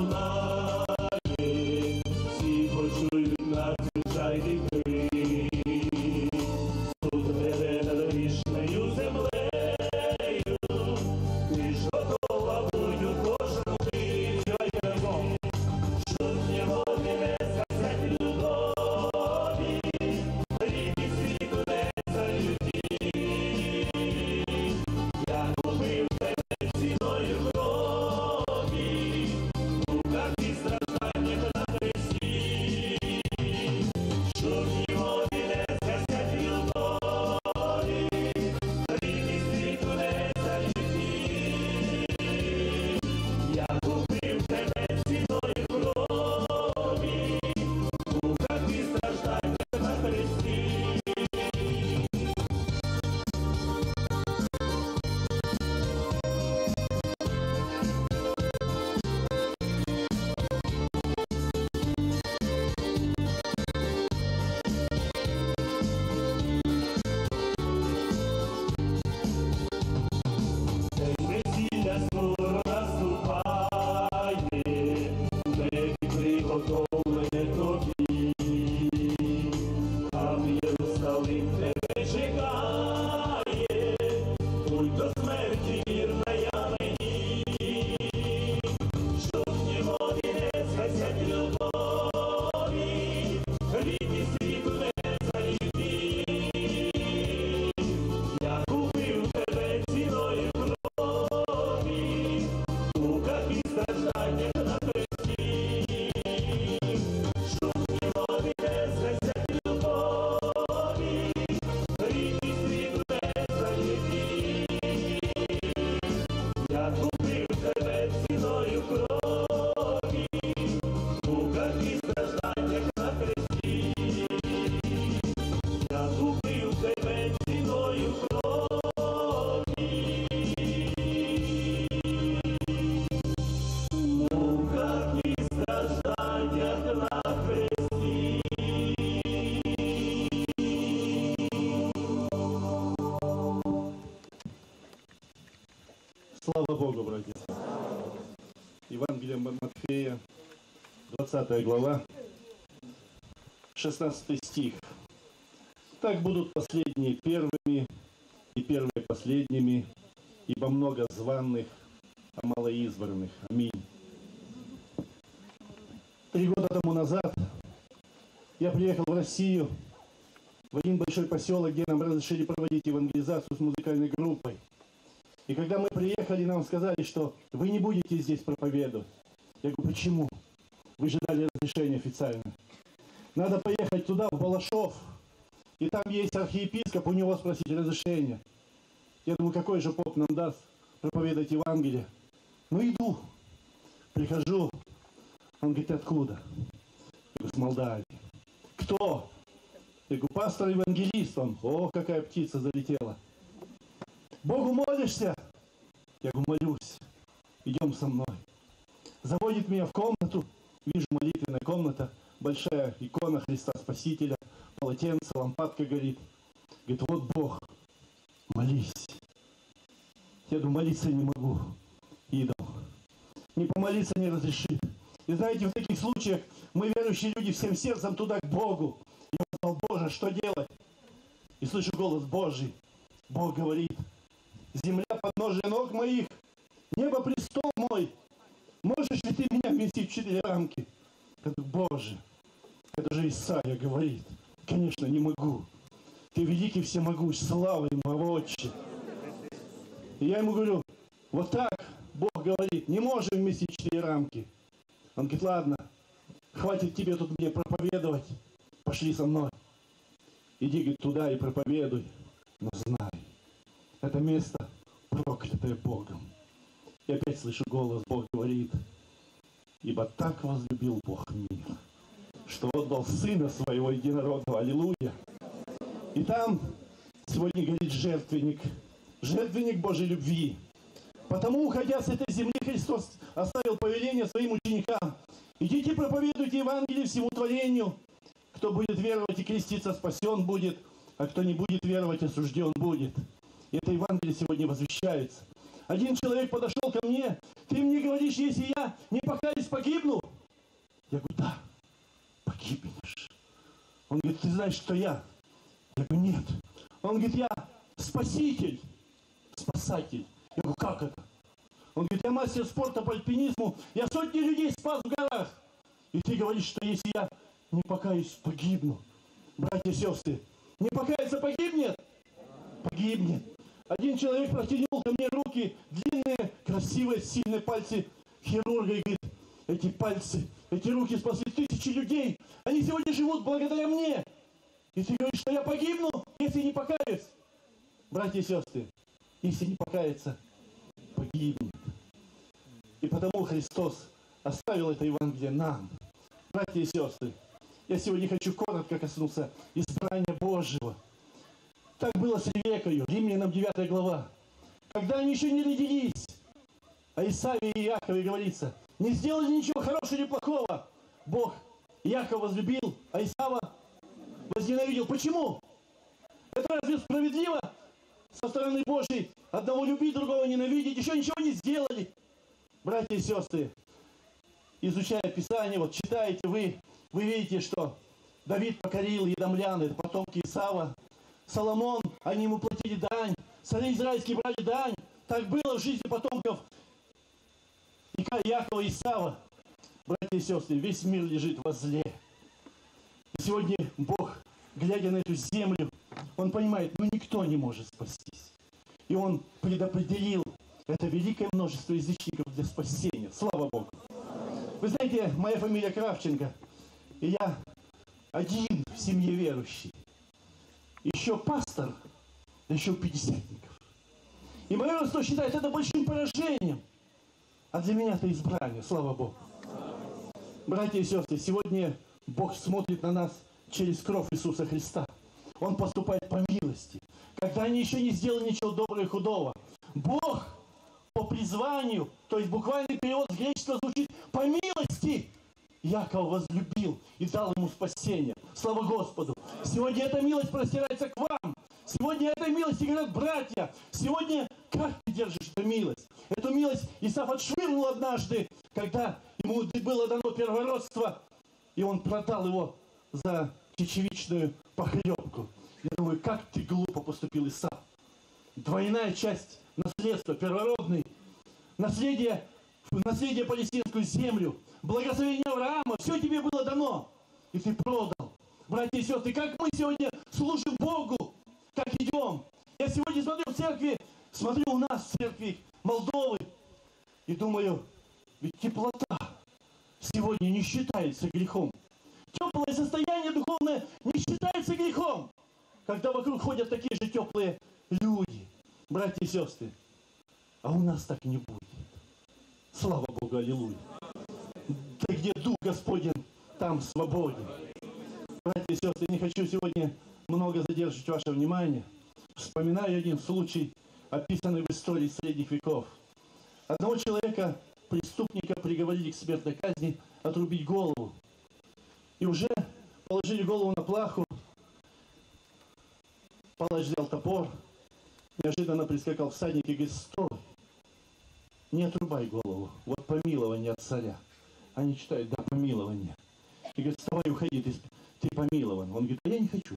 залунає, всі почують надзвичайний крик. Суд веде над грішною землею, ти ж готова будь у кожну мить. Давайте разом. Щоб ні води не згасять любові, ріки світу не залюбі. Я купив тебе ціною крові, муках і стражданнях на хресті, щоб ні води не згасять любові, ріки світу не залюбі. Я купив тебе ціною крові, муках і стражданнях на хресті. Весілля скоро наступає, небі приготовлене тобі. Там Єрусалим тебе чекає, будь до смерті вірна я мені. Щоб ні води не згасять любові, ріки світу не залюбі. Я купив тебе ціною крові, муках і стражданнях на хресті, щоб ні води не згасять любові, ріки світу не залюбі. Я купив тебе ціною крові, муках і стражданнях на хресті. Я купив тебе ціною крові, муках і стражданнях на хресті. Слава Богу, братья. Евангелие Матфея, 20 глава, 16 стих. «Так будут последние первыми, и первые последними, ибо много званых, а мало избранных». Аминь. 3 года тому назад я приехал в Россию, в один большой поселок, где нам разрешили проводить евангелизацию с музыкальной группой. И когда мы приехали, нам сказали, что вы не будете здесь проповедовать. Я говорю, почему? Вы же дали разрешение официально. Надо поехать туда, в Балашов, и там есть архиепископ, у него спросить разрешение. Я думаю, какой же поп нам даст проповедовать Евангелие? Ну, иду. Прихожу. Он говорит, откуда? Я говорю, с Молдавии. Кто? Я говорю, пастор-евангелист. Он, о, какая птица залетела. Богу молишься? Я говорю, молюсь. Идем со мной. Заводит меня в комнату. Вижу, молитвенная комната. Большая икона Христа Спасителя. Полотенце, лампадка горит. Говорит, вот Бог. Молись. Я думаю, молиться не могу. Идол. Не помолиться не разрешит. И знаете, в таких случаях мы, верующие люди, всем сердцем туда к Богу. И он сказал, Боже, что делать? И слышу голос Божий. Бог говорит, земля подножие ног моих, небо престол мой. Можешь ли ты меня вместить в 4 рамки? Я говорю, Боже, это же Исаия говорит. Конечно, не могу. Ты великий всемогущ, слава ему, Отче. И я ему говорю, вот так Бог говорит, не можем вместить 4 рамки. Он говорит, ладно, хватит тебе тут мне проповедовать, пошли со мной. Иди, говорит, туда и проповедуй, но знай, это место проклятое Богом. И опять слышу голос, Бог говорит, ибо так возлюбил Бог мир, что отдал Сына Своего Единородного, аллилуйя. И там сегодня горит жертвенник, жертвенник Божьей любви. Потому, уходя с этой земли, Христос оставил повеление своим ученикам. Идите, проповедуйте Евангелие всему творению. Кто будет веровать и креститься, спасен будет, а кто не будет веровать, осужден будет. И это Евангелие сегодня возвещается. Один человек подошел ко мне, ты мне говоришь, если я не покаюсь, погибну? Я говорю, да, погибнешь. Он говорит, ты знаешь, что я? Я говорю, нет. Он говорит, я спаситель, спасатель. Я говорю, как это? Он говорит, я мастер спорта по альпинизму, я сотни людей спас в горах. И ты говоришь, что если я не покаюсь, погибну. Братья и сестры, не покаяться погибнет? Погибнет. Один человек протянул ко мне руки, длинные, красивые, сильные пальцы хирурга, и говорит, эти пальцы, эти руки спасли 1000 людей. Они сегодня живут благодаря мне. И ты говоришь, что я погибну, если не покаюсь. Братья и сестры, если не покаяться, погибнет. И потому Христос оставил это Евангелие нам. Братья и сестры, я сегодня хочу коротко коснуться избрания Божьего. Так было с Ревеккою, Римлянам 9 глава. Когда они еще не родились, о Исаве и Иакове говорится, не сделали ничего хорошего или плохого. Бог Иакова возлюбил, а Исава возненавидел. Почему? Это разве справедливо? Со стороны Божьей одного любить, другого ненавидеть, еще ничего не сделали. Братья и сестры, изучая Писание, вот читаете вы видите, что Давид покорил едомлян, это потомки Исава. Соломон, они ему платили дань, цари израильские брали дань. Так было в жизни потомков Иакова и Исава. Братья и сестры, весь мир лежит во зле. И сегодня Бог, глядя на эту землю, Он понимает, никто не может спастись. И Он предопределил это великое множество язычников для спасения. Слава Богу! Вы знаете, моя фамилия Кравченко, и я один в семье верующий. Еще пастор, еще пятидесятников. И мое родство считает это большим поражением. А для меня это избрание, слава Богу. Братья и сестры, сегодня Бог смотрит на нас через кровь Иисуса Христа. Он поступает по милости. Когда они еще не сделали ничего доброго и худого. Бог по призванию, то есть буквальный перевод с греческого звучит по милости. Якова возлюбил и дал ему спасение. Слава Господу! Сегодня эта милость простирается к вам. Сегодня этой милости говорят братья. Сегодня как ты держишь эту милость? Эту милость Исав отшвырнул однажды, когда ему ему было дано первородство, и он продал его за чечевичную похлебку. Я думаю, как ты глупо поступил, Исав. Двойная часть наследства, первородный, наследие палестинскую землю, благословение Авраама, все тебе было дано, и ты продал. Братья и сестры, как мы сегодня служим Богу, как идем. Я сегодня смотрю в церкви, смотрю у нас в церкви Молдовы, и думаю, ведь теплота сегодня не считается грехом. Теплое состояние духовное не считается грехом, когда вокруг ходят такие же теплые люди, братья и сестры. А у нас так не будет. Слава Богу, аллилуйя. Да где Дух Господень, там свободен. Братья и сестры, не хочу сегодня много задерживать ваше внимание. Вспоминаю один случай, описанный в истории средних веков. Одного человека, преступника, приговорили к смертной казни отрубить голову. И уже положили голову на плаху. Палач взял топор, неожиданно прискакал всадник и говорит: стой, не отрубай голову, вот помилование от царя. Они читают: да, помилование. И говорит: вставай, уходи, ты помилован. Он говорит: а я не хочу.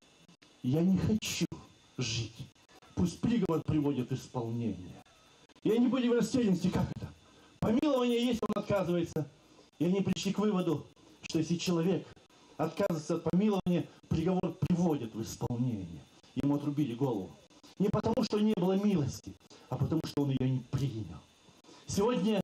Я не хочу жить. Пусть приговор приводит в исполнение. И они были в растерянности: как это? Помилование есть, он отказывается. И они пришли к выводу, что если человек отказывается от помилования, приговор приводит в исполнение. Ему отрубили голову. Не потому, что не было милости, а потому, что он ее не принял. Сегодня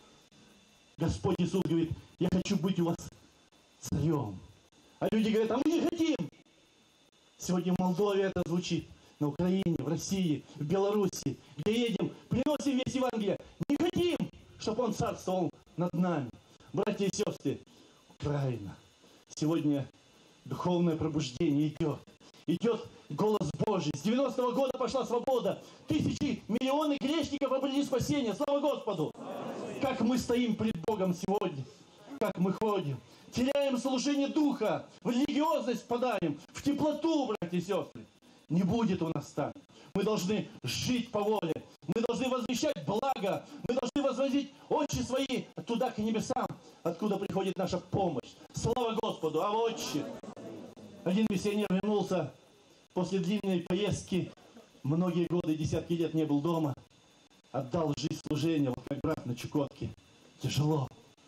Господь Иисус говорит: я хочу быть у вас царем. А люди говорят: а мы не хотим. Сегодня в Молдове это звучит, на Украине, в России, в Беларуси, где едем, приносим весь Евангелие. Не хотим, чтобы он царствовал над нами. Братья и сестры, Украина. Сегодня духовное пробуждение идет. Идет голос Божий. С 90-го года пошла свобода. Тысячи, миллионы грешников обрели спасение. Слава Господу! Как мы стоим пред Богом сегодня. Как мы ходим. Теряем служение Духа. В религиозность впадаем. В теплоту, братья и сестры. Не будет у нас так. Мы должны жить по воле. Мы должны возвещать благо. Мы должны возводить очи свои туда, к небесам, откуда приходит наша помощь. Слава Господу! А отче! Один миссионер вернулся после длинной поездки. Многие годы, десятки лет не был дома. Отдал жизнь служения, вот как брат на Чукотке. Тяжело.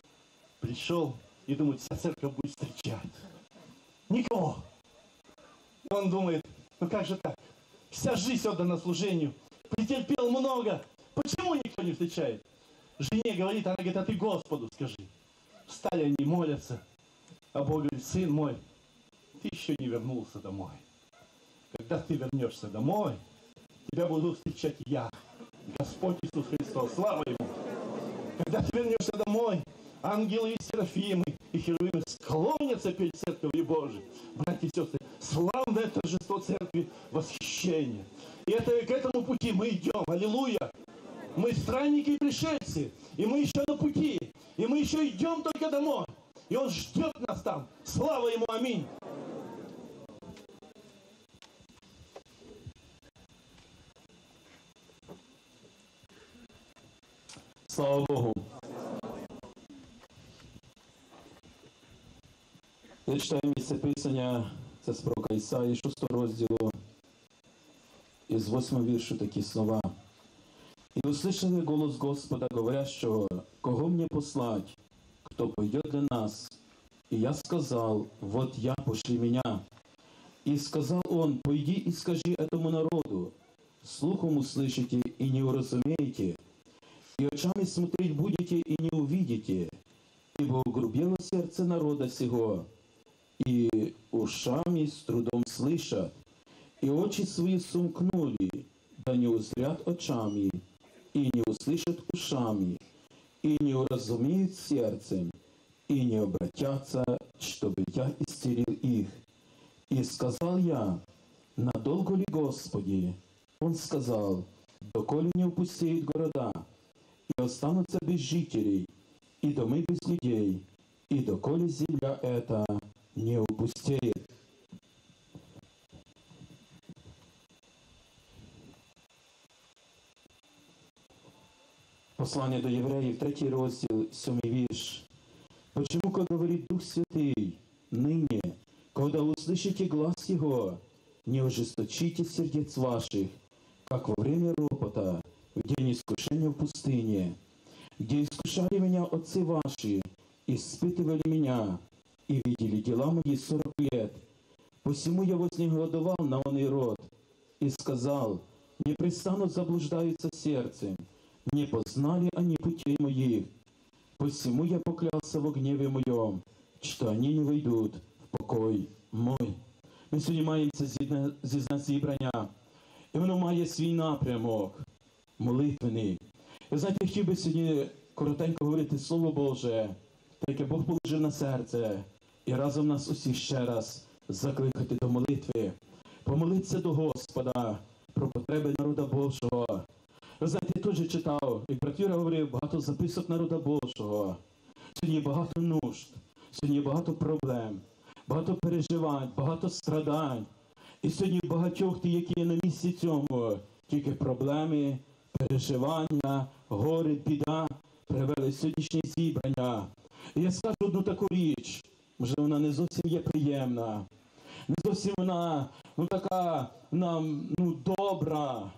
Пришел и думает: вся церковь будет встречать. Никого. И он думает: ну как же так? Вся жизнь отдана служению. Претерпел много. Почему никто не встречает? Жене говорит, она говорит: а ты Господу скажи. Встали они, молятся. А Бог говорит: сын мой, ты еще не вернулся домой. Когда ты вернешься домой, тебя буду встречать я, Господь Иисус Христос. Слава Ему! Когда ты вернешься домой, ангелы и серафимы и херувимы склонятся перед Церковью Божией. Братья и сестры, славное торжество Церкви, восхищение. И к этому пути мы идем. Аллилуйя! Мы странники и пришельцы, и мы еще на пути, и мы еще идем только домой. И Он ждет нас там. Слава Ему! Аминь! Слава Богу. Я читаю місце Писання, це з пророка Ісаї, 6 розділу, із 8 віршу такі слова. «И услышали голос Господа, говорящего: кого мне послать, кто пойдет для нас? И я сказал: вот я, пошли меня. И сказал он: пойди и скажи этому народу, слухом услышите и не уразумеете, и очами смотреть будете и не увидите, ибо угрубело сердце народа сего, и ушами с трудом слышат, и очи свои сомкнули, да не узрят очами, и не услышат ушами, и не уразумеют сердцем, и не обратятся, чтобы я исцелил их. И сказал я: надолго ли, Господи? Он сказал: доколе не опустеют города, и останутся без жителей, и домы без людей, и доколе земля эта не опустеет». Послання до Євреїв, 3 розділ, 7 вірш. Почему, когда говорит Дух Святый, ныне, когда услышите глаз Его, не ожесточите сердец ваших, как во время ропота, в день искушения в пустыне, где искушали меня отцы ваши, испытывали меня и видели дела мои 40 лет. Посему я вознегодовал на оный род и сказал: непрестанно заблуждаются сердцем, не познали они путей моих. Посему я поклялся во гневе моем, что они не войдут в покой мой. Ми сьогодні маємо це зібрання, і воно має свій напрямок, молитвений. І знаєте, хотів би сьогодні коротенько говорити Слово Боже, яке Бог положив на серце, і разом нас усіх ще раз закликати до молитви, помолитися до Господа про потреби народа Божого. Ви знаєте, я теж читав, як брат Юра говорив, багато записок народа Божого. Сьогодні багато нужд, сьогодні багато проблем, багато переживань, багато страдань. І сьогодні багатьох ті, які є на місці цьому, тільки проблеми, переживання, горе, біда привели сьогоднішнє зібрання. І я скажу одну таку річ, може вона не зовсім є приємна, не зовсім вона така нам добра,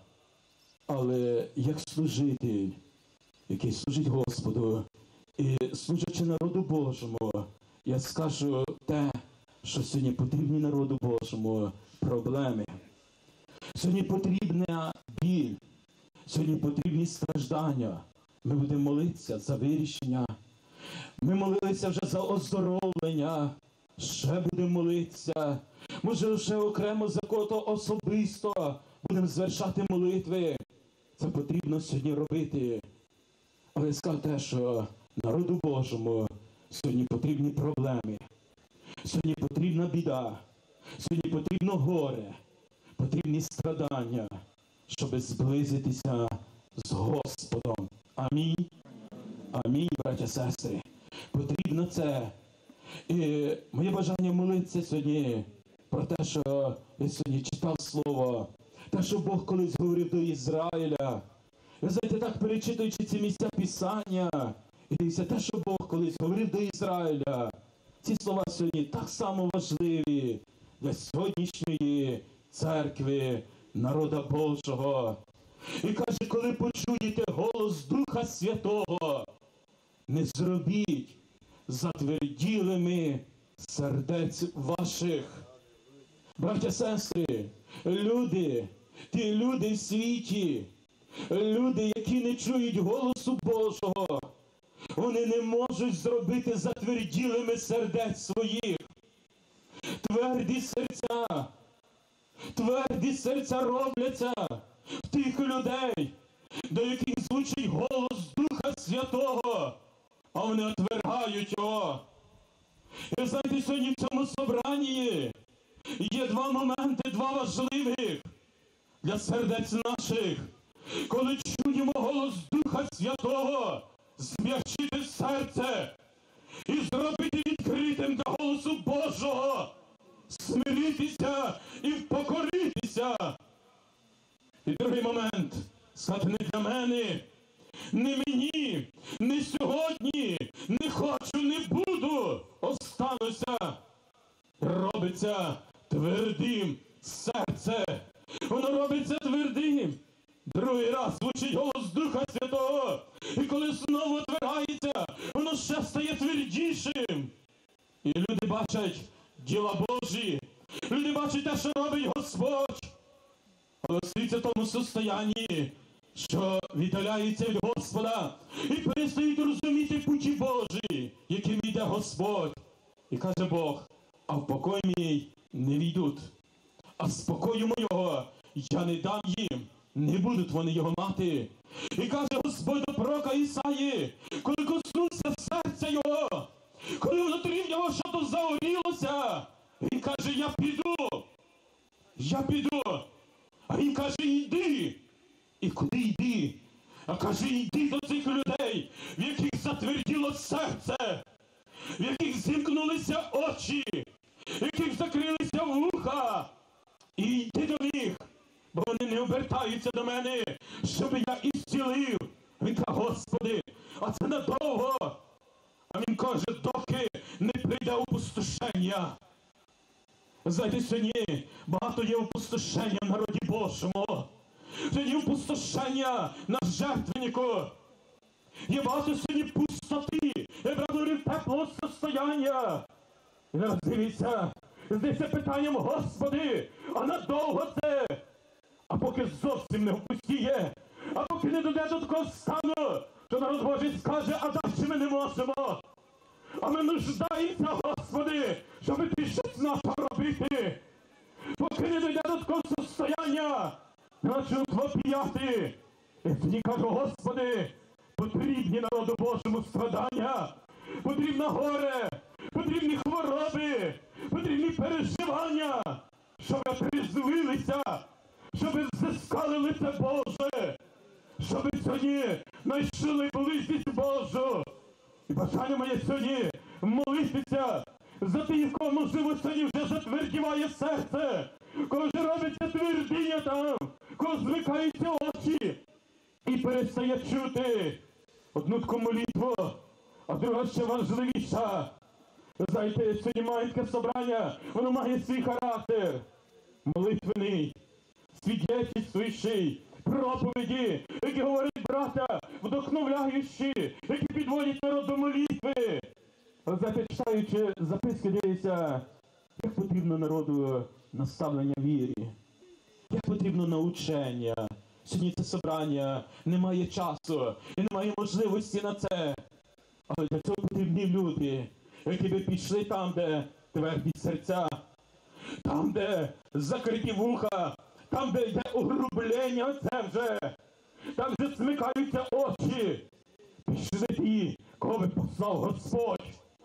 але як служитель, який служить Господу і служачи народу Божому, я скажу те, що сьогодні потрібні народу Божому проблеми. Сьогодні потрібна біль, сьогодні потрібні страждання. Ми будемо молитися за вирішення. Ми молилися вже за оздоровлення, ще будемо молитися. Може, ще окремо за кого-то особисто будемо звершати молитви. Це потрібно сьогодні робити. Але я скажу те, що народу Божому сьогодні потрібні проблеми. Сьогодні потрібна біда. Сьогодні потрібно горе. Потрібні страдання, щоб зблизитися з Господом. Амінь. Амінь, браття, сестри. Потрібно це. І моє бажання молитися сьогодні про те, що я сьогодні читав Слово. Те, що Бог колись говорив до Ізраїля. Ви знаєте, так перечитуючи ці місця Писання, і дивіться, те, що Бог колись говорив до Ізраїля. Ці слова сьогодні так само важливі для сьогоднішньої церкви, народа Божого. І каже, коли почуєте голос Духа Святого, не зробіть затверділими сердець ваших. Браття, сестри, люди, ті люди в світі, люди, які не чують голосу Божого, вони не можуть зробити затверділими сердець своїх. Тверді серця робляться в тих людей, до яких звучить голос Духа Святого, а вони отвергають його. І знаєте, сьогодні в цьому собранні є два моменти, два важливих для сердець наших. Коли чуємо голос Духа Святого, зм'якшити серце і зробити відкритим до голосу Божого, смиритися і впокоритися. І другий момент, сказати, не для мене, не мені, не сьогодні, не хочу, не буду, остануся. Робиться твердим серце. Воно робиться твердим. Другий раз звучить голос Духа Святого. І коли знову отвирається, воно ще стає твердішим. І люди бачать діла Божі. Люди бачать те, що робить Господь. Але стається в тому состоянні, що віддаляються від Господа і перестають розуміти путі Божі, яким йде Господь. І каже Бог, а в покой мій не війдуть. А спокою мого я не дам їм. Не будуть вони його мати. І каже Господь до пророка Ісаї, коли коснувся серця його, коли внутрі в нього щось загорілося, він каже, я піду. А він каже, йди. І куди йди? А каже, йди до цих людей, в яких затверділо серце, в яких зімкнулися очі, в яких закрилися вуха. І йди до них, бо вони не обертаються до мене, щоб я ісцілив. Він каже, Господи, а це надовго. А він каже, доки йде опустошення. Знаєте, сьогодні багато є опустошення в народі Божому. Сьогодні опустошення на жертвеннику. Є багато сьогодні пустоти. Я говорив теплого состояння. І зараз дивіться, здається питанням, Господи, а надовго це? А поки зовсім не опустіє, а поки не дойде до такого стану, що народ Божий скаже, а далі ми не можемо. А ми нуждаємося, Господи, щоб Ти щось почав робити. Поки не дойде до такого состояння, почнуть вопіяти. І тоді кажу, Господи, потрібні народу Божому страдання, потрібно горе, потрібні хвороби, потрібні переживання, щоб отрезвилися, щоб взискали лице Боже, щоб сьогодні знайшли близькість Божу. І бажання моє сьогодні молитися за тих, кого, можливо, сьогодні вже затвердіває серце, кого вже робиться твердіння там, кого змикаються очі і перестає чути одну таку молитву, а друга ще важливіша. Знаєте, сьогодні маленьке собрання, воно має свій характер. Молитвений, свідчий, проповіді, які говорять брата, вдохновляючі, які підводять народ до молитви. Знаєте, читаючи записки, дивіться, як потрібно народу наставлення вірі, як потрібно научення. Сьогодні це собрання, немає часу і немає можливості на це. Але для цього потрібні люди, які би пішли там, де тверді серця, там, де закриті вуха, там, де йде огрублення, це вже, там вже смикаються очі. Пішли ті, кого би послав Господь.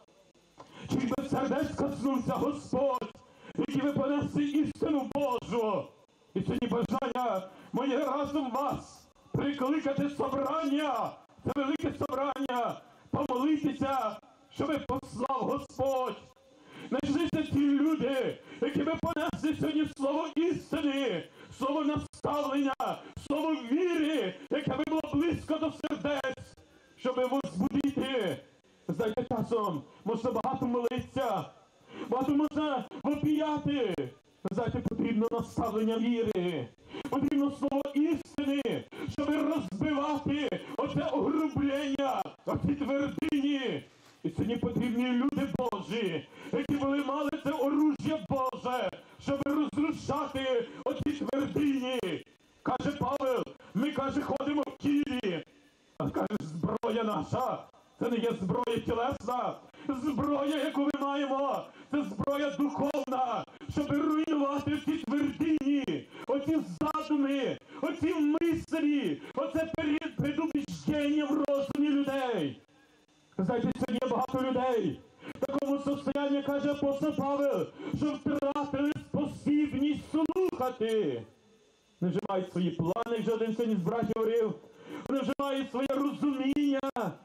Чий би сердець коснувся Господь, які ви понесли істину Божу. І сьогодні бажання моє разом вас прикликати собрання, це велике собрання, помолитися, щоби послав Господь. Знайшлися ті люди, які би понесли сьогодні слово істини, слово наставлення, слово віри, яке би було близько до сердець, щоби возбудити. Знаєте, часом можна багато молитися, багато можна вопіяти. Знаєте, потрібно наставлення віри, потрібно слово істини, щоб розбивати оце огрублення, оці твердині. І сьогодні потрібні люди Божі, які були мали це оружжя Боже, щоб розрушати оці твердині. Каже Павел, ми, каже, ходимо в тілі, а каже, зброя наша, це не є зброя тілесна, зброя, яку ми маємо, це зброя духовна, щоб руйнувати ці твердині, оці задуми, оці мислі, оце предубіждення в розумі людей. Знаєте, сьогодні є багато людей в такому состоянні, каже апостол Павел, що втратили спосібність слухати. Вони вже мають свої плани, вже один сьогодні з братів говорив, вони вже мають своє розуміння,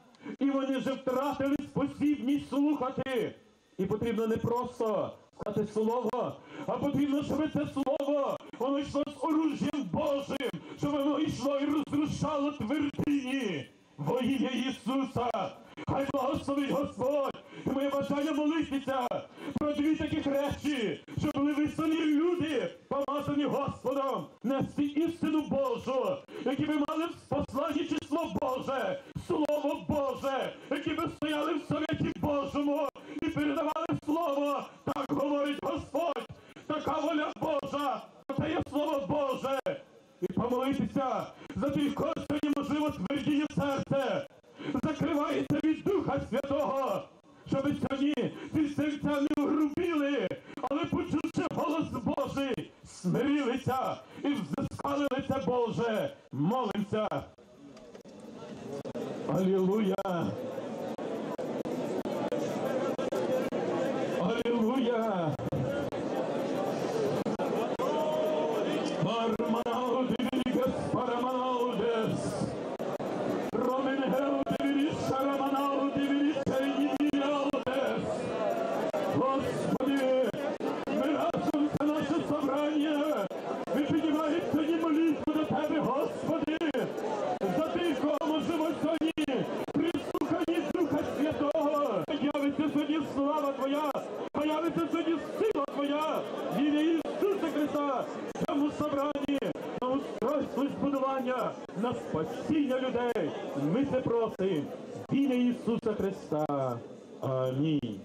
і вони вже втратили спосібність слухати. І потрібно не просто сказати слово, а потрібно, щоб це слово, воно йшло з оружжям Божим, щоб воно йшло і розрушало твердині во ім'я Ісуса. Хай благословить Господь. І моє бажання молитися про дві таких речі, щоб були вислані люди, помазані Господом, нести істину Божу, які би мали в посланні число Боже, Слово Боже, які би стояли в Совєті Божому і передавали Слово. Так говорить Господь, така воля Божа, це є Слово Боже. І помолитися за тих, кого сьогодні, можливо, твердіє серце, закривається від Духа Святого, щоб сьогодні ці серця не огрубіли, але почувши голос Божий, смирилися і взискали лице Боже. Молимося. Алілуя! Алілуя! Парманаудивігас, параманаудес. Господи, ми разом це наше собрання. Ми піднімаємо сьогодні молитву до Тебе, Господи, за тих, кого можемо сьогодні прислухані Духа Святого. Явиться сьогодні слава Твоя, появиться сьогодні сила Твоя, в ім'я Ісуса Христа, в цьому собранні, на устройство і збудування, на спасіння людей. Ми це просимо в ім'я Ісуса Христа. Амінь.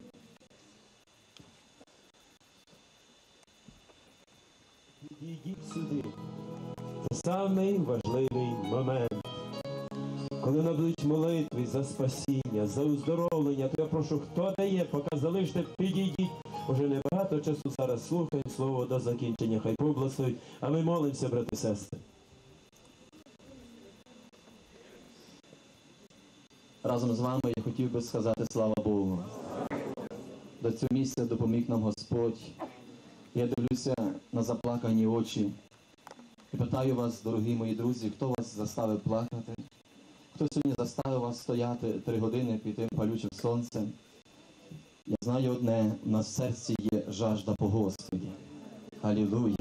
Підійдіть сюди. Це самий важливий момент. Коли набудуть молитви за спасіння, за уздоровлення, то я прошу, хто дає, поки залиште, підійдіть. Уже небагато часу зараз слухаємо слово до закінчення. Хай Бог благословить. А ми молимося, брати і сестри. Разом з вами я хотів би сказати слава Богу. До цього місця допоміг нам Господь. Я дивлюся на заплакані очі і питаю вас, дорогі мої друзі, хто вас заставив плакати? Хто сьогодні заставив вас стояти 3 години під тим палючим сонцем? Я знаю одне, в нас в серці є жажда по Господі. Алілуя!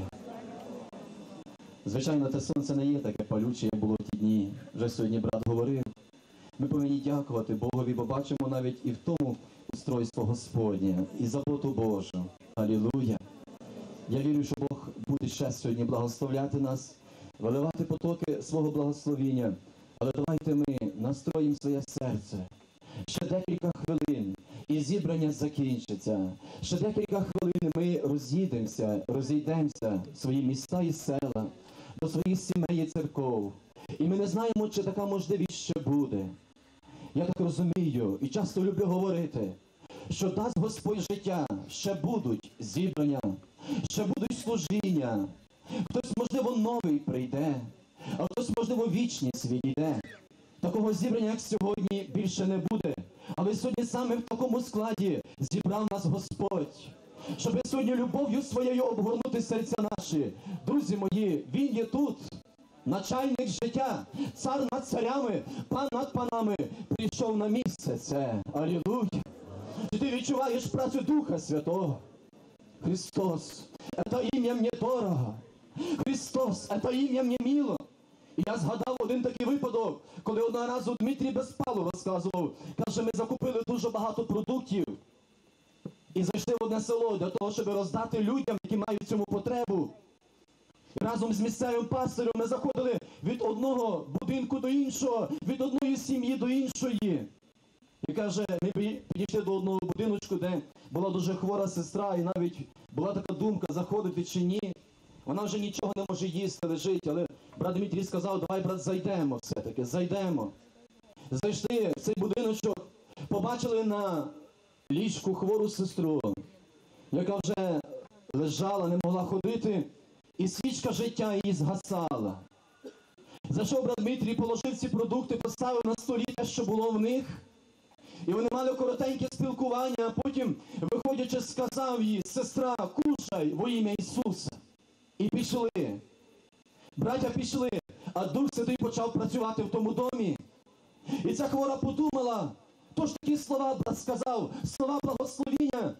Звичайно, те сонце не є таке палюче, як було в ті дні. Вже сьогодні брат говорив. Ми повинні дякувати Богові, бо бачимо навіть і в тому устройство Господнє, і заботу Божу. Алілуя! Я вірю, що Бог буде ще сьогодні благословляти нас, виливати потоки свого благословіння. Але давайте ми настроїмо своє серце. Ще декілька хвилин і зібрання закінчиться. Ще декілька хвилин ми розійдемося в свої міста і села, до своїх сімей і церков. І ми не знаємо, чи така можливість ще буде. Я так розумію і часто люблю говорити, що дасть Господь життя, ще будуть зібрання, ще будуть служіння. Хтось, можливо, новий прийде, а хтось, можливо, вічність відійде. Такого зібрання, як сьогодні, більше не буде. Але сьогодні саме в такому складі зібрав нас Господь, щоб сьогодні любов'ю своєю обгорнути серця наші. Друзі мої, Він є тут. Начальник життя, цар над царями, пан над панами, прийшов на місце це. Алілуя! Чи ти відчуваєш працю Духа Святого? Христос, це ім'я мені дорого. Христос, це ім'я мені мило. І я згадав один такий випадок, коли одного разу Дмитрій Безпалов розказував. Каже, ми закупили дуже багато продуктів і зайшли в одне село для того, щоб роздати людям, які мають цьому потребу. І разом з місцевим пастирем ми заходили від одного будинку до іншого, від одної сім'ї до іншої. І каже, ми підійшли до одного будиночку, де була дуже хвора сестра, і навіть була така думка, заходити чи ні. Вона вже нічого не може їсти, лежить, але брат Дмитрій сказав, давай, брат, зайдемо все-таки, зайдемо. Зайшли в цей будиночок, побачили на ліжку хвору сестру, яка вже лежала, не могла ходити, і свічка життя її згасала. Зайшов брат Дмитрій, положив ці продукти, поставив на столі те, що було в них. І вони мали коротеньке спілкування, а потім, виходячи, сказав їй, сестра, кушай во ім'я Ісуса. І пішли. Браття пішли, а Дух Святий почав працювати в тому домі. І ця хвора подумала, то ж такі слова, брат сказав, слова благословіння.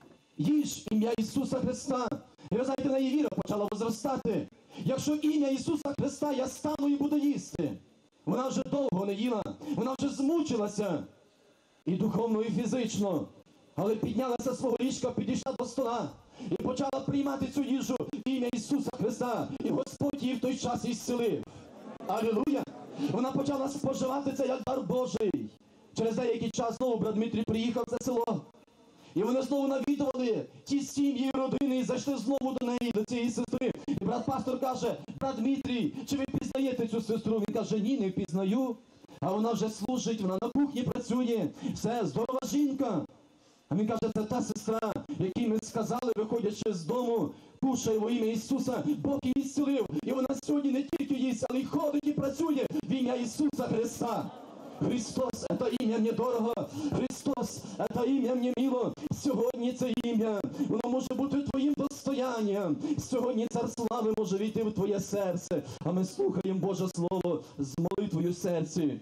Їж ім'я Ісуса Христа. І ви знаєте, на її віра почала возростати. Якщо ім'я Ісуса Христа, я стану і буду їсти. Вона вже довго не їла, вона вже змучилася. І духовно, і фізично. Але піднялася з свого ліжка, підійшла до стола і почала приймати цю їжу в ім'я Ісуса Христа. І Господь її в той час ісцелив. Алілуя! Вона почала споживати це як дар Божий. Через деякий час знову брат Дмитрій приїхав в це село. І вони знову навідували ті сім'ї і родини і зайшли знову до неї, до цієї сестри. І брат пастор каже, брат Дмитрій, чи ви пізнаєте цю сестру? Він каже, ні, не впізнаю. А вона вже служить, вона на кухні працює. Все, здорова жінка. А він каже, це та сестра, якій ми сказали, виходячи з дому, кушай во ім'я Ісуса, Бог її зцілив. І вона сьогодні не тільки їсть, але й ходить і працює в ім'я Ісуса Христа. Христос, це ім'я мені дорого. Христос, це ім'я мені мило. Сьогодні це ім'я, воно може бути твоїм достоянням. Сьогодні цар слави може війти в твоє серце. А ми слухаємо Боже Слово з молитвою в серці.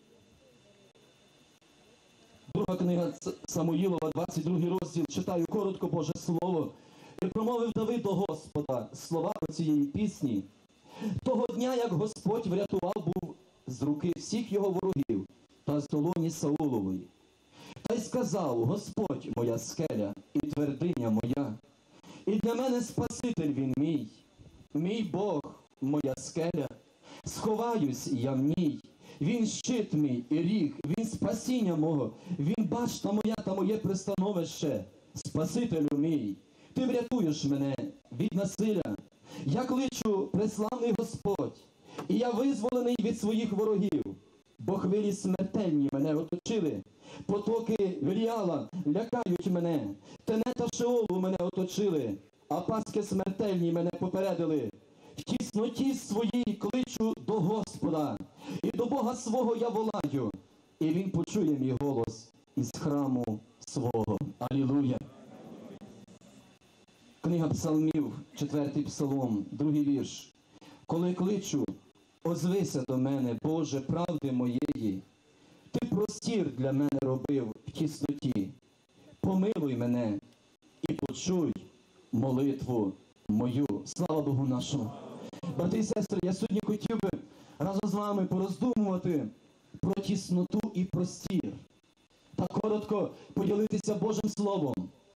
Друга книга Самуїлова, 22 розділ, читаю коротко Боже Слово. І промовив Давид до Господа слова цієї пісні. Того дня, як Господь врятував був з руки всіх його ворогів та з долоні Саулової. Та й сказав: Господь моя скеля і твердиня моя, і для мене Спаситель він мій, мій Бог, моя скеля, сховаюсь я в ній. Він щит мій і ріг, він спасіння мого, він башта моя та моє пристановище. Спасителю мій, ти врятуєш мене від насилля. Я кличу, преславний Господь, і я визволений від своїх ворогів. Бо хвилі смертельні мене оточили, потоки Веліала лякають мене, тенета Шеолу мене оточили, а паски смертельні мене попередили. В тісноті своїй кличу до Господа, і до Бога свого я волаю, і Він почує мій голос із храму свого. Алілуя! Книга Псалмів, 4-й Псалом, 2-й вірш. Коли кличу, озвися до мене, Боже, правди моєї. Ти простір для мене робив в тісноті. Помилуй мене і почуй молитву мою. Слава Богу нашому! Брати і сестри, я сьогодні хотів би разом з вами пороздумувати про тісноту і простір. Та коротко поділитися Божим Словом.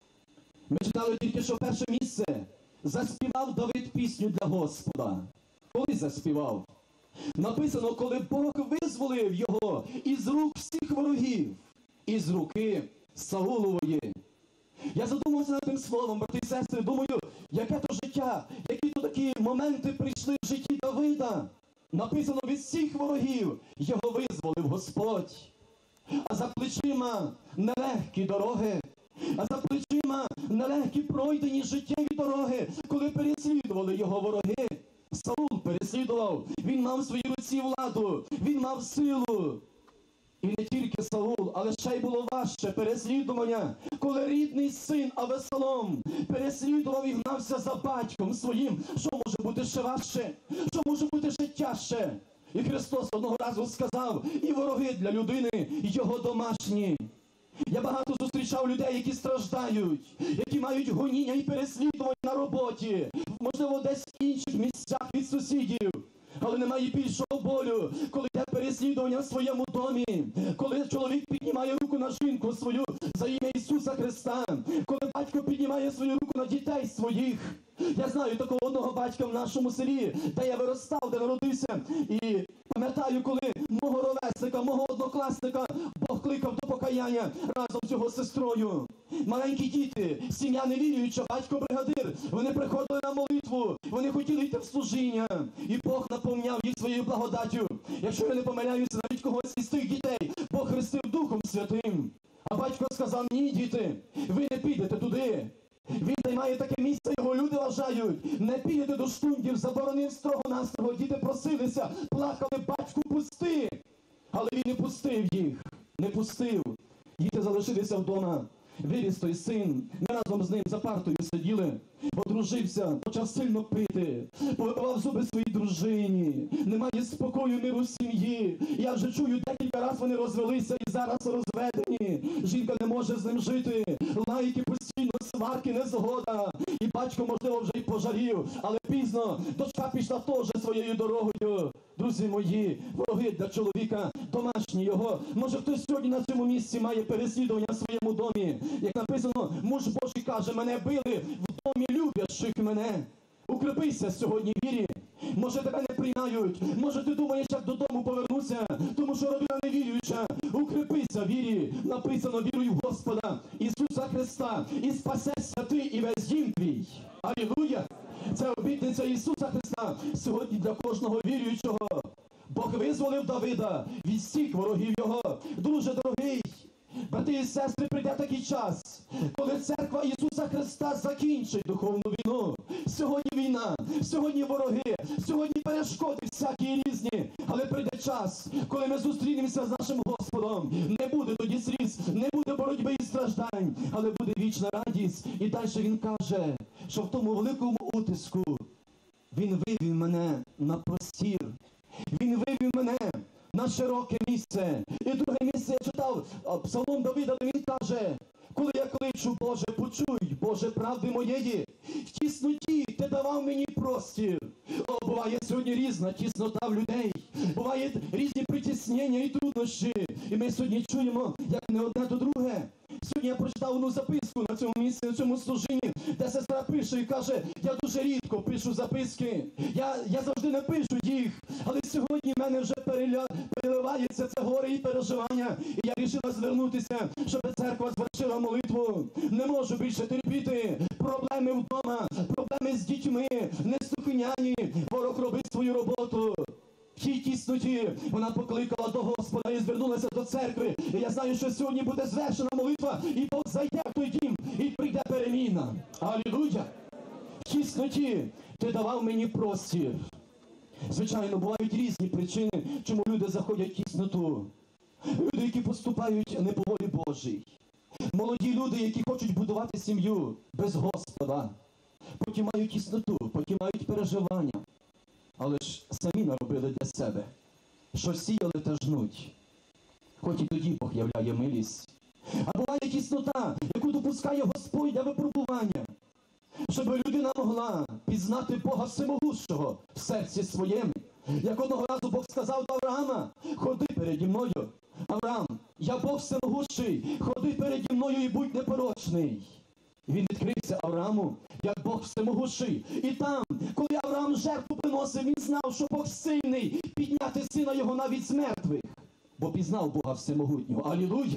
Ми читали тільки, що перше місце заспівав Давид пісню для Господа. Коли заспівав? Написано, коли Бог визволив його із рук всіх ворогів, із руки Саулової. Я задумався над тим словом, брати і сестри, думаю, яке то життя, які то такі моменти прийшли в житті Давида. Написано, від всіх ворогів його визволив Господь. А за плечима нелегкі дороги, а за плечима нелегкі пройдені життєві дороги, коли переслідували його вороги. Саул переслідував, він мав в своїй руці владу, він мав силу. І не тільки Саул, але ще й було важче переслідування, коли рідний син Авесолом переслідував і гнався за батьком своїм. Що може бути ще важче? Що може бути ще тяжче? І Христос одного разу сказав: і вороги для людини його домашні. Я багато зустрічав людей, які страждають, які мають гоніння і переслідування на роботі, можливо, десь в інших місцях від сусідів. Але немає більшого болю, коли йде переслідування в своєму домі, коли чоловік піднімає руку на жінку свою за ім'я Ісуса Христа, коли батько піднімає свою руку на дітей своїх. Я знаю такого одного батька в нашому селі, де я виростав, де народився, і пам'ятаю, коли мого ровесника, мого однокласника Бог кликав до покаяння разом з його сестрою. Маленькі діти, сім'я невіруюча, батько-бригадир, вони приходили на молитву, вони хотіли йти в служіння, і Бог наповняв їх своєю благодаттю. Якщо я не помиляюся, навіть когось із тих дітей Бог хрестив Духом Святим. А батько сказав: ні, діти, ви не підете туди. Він займає таке місце, його люди вважають. Не підете до штундів, заборонив строго-настрого. Діти просилися, плакали: батьку, пусти. Але він не пустив їх, не пустив. Діти залишилися вдома. Виріс той син, ми разом з ним за партою сиділи, одружився, почав сильно пити, повибивав зуби своїй дружині, немає спокою, миру в сім'ї. Я вже чую, декілька разів вони розвелися і зараз розведені. Жінка не може з ним жити, лайки постійно, сварки, незгода. І батько, можливо, вже й пожалів, але пізно, дочка пішла теж своєю дорогою. Друзі мої, вороги для чоловіка, домашні його. Може, хтось сьогодні на цьому місці має переслідування в своєму домі. Як написано, муж Божий каже: мене били в домі любящих мене. Укріпися сьогодні в вірі. Може, тебе не приймають, може, ти думаєш, як додому повернуся, тому що родина невіруюча. Укріпися в вірі. Написано: віруй в Господа Ісуса Христа, і спасешся ти і весь дім твій. Алілуя! Це обітниця Ісуса Христа сьогодні для кожного віруючого. Бог визволив Давида від всіх ворогів його. Дуже дорогий, брати і сестри, прийде такий час, коли церква Ісуса Христа закінчить духовну війну. Сьогодні війна, сьогодні вороги, сьогодні перешкоди всякі різні. Але прийде час, коли ми зустрінемося з нашим Господом. Не буде тоді сліз, не буде боротьби і страждань, але буде вічна радість. І далі він каже, що в тому великому утиску він вивів мене на простір. Він вивів мене на широке місце. І друге місце я читав Псалом Давида, де він каже: коли я кличу: Боже, почуй, Боже, правди моєї, в тісноті ти давав мені простір. О, буває сьогодні різна тіснота в людей, бувають різні притіснення і труднощі. І ми сьогодні чуємо, як не одне, то друге. Сьогодні я прочитав одну записку на цьому місці, на цьому служінні, де сестра пише і каже, я дуже рідко пишу записки, я завжди не пишу їх, але сьогодні в мене вже переливається це горе і переживання, і я вирішила звернутися, щоб церква звершила молитву. Не можу більше терпіти проблеми вдома, проблеми з дітьми, неслухняні, ворог робить свою роботу. В тій тісноті вона покликала до Господа і звернулася до церкви. І я знаю, що сьогодні буде звершена молитва, і Бог зайде в той дім, і прийде переміна. Алілуя! В тісноті ти давав мені простір. Звичайно, бувають різні причини, чому люди заходять в тісноту. Люди, які поступають не по волі Божій. Молоді люди, які хочуть будувати сім'ю без Господа. Потім мають тісноту, потім мають переживання. Але ж самі наробили для себе. Що сіяли, те жнуть. Хоч і тоді Бог являє милість. А буває тіснота, яку допускає Господь для випробування. Щоб людина могла пізнати Бога Всемогущого в серці своєму. Як одного разу Бог сказав до Авраама, ходи переді мною. Авраам, я Бог Всемогущий, ходи переді мною і будь непорочний. Він відкрився Аврааму, як Бог Всемогущий. І там, коли Авраам жертву приносив, він знав, що Бог сильний підняти сина його навіть з мертвих. Бо пізнав Бога Всемогутнього. Алілуя!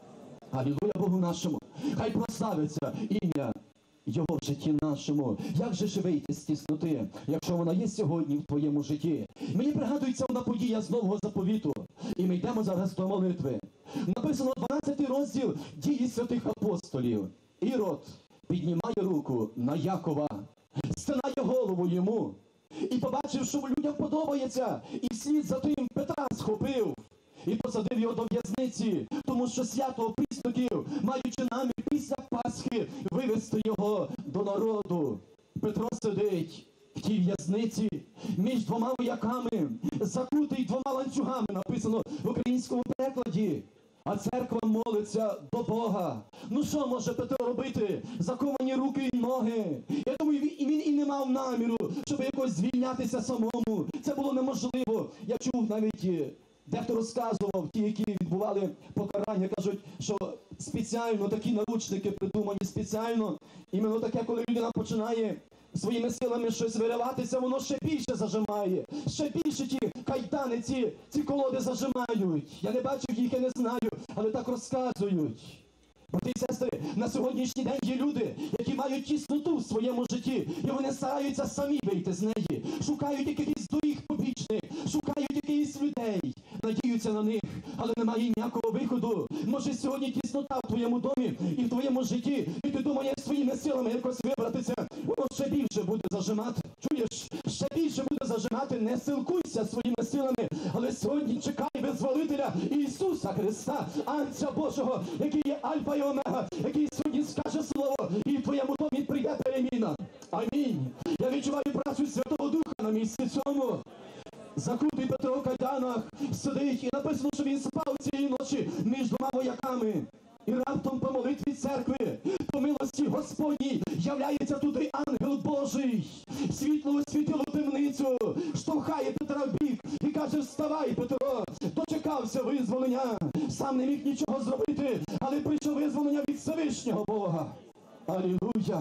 Алілуя Богу нашому! Хай прославиться ім'я Його в житті нашому. Як же ж вийти з тісноти, якщо вона є сьогодні в твоєму житті? Мені пригадується одна подія з Нового Заповіту. І ми йдемо зараз до молитви. Написано 12 розділ Дії святих апостолів. Ірод піднімає руку на Якова, стинає голову йому. І побачив, що людям подобається, і вслід за тим Петра схопив і посадив його до в'язниці, тому що свято опрісноків, маючи намір після Пасхи вивести його до народу. Петро сидить в тій в'язниці між двома вояками, закутий двома ланцюгами, написано в українському перекладі. А церква молиться до Бога. Ну що може Петро робити? Заковані руки і ноги. Я думаю, він і не мав наміру, щоб якось звільнятися самому. Це було неможливо. Я чув навіть, дехто розказував, ті, які відбували покарання, кажуть, що спеціально такі наручники придумані спеціально. Іменно таке, коли людина починає своїми силами щось вириватися, воно ще більше зажимає. Ще більше ті кайдани, ці колоди зажимають. Я не бачив їх, я не знаю, але так розказують. Брати і сестри, на сьогоднішній день є люди, які мають тісноту в своєму житті, і вони стараються самі вийти з неї. Шукають якихось доріг побічних, шукають якихось людей, надіються на них, але немає ніякого виходу. Може сьогодні тіснота в твоєму домі і в твоєму житті, і ти думаєш своїми силами якось вибратися, воно ще більше буде зажимати. Чуєш? Ще більше буде зажимати, не силкуйся своїми силами, але сьогодні чекай визволителя Ісуса Христа, Анця Божого, який є Альфа і Омега, який сьогодні скаже слово, і в твоєму домі прийде переміна. Амінь. Я відчуваю працю Святого Духа на місці цьому. Закутий Петро в кайданах сидить, і написано, що він спав цієї ночі між двома вояками. І раптом по молитві церкви, по милості Господній, являється туди ангел Божий. Світло освітило темницю, штовхає Петра в бік і каже, вставай, Петро, дочекався визволення. Сам не міг нічого зробити, але прийшов визволення від Всевишнього Бога. Алілуя!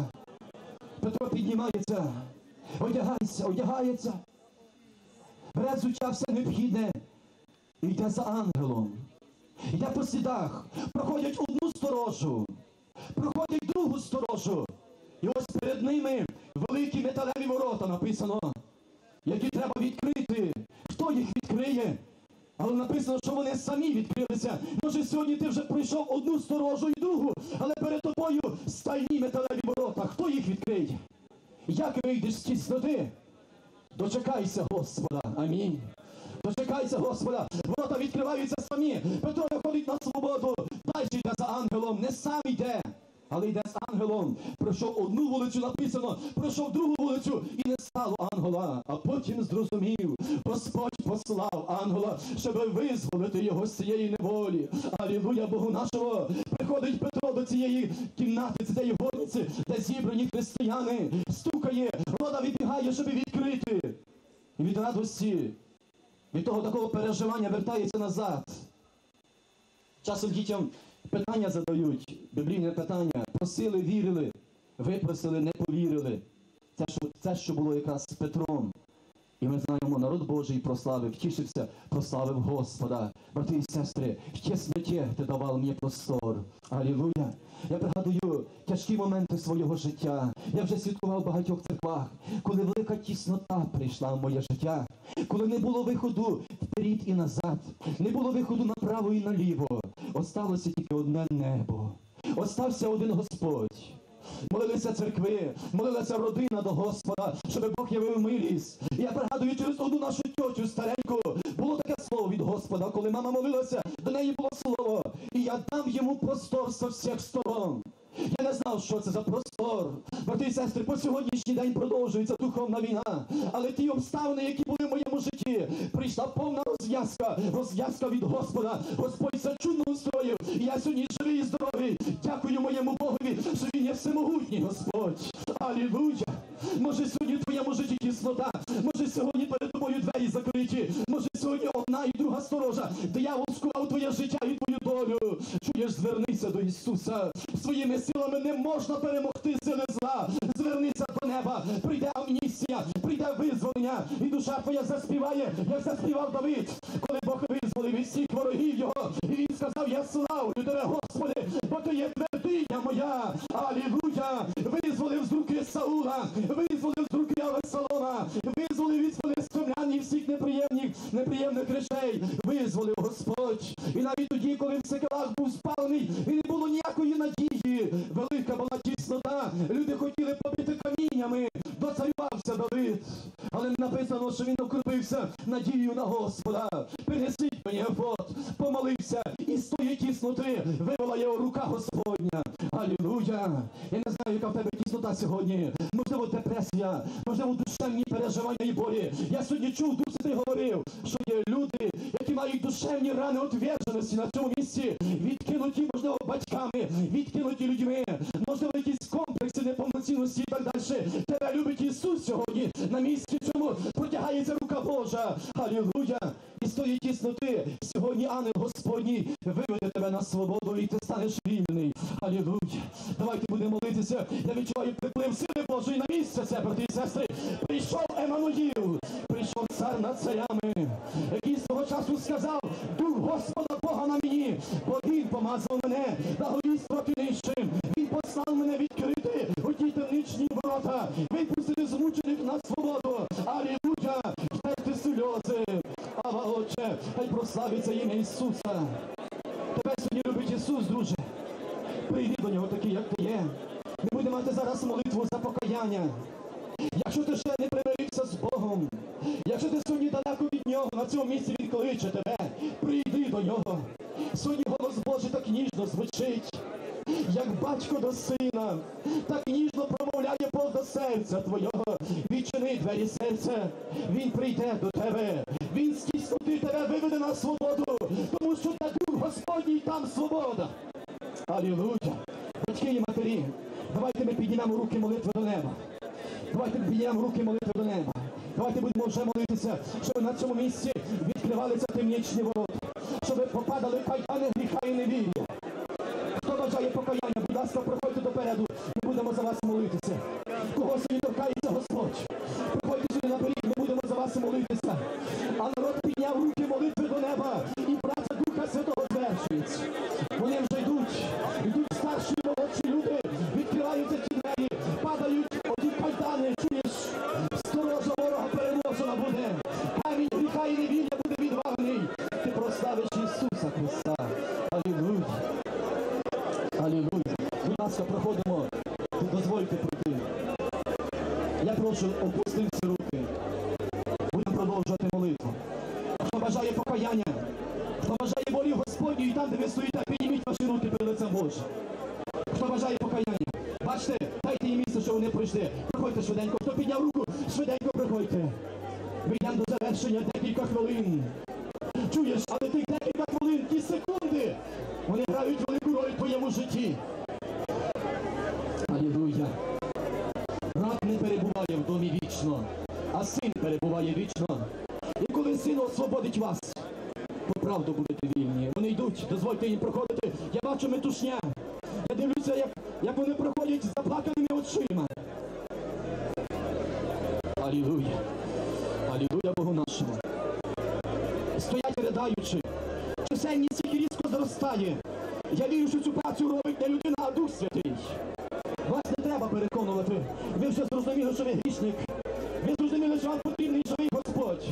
Петро піднімається, одягається, бере взуття все необхідне і йде за ангелом. Йде по слідах, проходять одну сторожу, проходять другу сторожу. І ось перед ними великі металеві ворота написано, які треба відкрити. Хто їх відкриє? Але написано, що вони самі відкрилися. Може сьогодні ти вже пройшов одну сторожу і другу, але перед тобою стальні металеві ворота. Хто їх відкриє? Як вийдеш з тісноти? Дочекайся Господа. Амінь. Дочекайся Господа. Ворота відкриваються самі. Петро виходить на свободу. Далі йде за ангелом. Не сам йде, але йде з ангелом. Пройшов одну вулицю, написано, пройшов другу вулицю і не стало ангела. А потім зрозумів, Господь послав ангела, щоб визволити його з цієї неволі. Алілуя Богу нашого. Приходить Петро до цієї кімнати, цієї горниці, де зібрані християни. Стукає, ворота відбігає, щоб відкрити. І від радості, від того такого переживання вертається назад. Часом дітям питання задають, біблійне питання. Просили, вірили, випросили, не повірили. Це, що було якраз з Петром. І ми знаємо, народ Божий прославив, тішився, прославив Господа. Брати і сестри, в тісноті ти давав мені простор. Алілуя! Я пригадую тяжкі моменти свого життя. Я вже святкував в багатьох церквах, коли велика тіснота прийшла в моє життя. Коли не було виходу вперед і назад, не було виходу направо і наліво. Осталося тільки одне небо. Остався один Господь. Молилися церкви, молилася родина до Господа, щоб Бог явив милість. І я пригадую, через одну нашу тьотю стареньку було таке слово від Господа, коли мама молилася, до неї було слово. І я дам йому простор з всіх сторон. Я не знав, що це за простор. Брати і сестри, по сьогоднішній день продовжується духовна війна. Але ті обставини, які були в моєму житті, прийшла повна розв'язка від Господа. Господь це чудно устроїв. І я сьогодні живий і здоровий. Дякую моєму Богові, що Він є всемогутній Господь. Алілуя! Може сьогодні в твоєму житті тіснота, може сьогодні перед тобою двері закриті, може сьогодні одна і друга сторожа. Диявол скував твоє життя і твою долю. Чуєш, звернися до Ісуса. Своїми силами не можна перемогти сили зла. Звернися до неба, прийде амністія, прийде визволення, і душа твоя заспіває, як заспівав Давид, коли Бог визволив від всіх ворогів його. І він сказав: я славлю тебе, Господи, бо ти є твердиня моя. Алілуя! Визволив з руки Саула, визволив з руки Авесолома, визволив від филистимлян і всіх неприємних речей. Визволив Господь. І навіть тоді, коли в Сикелах був спалений, і не було ніякої надії, велика була тіснота, люди хотіли побити каміннями, доцарювався Давид. Але написано, що він окропився надією на Господа. Пересить мені ефод, помолився, і з тої тісноти вивела його рука Господня. Алілуя! Я не знаю, яка в тебе тіснота сьогодні. Можливо, депресія, можливо, душевні переживання і болі. Я сьогодні чув, Дух Святий говорив, що є люди, які мають душевні рани відверженості на цьому місці, відкинуті, можливо, батьками, відкинуті людьми, можливо, якісь комплекси неповноцінності і так далі. Тебе любить Ісус сьогодні. На місці цьому протягається рука Божа. Алілуя! І з тої тісноти сьогодні ангел Господній виведе тебе на свободу, і ти станеш вільний. Алілуя! Давайте будемо молитися. Я відчуваю приплив сили Божої на місце це, брати і сестри. Прийшов Еммануїл, прийшов цар над царями, який з того часу сказав: Дух Господа Бога на мені, бо Він помазав мене на горі проти нижчим. Він послав мене відкрити оті темничні ворота, випустити змучених на свободу. Алілуя! Втерти сльози. Ава, Отче, хай прославиться ім'я Ісуса. Тебе сьогодні любить Ісус, друже. Прийди до Нього такий, як ти є. Ми будемо мати зараз молитву за покаяння. Якщо ти ще не примирився з Богом, якщо ти сьогодні далеко від Нього, на цьому місці Він кличе тебе, прийди до Нього. Сьогодні голос Божий так ніжно звучить, як батько до сина, так ніжно промовляє Бог до серця твого. Відчини двері серця, Він прийде до тебе, Він з тісноти тебе виведе на свободу, тому що та Дух Господній, там свобода. Алілуя! Батьки і матері, давайте ми піднімемо руки молитви до неба. Давайте ми піднімемо руки молитви до неба. Давайте будемо вже молитися, щоб на цьому місці відкривалися темнічні ворота, щоб попадали кайдани гріха і невір'я. Хто бажає покаяння, будь ласка, проходьте допереду, ми будемо за вас молитися. Кого сьогодні торкається Господь, приходьте сюди наперед, ми будемо за вас молитися. А народ підняв руки молитви до неба, і праця Духа Святого звершується. Вони вже йдуть старші і молодші люди, відкриваються ті двері, падають оті кайдани, чуєш? Сторожа ворога переможена буде, камінь гріха і невір'я буде відвалений. Ти прославиш Ісуса Христа. Алілуя! Алілуя! Будь ласка, проходимо. Дозвольте пройти. Я прошу, опустимся руки. Будемо продовжувати молитву. Хто бажає покаяння, хто бажає волі Господньої, там, де ви стоїте, підніміть ваші руки перед лицем Божим. Хто бажає покаяння, бачите, дайте їм місце, що вони пройшли. Проходьте швиденько. Хто підняв руку, швиденько проходьте. Ми йдемо до завершення декілька хвилин. Чуєш, але тих декілька хвилин, ті секунди, вони грають велику роль в твоєму житті. Алілуя! Раб не перебуває в домі вічно, а син перебуває вічно. І коли син освободить вас, то правду будете вільні. Вони йдуть йдуть, дозвольте їм проходити. Я бачу метушня. Я дивлюся, як вони проходять з заплаканими очима. Алілуя! Алілуя Богу нашому! Стоять ридаючи. Чисельність їх різко зростає. Я вірю, що цю працю робить не людина, а Дух Святий. Вас не треба переконувати. Ви вже зрозуміли, що ви грішник. Ви зрозуміли, що вам потрібний живий Господь.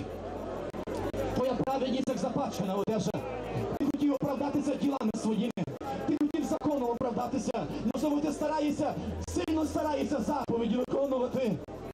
Твоя праведність, як запачкана одежа. Ти хотів оправдатися ділами своїми. Ти хотів законом оправдатися. Можливо, ти стараєшся, сильно стараєшся заповіді виконувати.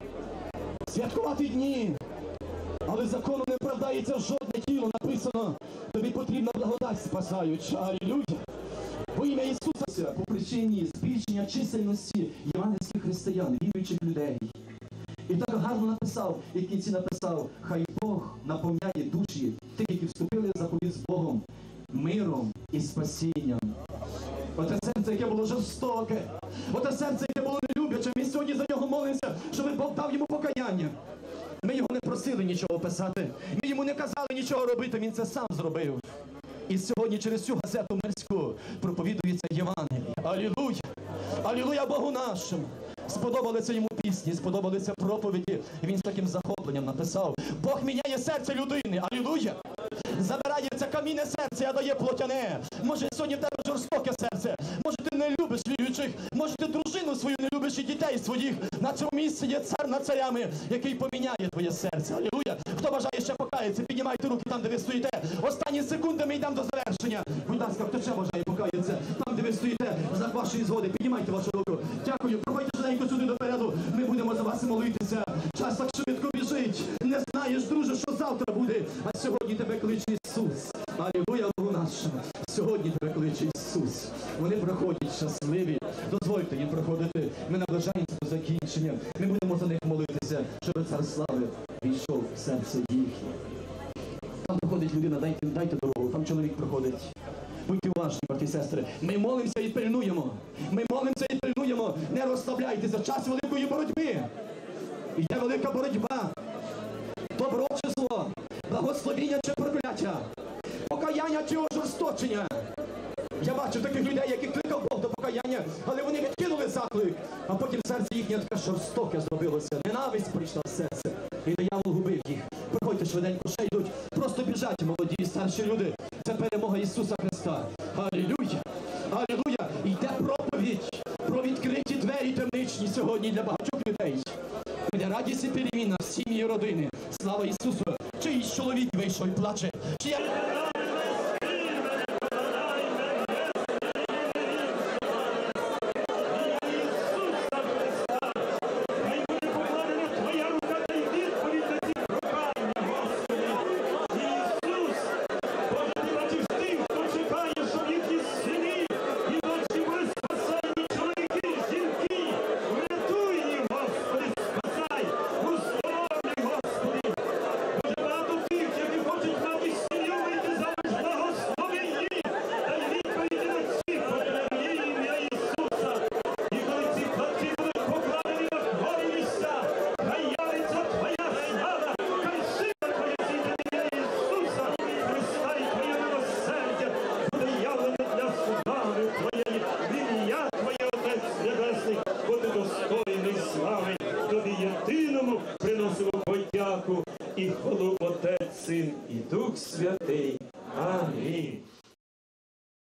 Святкувати дні. Але законом не оправдається жодне тіло, написано. Тобі потрібна благодать спасаюча. Алілуя. Во ім'я Ісуса. По причині збільшення чисельності євангельських християн, віруючих людей. І так гарно написав, і в кінці написав: хай Бог наповняє душі тих, які вступили в заповідь з Богом, миром і спасінням. Оте серце, яке було жорстоке, оте серце, яке було нелюбяче, ми сьогодні за нього молимося, щоб Бог дав йому покаяння. Ми його не просили нічого писати, ми йому не казали нічого робити, він це сам зробив. І сьогодні через цю газету мирську проповідується Євангеліє. Алілуя! Алілуя Богу нашому! Сподобалися йому пісні, сподобалися проповіді. І він з таким захопленням написав: Бог міняє серце людини. Алілуя! Забирає це камінне серце, а дає плотяне. Може сьогодні в тебе жорстоке серце. Може ти не любиш віруючих. Може ти дружину свою не любиш і дітей своїх. На цьому місці є цар над царями, який поміняє твоє серце. Алілуя! Хто бажає ще покаятися, піднімайте руки там, де ви стоїте. Останні секунди ми йдемо до завершення. Будь ласка, хто ще бажає покаятися? Там, де ви стоїте, в знак вашої згоди, піднімайте вашу руку. Дякую. Проходьте швиденько сюди допереду. Ми будемо за вас молитися. Час так швидко біжить. Не знаєш, друже, що завтра буде. А сьогодні тебе кличе Ісус. Алілуя Богу нашому. Сьогодні тебе кличе Ісус. Вони проходять щасливі. Дозвольте їм проходити. Ми наближаємося до закінчення. Ми будемо за них молитися, щоб цар слави війшов в серце їхнє. Там проходить людина, дайте дорогу. Там чоловік проходить. Будьте уважні, брати і сестри. Ми молимося і пильнуємо. Ми молимося і пильнуємо. Не розслабляйтеся. Час великої боротьби. Йде велика боротьба. Добро чи зло, благословіння чи прокляття, покаяння чи ожорсточення. Я бачу таких людей, яких кликав Бог до покаяння, але вони відкинули заклик, а потім серце їхнє таке жорстоке зробилося. Ненависть прийшла в серце, і диявол губив їх. Проходьте швиденько, ще йдуть, просто біжать молоді і старші люди. Це перемога Ісуса Христа. Алілуя! Алілуя! Йде проповідь про відкриті двері темничні сьогодні для багатьох людей. Буде радість і переміна в сім'ї і родини. Слава Ісусу! Чийсь чоловік вийшов і плаче. Приносимо подяку і хвалу Отець, Син і Дух Святий. Амінь.